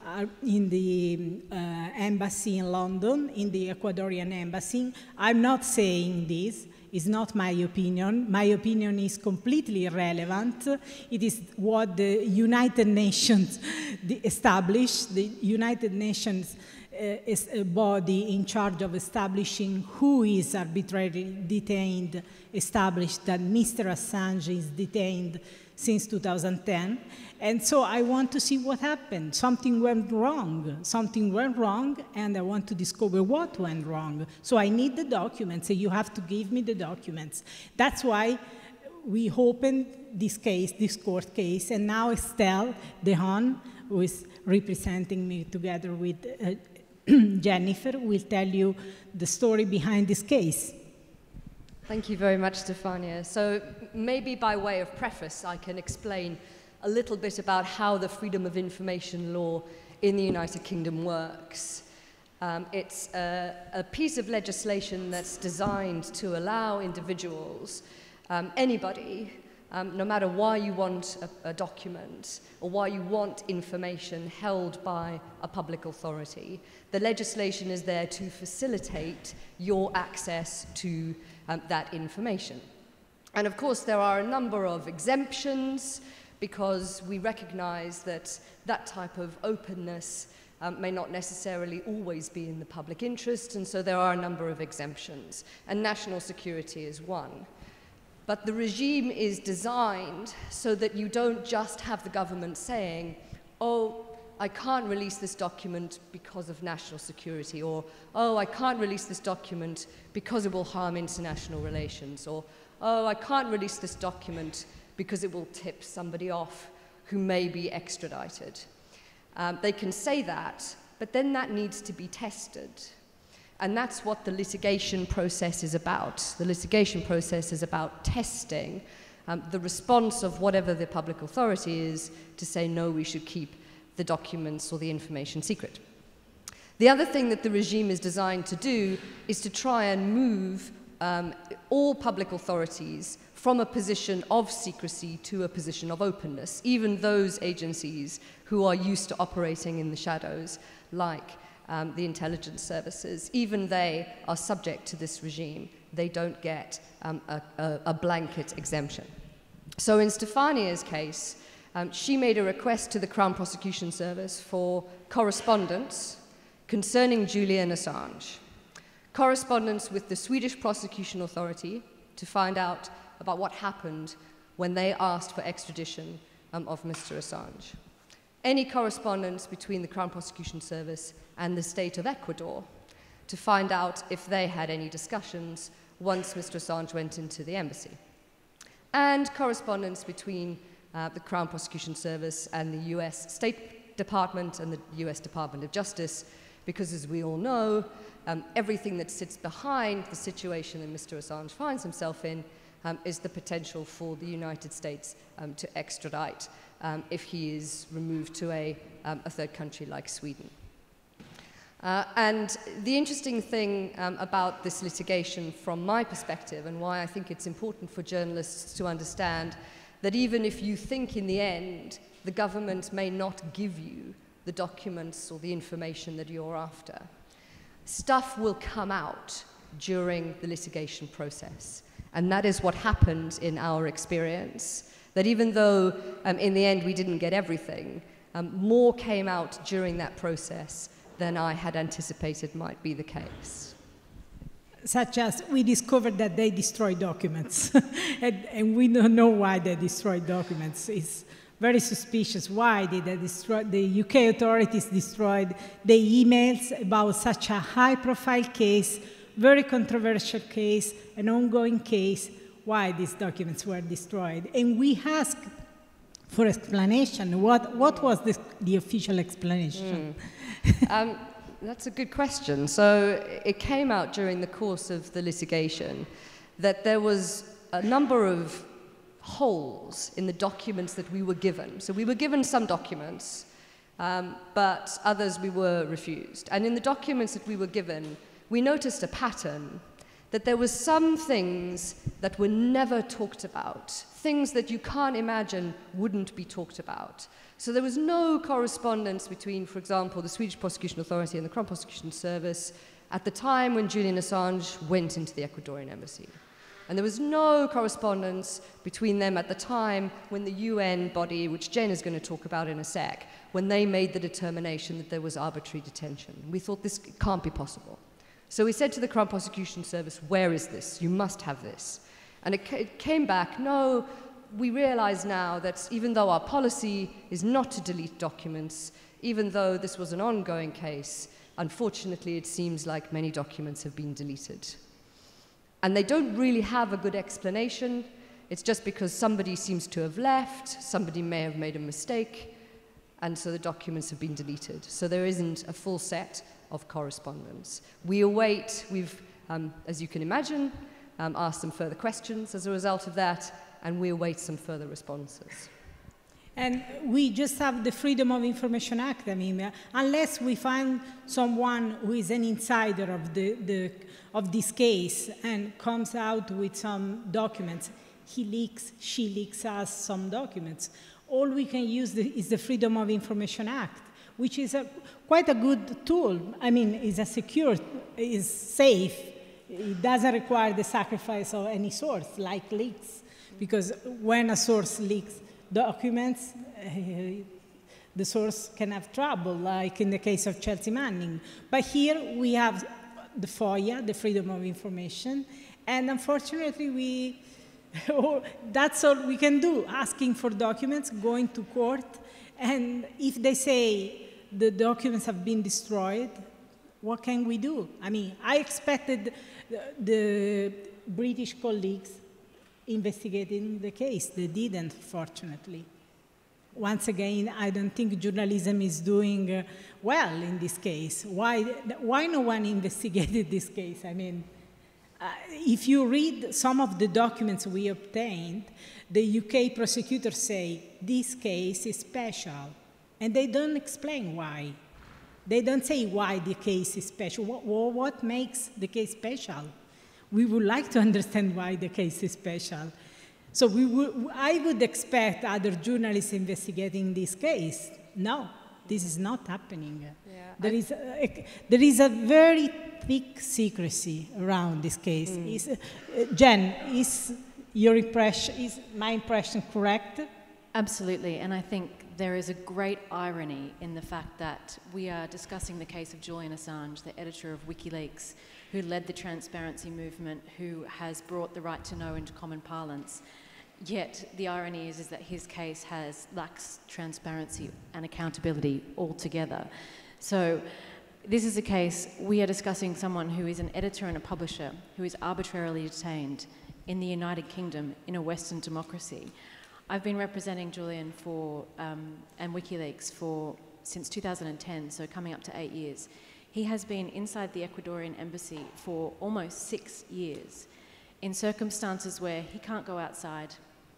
embassy in London, in the Ecuadorian embassy. I'm not saying this. It's not my opinion. My opinion is completely irrelevant. It is what the United Nations established. The United Nations is a body in charge of establishing who is arbitrarily detained, established that Mr. Assange is detained since 2010. And so I want to see what happened. Something went wrong. Something went wrong, and I want to discover what went wrong. So I need the documents, and you have to give me the documents. That's why we opened this case, this court case, and now Estelle Dehaene, who is representing me together with Jennifer, will tell you the story behind this case. Thank you very much, Stefania. So maybe by way of preface, I can explain a little bit about how the Freedom of Information law in the United Kingdom works. It's a piece of legislation that's designed to allow individuals, anybody, no matter why you want a document or why you want information held by a public authority, the legislation is there to facilitate your access to that information. And of course, there are a number of exemptions because we recognize that that type of openness may not necessarily always be in the public interest, and so there are a number of exemptions, and national security is one. But the regime is designed so that you don't just have the government saying, oh, I can't release this document because of national security, or, oh, I can't release this document because it will harm international relations, or, oh, I can't release this document because it will tip somebody off who may be extradited. They can say that, but then that needs to be tested. And that's what the litigation process is about. The litigation process is about testing the response of whatever the public authority is to say, no, we should keep the documents or the information secret. The other thing that the regime is designed to do is to try and move all public authorities from a position of secrecy to a position of openness, even those agencies who are used to operating in the shadows, like the intelligence services. Even they are subject to this regime. They don't get a blanket exemption. So in Stefania's case, she made a request to the Crown Prosecution Service for correspondence concerning Julian Assange. Correspondence with the Swedish Prosecution Authority to find out about what happened when they asked for extradition of Mr. Assange. Any correspondence between the Crown Prosecution Service and the state of Ecuador to find out if they had any discussions once Mr. Assange went into the embassy. And correspondence between the Crown Prosecution Service and the US State Department and the US Department of Justice, because as we all know, everything that sits behind the situation that Mr. Assange finds himself in is the potential for the United States to extradite if he is removed to a third country like Sweden. And the interesting thing about this litigation from my perspective, and why I think it's important for journalists to understand that even if you think in the end the government may not give you the documents or the information that you're after, stuff will come out during the litigation process. And that is what happened in our experience, that even though in the end we didn't get everything, more came out during that process than I had anticipated might be the case. Such as we discovered that they destroyed documents, and we don't know why they destroyed documents. It's very suspicious. Why did they destroy? The UK authorities destroyed the emails about such a high-profile case, very controversial case, an ongoing case. Why these documents were destroyed? And we asked for explanation. What was the official explanation? That's a good question. So it came out during the course of the litigation that there was a number of holes in the documents that we were given. So we were given some documents, but others we were refused. And in the documents that we were given, we noticed a pattern that there were some things that were never talked about, things that you can't imagine wouldn't be talked about. So there was no correspondence between, for example, the Swedish Prosecution Authority and the Crown Prosecution Service at the time when Julian Assange went into the Ecuadorian embassy. And there was no correspondence between them at the time when the UN body, which Jane is going to talk about in a sec, when they made the determination that there was arbitrary detention. We thought this can't be possible. So we said to the Crown Prosecution Service, where is this? You must have this. And it came back, no, we realize now that even though our policy is not to delete documents, even though this was an ongoing case, unfortunately it seems like many documents have been deleted. And they don't really have a good explanation. It's just because somebody seems to have left, somebody may have made a mistake, and so the documents have been deleted. So there isn't a full set of correspondence. We await, we've, as you can imagine, asked some further questions as a result of that, and we await some further responses. And we just have the Freedom of Information Act. I mean, unless we find someone who is an insider of this case and comes out with some documents, she leaks us some documents. All we can use is the Freedom of Information Act, which is quite a good tool. I mean, it's a secure, it's safe. It doesn't require the sacrifice of any source, like leaks. Because when a source leaks documents, the source can have trouble, like in the case of Chelsea Manning. But here we have the FOIA, the Freedom of Information, and unfortunately that's all we can do, asking for documents, going to court, and if they say the documents have been destroyed, what can we do? I mean, I expected the British colleagues investigating the case. They didn't, fortunately. Once again, I don't think journalism is doing well in this case. Why no one investigated this case? I mean, if you read some of the documents we obtained, the UK prosecutors say this case is special, and they don't explain why. They don't say why the case is special. What makes the case special? We would like to understand why the case is special. So I would expect other journalists investigating this case. No, this is not happening. Yeah, there is a very thick secrecy around this case. Jen, is my impression correct? Absolutely, and I think there is a great irony in the fact that we are discussing the case of Julian Assange, the editor of WikiLeaks, who led the transparency movement, who has brought the right to know into common parlance. Yet the irony is that his case lacks transparency and accountability altogether. So this is a case, we are discussing someone who is an editor and a publisher who is arbitrarily detained in the United Kingdom in a Western democracy. I've been representing Julian and WikiLeaks since 2010, so coming up to 8 years. He has been inside the Ecuadorian embassy for almost 6 years in circumstances where he can't go outside,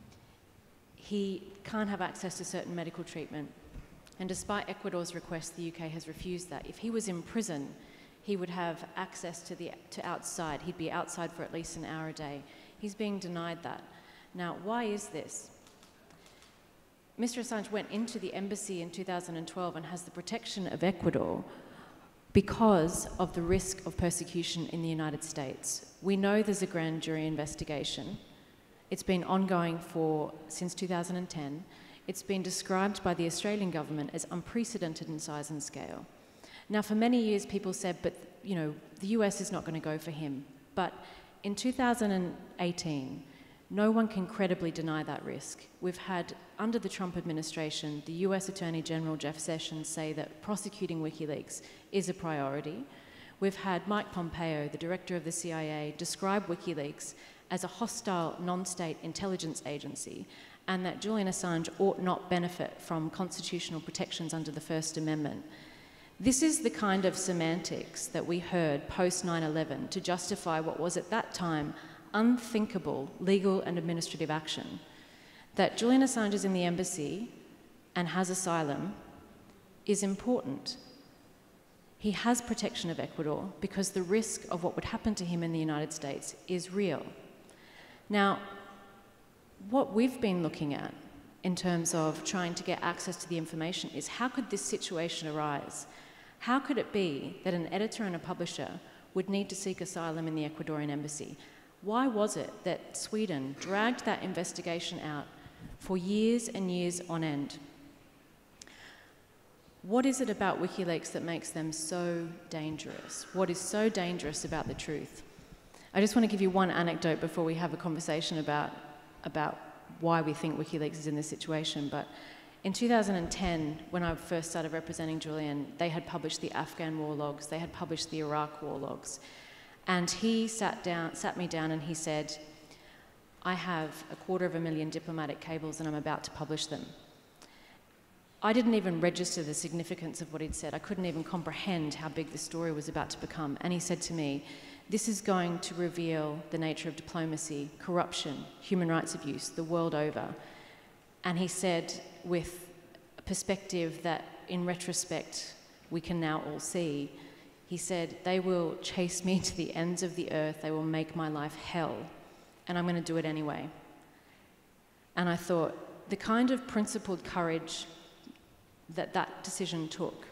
he can't have access to certain medical treatment, and despite Ecuador's request, the UK has refused that. If he was in prison, he would have access to outside. He'd be outside for at least an hour a day. He's being denied that. Now, why is this? Mr. Assange went into the embassy in 2012 and has the protection of Ecuador because of the risk of persecution in the United States. We know there's a grand jury investigation. It's been ongoing since 2010. It's been described by the Australian government as unprecedented in size and scale. Now, for many years, people said, but, you know, the US is not going to go for him. But in 2018, no one can credibly deny that risk. We've had, under the Trump administration, the US Attorney General Jeff Sessions say that prosecuting WikiLeaks is a priority. We've had Mike Pompeo, the director of the CIA, describe WikiLeaks as a hostile, non-state intelligence agency, and that Julian Assange ought not benefit from constitutional protections under the First Amendment. This is the kind of semantics that we heard post 9/11 to justify what was at that time unthinkable legal and administrative action. That Julian Assange is in the embassy and has asylum is important. He has protection of Ecuador because the risk of what would happen to him in the United States is real. Now, what we've been looking at in terms of trying to get access to the information is how could this situation arise? How could it be that an editor and a publisher would need to seek asylum in the Ecuadorian embassy? Why was it that Sweden dragged that investigation out for years and years on end? What is it about WikiLeaks that makes them so dangerous? What is so dangerous about the truth? I just want to give you one anecdote before we have a conversation about why we think WikiLeaks is in this situation. But in 2010, when I first started representing Julian, they had published the Afghan war logs, they had published the Iraq war logs. And he sat me down and he said, I have 250,000 diplomatic cables and I'm about to publish them. I didn't even register the significance of what he'd said. I couldn't even comprehend how big the story was about to become. And he said to me, this is going to reveal the nature of diplomacy, corruption, human rights abuse, the world over. And he said, with a perspective that in retrospect we can now all see, he said, they will chase me to the ends of the earth, they will make my life hell, and I'm going to do it anyway. And I thought, the kind of principled courage that decision took.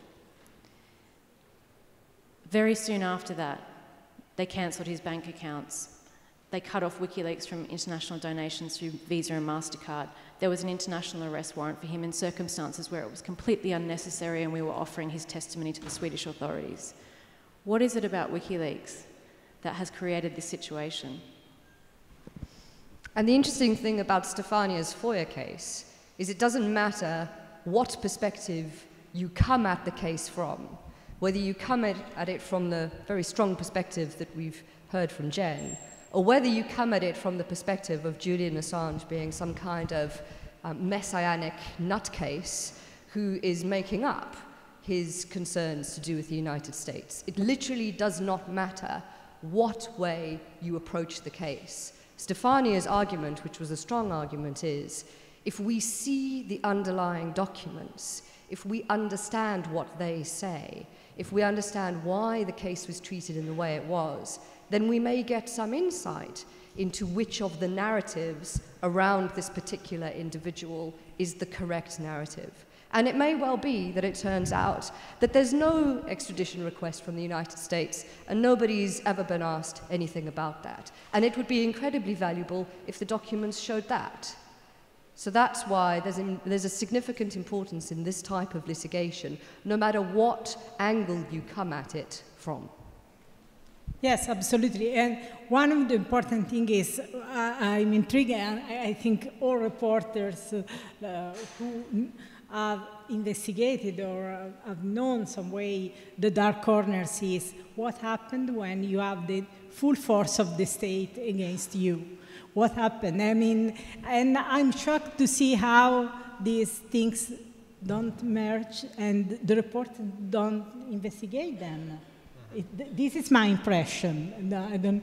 Very soon after that, they cancelled his bank accounts. They cut off WikiLeaks from international donations through Visa and MasterCard. There was an international arrest warrant for him in circumstances where it was completely unnecessary and we were offering his testimony to the Swedish authorities. What is it about WikiLeaks that has created this situation? And the interesting thing about Stefania's FOIA case is it doesn't matter what perspective you come at the case from, whether you come at it from the very strong perspective that we've heard from Jen, or whether you come at it from the perspective of Julian Assange being some kind of messianic nutcase who is making up his concerns to do with the United States. It literally does not matter what way you approach the case. Stefania's argument, which was a strong argument, is if we see the underlying documents, if we understand what they say, if we understand why the case was treated in the way it was, then we may get some insight into which of the narratives around this particular individual is the correct narrative. And it may well be that it turns out that there's no extradition request from the United States and nobody's ever been asked anything about that. And it would be incredibly valuable if the documents showed that. So that's why there's a significant importance in this type of litigation, no matter what angle you come at it from. Yes, absolutely. And one of the important things is I'm intrigued, and I think all reporters who have investigated or have known some way the dark corners is what happened when you have the full force of the state against you. What happened? I mean, and I'm shocked to see how these things don't merge and the reporters don't investigate them. This is my impression.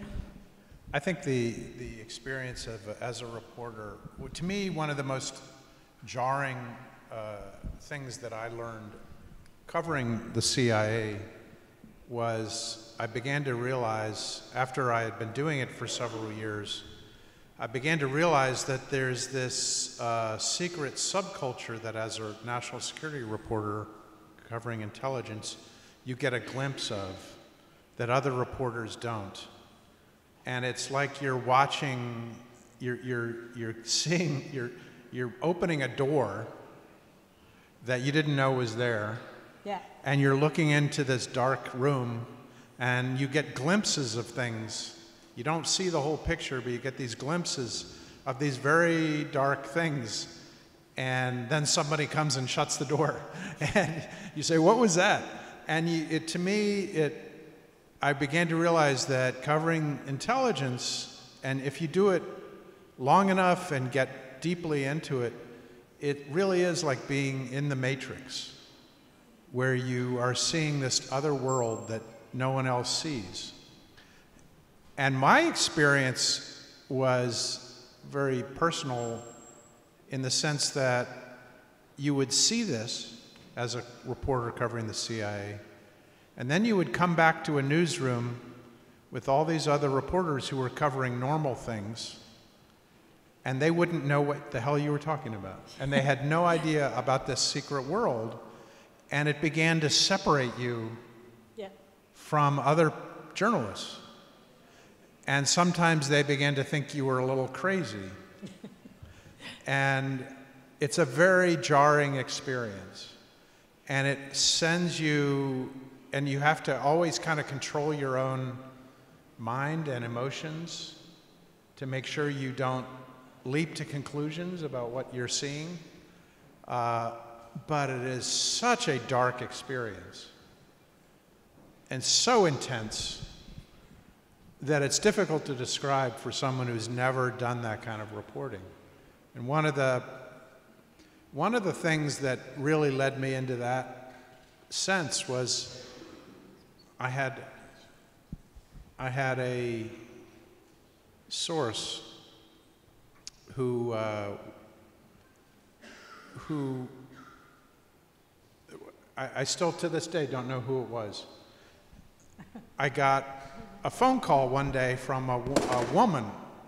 I think the experience of as a reporter, to me, one of the most jarring things that I learned covering the CIA was I began to realize, after I had been doing it for several years, I began to realize that there's this secret subculture that as a national security reporter covering intelligence, you get a glimpse of that other reporters don't. And it's like you're watching, you're seeing, you're opening a door that you didn't know was there. Yeah. And you're looking into this dark room and you get glimpses of things. You don't see the whole picture, but you get these glimpses of these very dark things. And then somebody comes and shuts the door. And you say, what was that? And to me, I began to realize that covering intelligence, and if you do it long enough and get deeply into it, it really is like being in the Matrix, where you are seeing this other world that no one else sees. And my experience was very personal in the sense that you would see this as a reporter covering the CIA, and then you would come back to a newsroom with all these other reporters who were covering normal things, and they wouldn't know what the hell you were talking about. And they had no idea about this secret world, and it began to separate you from other journalists. And sometimes they began to think you were a little crazy. And it's a very jarring experience. And it sends you, and you have to always kind of control your own mind and emotions to make sure you don't leap to conclusions about what you're seeing. But it is such a dark experience and so intense that it's difficult to describe for someone who's never done that kind of reporting. And one of the things that really led me into that sense was I had a source who I still to this day don't know who it was. I got a phone call one day from a woman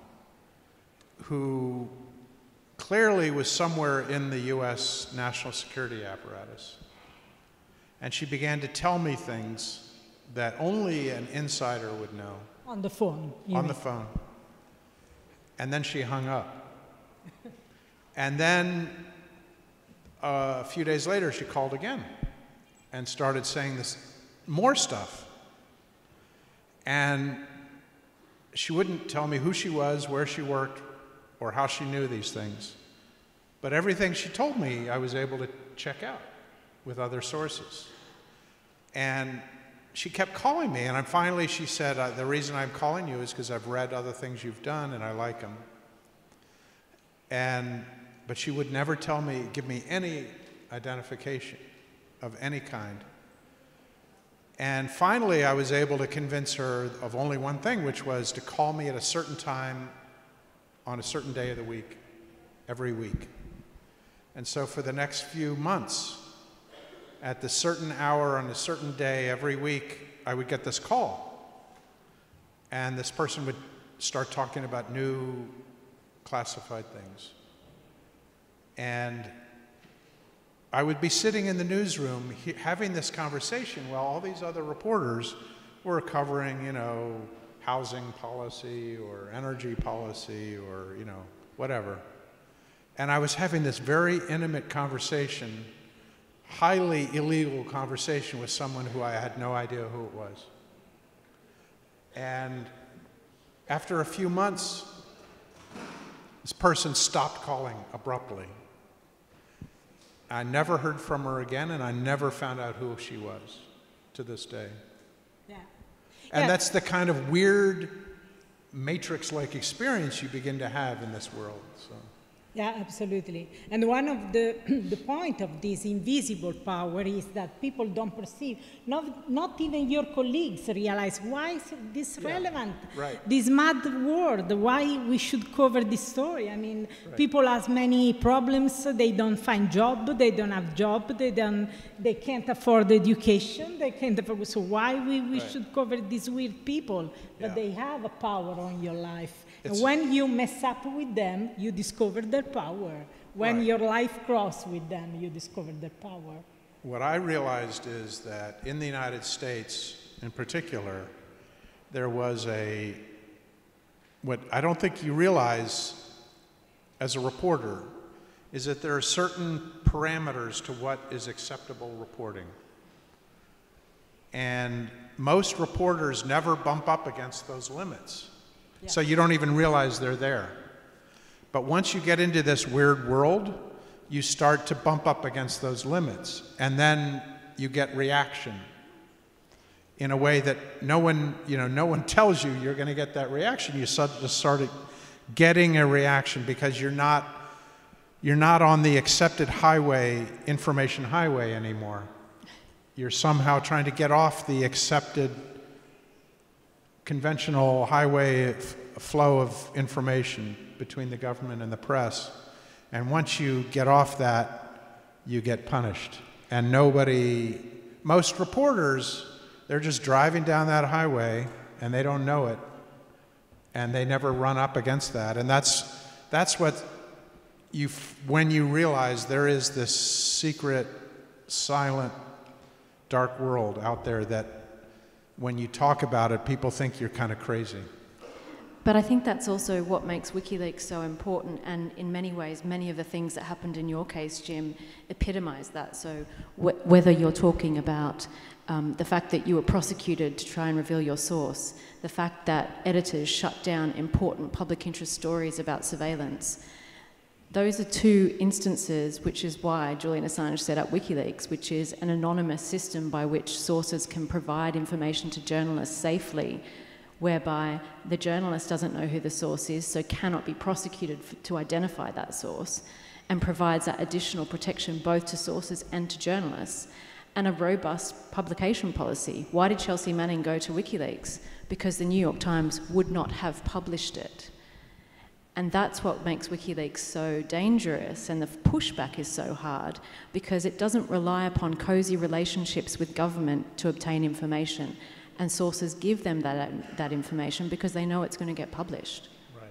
who clearly was somewhere in the US national security apparatus. And she began to tell me things that only an insider would know. On the phone? On the phone. And then she hung up. And then a few days later, she called again and started saying this more stuff. And she wouldn't tell me who she was, where she worked, or how she knew these things. But everything she told me, I was able to check out with other sources. And she kept calling me, and finally she said, the reason I'm calling you is because I've read other things you've done and I like them. But she would never give me any identification of any kind. And finally, I was able to convince her of only one thing, which was to call me at a certain time on a certain day of the week, every week. And so for the next few months, at the certain hour on a certain day every week, I would get this call. And this person would start talking about new classified things. And I would be sitting in the newsroom having this conversation while all these other reporters were covering, housing policy or energy policy or, whatever. And I was having this very intimate conversation, highly illegal conversation with someone who I had no idea who it was. And after a few months, this person stopped calling abruptly. I never heard from her again, and I never found out who she was to this day. Yeah. And that's the kind of weird matrix-like experience you begin to have in this world. So. Yeah, absolutely. And one of the point of this invisible power is that people don't perceive, not even your colleagues realize why is this relevant, this mad world, why we should cover this story. I mean, people have many problems, they don't find job, they don't have job, they can't afford education, they can't afford, so why we should cover these weird people, but they have a power on your life. And when you mess up with them, you discover their power. When your life crosses with them, you discover their power. What I realized is that in the United States, in particular, there was what I don't think you realize as a reporter, is that there are certain parameters to what is acceptable reporting. And most reporters never bump up against those limits. So you don't even realize they're there. But once you get into this weird world, you start to bump up against those limits. And then you get reaction in a way that no one tells you you're going to get that reaction. You just started getting a reaction because you're not on the accepted highway, information highway anymore. You're somehow trying to get off the accepted conventional highway flow of information between the government and the press. And once you get off that, you get punished. And most reporters, they're just driving down that highway and they don't know it. And they never run up against that. And that's what when you realize there is this secret, silent, dark world out there that when you talk about it, people think you're kind of crazy. But I think that's also what makes WikiLeaks so important, and in many ways, many of the things that happened in your case, Jim, epitomize that. So whether you're talking about the fact that you were prosecuted to try and reveal your source, the fact that editors shut down important public interest stories about surveillance, those are two instances, which is why Julian Assange set up WikiLeaks, which is an anonymous system by which sources can provide information to journalists safely, whereby the journalist doesn't know who the source is, so cannot be prosecuted to identify that source, and provides that additional protection both to sources and to journalists, and a robust publication policy. Why did Chelsea Manning go to WikiLeaks? Because the New York Times would not have published it. And that's what makes WikiLeaks so dangerous, and the pushback is so hard, because it doesn't rely upon cozy relationships with government to obtain information, and sources give them that information because they know it's going to get published.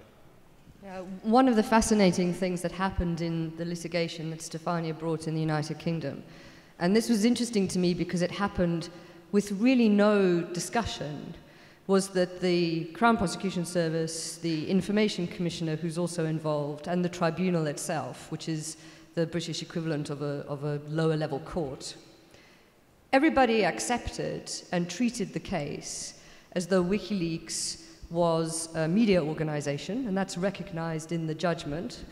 Right. One of the fascinating things that happened in the litigation that Stefania brought in the United Kingdom, and this was interesting to me because it happened with really no discussion, was that the Crown Prosecution Service, the Information Commissioner, who's also involved, and the tribunal itself, which is the British equivalent of a lower level court, everybody accepted and treated the case as though WikiLeaks was a media organization, and that's recognized in the judgment,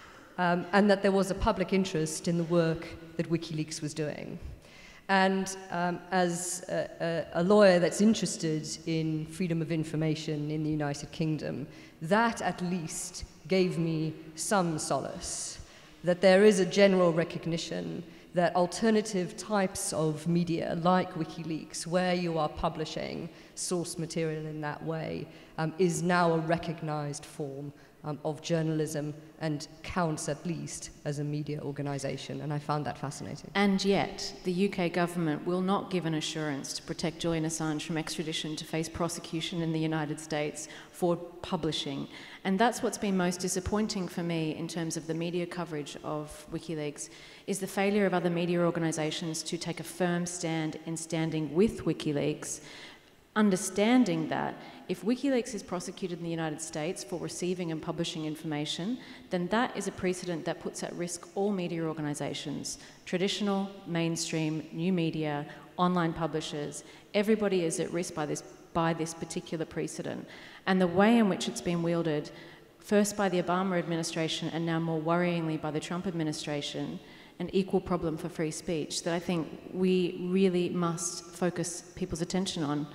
and that there was a public interest in the work that WikiLeaks was doing. And as a lawyer that's interested in freedom of information in the United Kingdom, that at least gave me some solace, that there is a general recognition that alternative types of media, like WikiLeaks, where you are publishing source material in that way, is now a recognized form of journalism and counts at least as a media organization, and I found that fascinating. And yet, the UK government will not give an assurance to protect Julian Assange from extradition to face prosecution in the United States for publishing. And that's what's been most disappointing for me in terms of the media coverage of WikiLeaks, is the failure of other media organizations to take a firm stand in standing with WikiLeaks, understanding that if WikiLeaks is prosecuted in the United States for receiving and publishing information, then that is a precedent that puts at risk all media organizations, traditional, mainstream, new media, online publishers. Everybody is at risk by this particular precedent. And the way in which it's been wielded, first by the Obama administration and now more worryingly by the Trump administration, an equal problem for free speech that I think we really must focus people's attention on.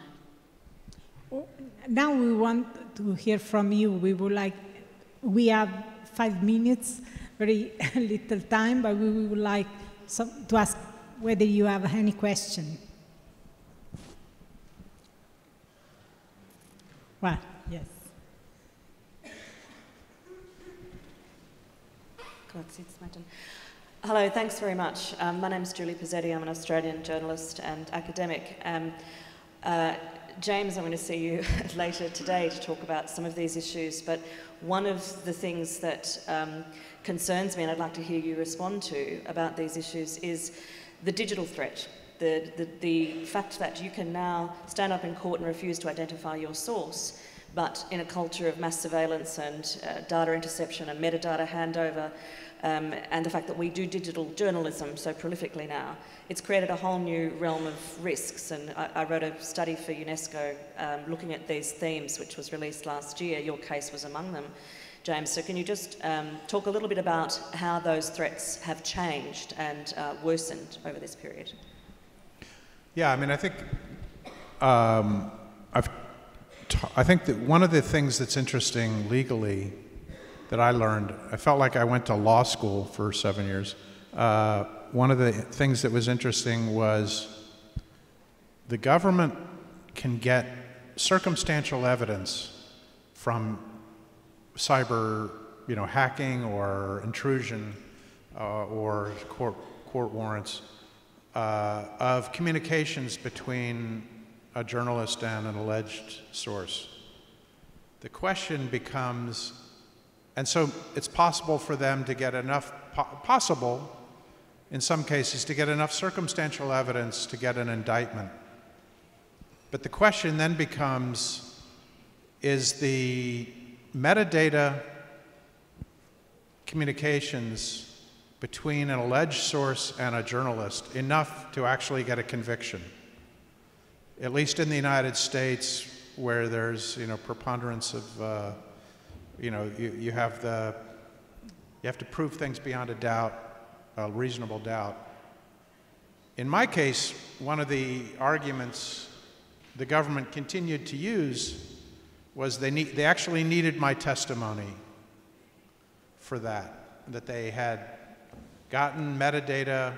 Now we want to hear from you. We have 5 minutes, very little time, but we would like to ask whether you have any question. Well, yes. Hello, thanks very much. My name's Julie Pizzetti. I'm an Australian journalist and academic. James, I'm going to see you later today to talk about some of these issues, but one of the things that concerns me, and I'd like to hear you respond to about these issues, is the digital threat. The fact that you can now stand up in court and refuse to identify your source, but in a culture of mass surveillance and data interception and metadata handover, and the fact that we do digital journalism so prolifically now, it's created a whole new realm of risks. And I wrote a study for UNESCO looking at these themes, which was released last year. Your case was among them, James. So can you just talk a little bit about how those threats have changed and worsened over this period? Yeah, I mean, I think I think that one of the things that's interesting legally that I learned, I felt like I went to law school for 7 years. One of the things that was interesting was the government can get circumstantial evidence from cyber, hacking or intrusion or court warrants of communications between a journalist and an alleged source. The question becomes, and so it's possible for them to get enough, possible in some cases, to get enough circumstantial evidence to get an indictment. But the question then becomes, is the metadata communications between an alleged source and a journalist enough to actually get a conviction? At least in the United States, where there's preponderance of you have to prove things beyond a doubt, a reasonable doubt. In my case, one of the arguments the government continued to use was they actually needed my testimony for that they had gotten metadata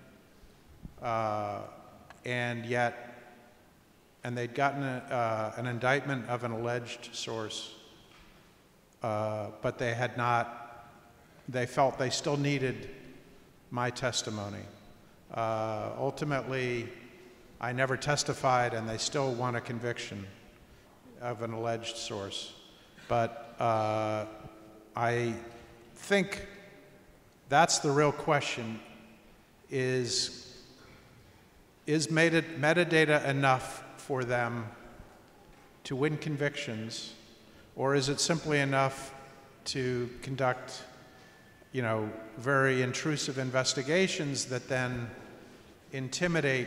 and they'd gotten an indictment of an alleged source, but they felt they still needed my testimony. Ultimately, I never testified and they still won a conviction of an alleged source. But I think that's the real question, is metadata enough for them to win convictions, or is it simply enough to conduct very intrusive investigations that then intimidate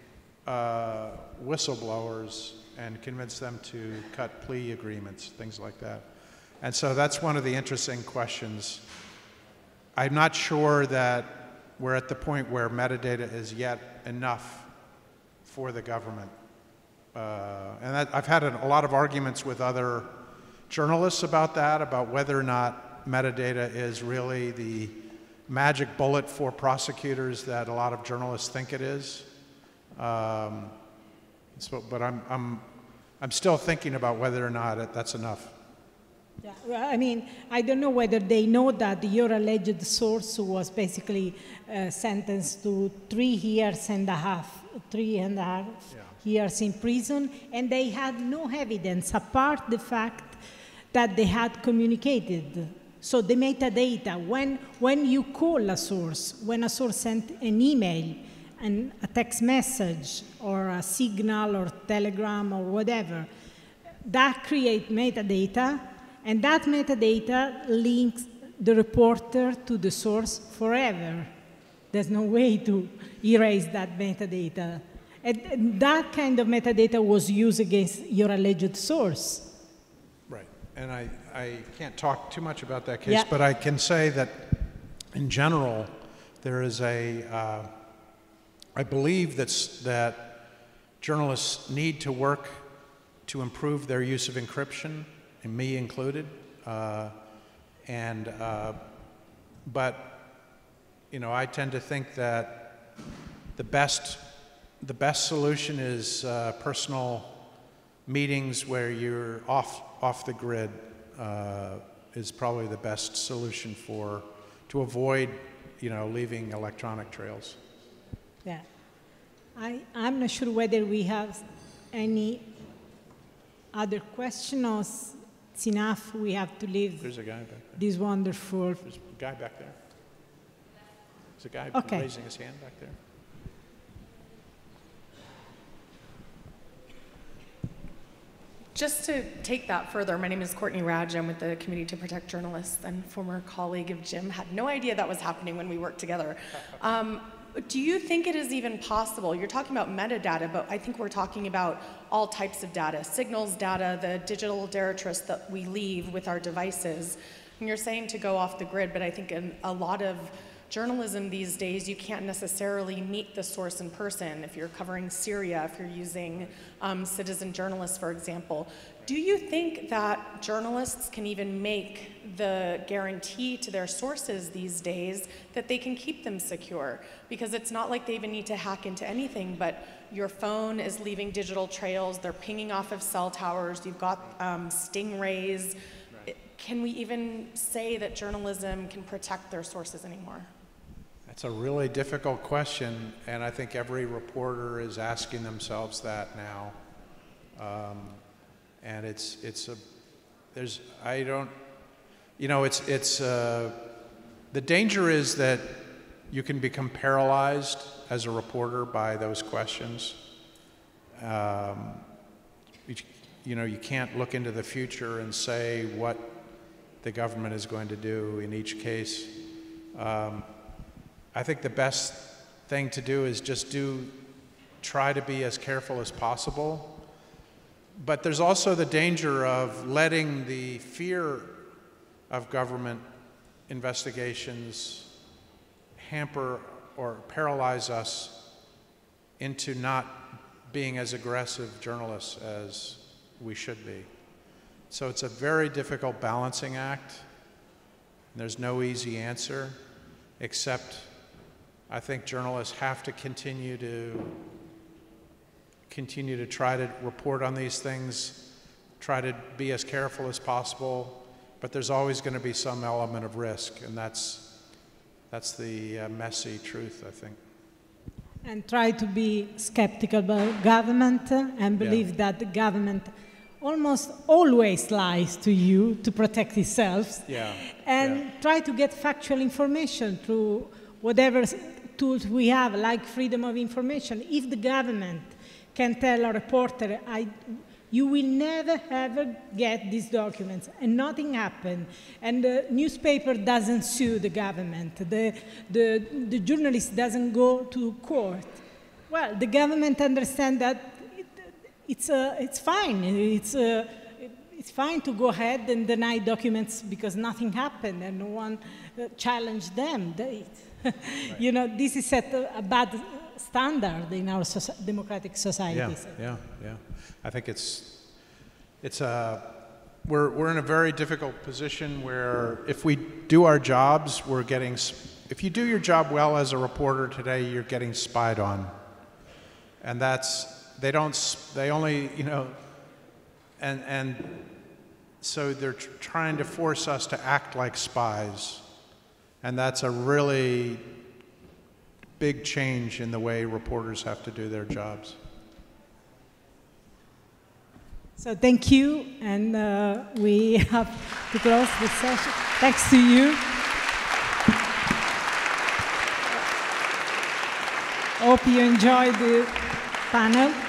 whistleblowers and convince them to cut plea agreements, things like that. And so that's one of the interesting questions. I'm not sure that we're at the point where metadata is yet enough for the government. I've had a lot of arguments with other journalists about that, about whether or not metadata is really the magic bullet for prosecutors that a lot of journalists think it is. But I'm still thinking about whether or not that's enough. Yeah, well, I mean, I don't know whether they know that your alleged source was basically sentenced to 3 years and a half, years in prison, and they had no evidence apart the fact that they had communicated. So the metadata, when you call a source, when a source sent an email, and a text message, or a Signal, or Telegram, or whatever, that creates metadata, and that metadata links the reporter to the source forever. There's no way to erase that metadata. And that kind of metadata was used against your alleged source. Right, and I can't talk too much about that case, but I can say that in general, there is I believe that journalists need to work to improve their use of encryption, and me included. But you know, I tend to think that the best solution is personal meetings where you're off the grid is probably the best solution to avoid, you know, leaving electronic trails. Yeah, I'm not sure whether we have any other questions. It's enough. We have to leave. There's a guy back there. This wonderful. There's a guy back there. There's a guy raising his hand back there. Just to take that further, my name is Courtney Radge. I'm with the Committee to Protect Journalists and former colleague of Jim. Had no idea that was happening when we worked together. Do you think it is even possible? You're talking about metadata, but I think we're talking about all types of data, signals data, the digital detritus that we leave with our devices. And you're saying to go off the grid, but I think in a lot of journalism these days, you can't necessarily meet the source in person. If you're covering Syria, if you're using citizen journalists, for example, do you think that journalists can even make the guarantee to their sources these days that they can keep them secure? Because it's not like they even need to hack into anything, but your phone is leaving digital trails, they're pinging off of cell towers, you've got stingrays. Right. Can we even say that journalism can protect their sources anymore? That's a really difficult question, and I think every reporter is asking themselves that now. And the danger is that you can become paralyzed as a reporter by those questions. You can't look into the future and say what the government is going to do in each case. I think the best thing to do is just try to be as careful as possible. But there's also the danger of letting the fear of government investigations hamper or paralyze us into not being as aggressive journalists as we should be. So it's a very difficult balancing act. There's no easy answer, except I think journalists have to continue to try to report on these things, try to be as careful as possible, but there's always going to be some element of risk, and that's the messy truth, I think. And try to be skeptical about government and believe that the government almost always lies to you to protect itself. And try to get factual information through whatever tools we have, like freedom of information. If the government can tell a reporter, you will never ever get these documents, and nothing happened, and the newspaper doesn't sue the government, the journalist doesn't go to court, well, the government understands that it's fine. It's fine to go ahead and deny documents because nothing happened and no one challenged them. You know, this is a bad standard in our democratic societies. Yeah. I think we're in a very difficult position where if we do our jobs, if you do your job well as a reporter today, you're getting spied on. And they only, and so they're trying to force us to act like spies. And that's a really big change in the way reporters have to do their jobs. So thank you, and we have to close the session. Thanks to you. Hope you enjoyed the panel.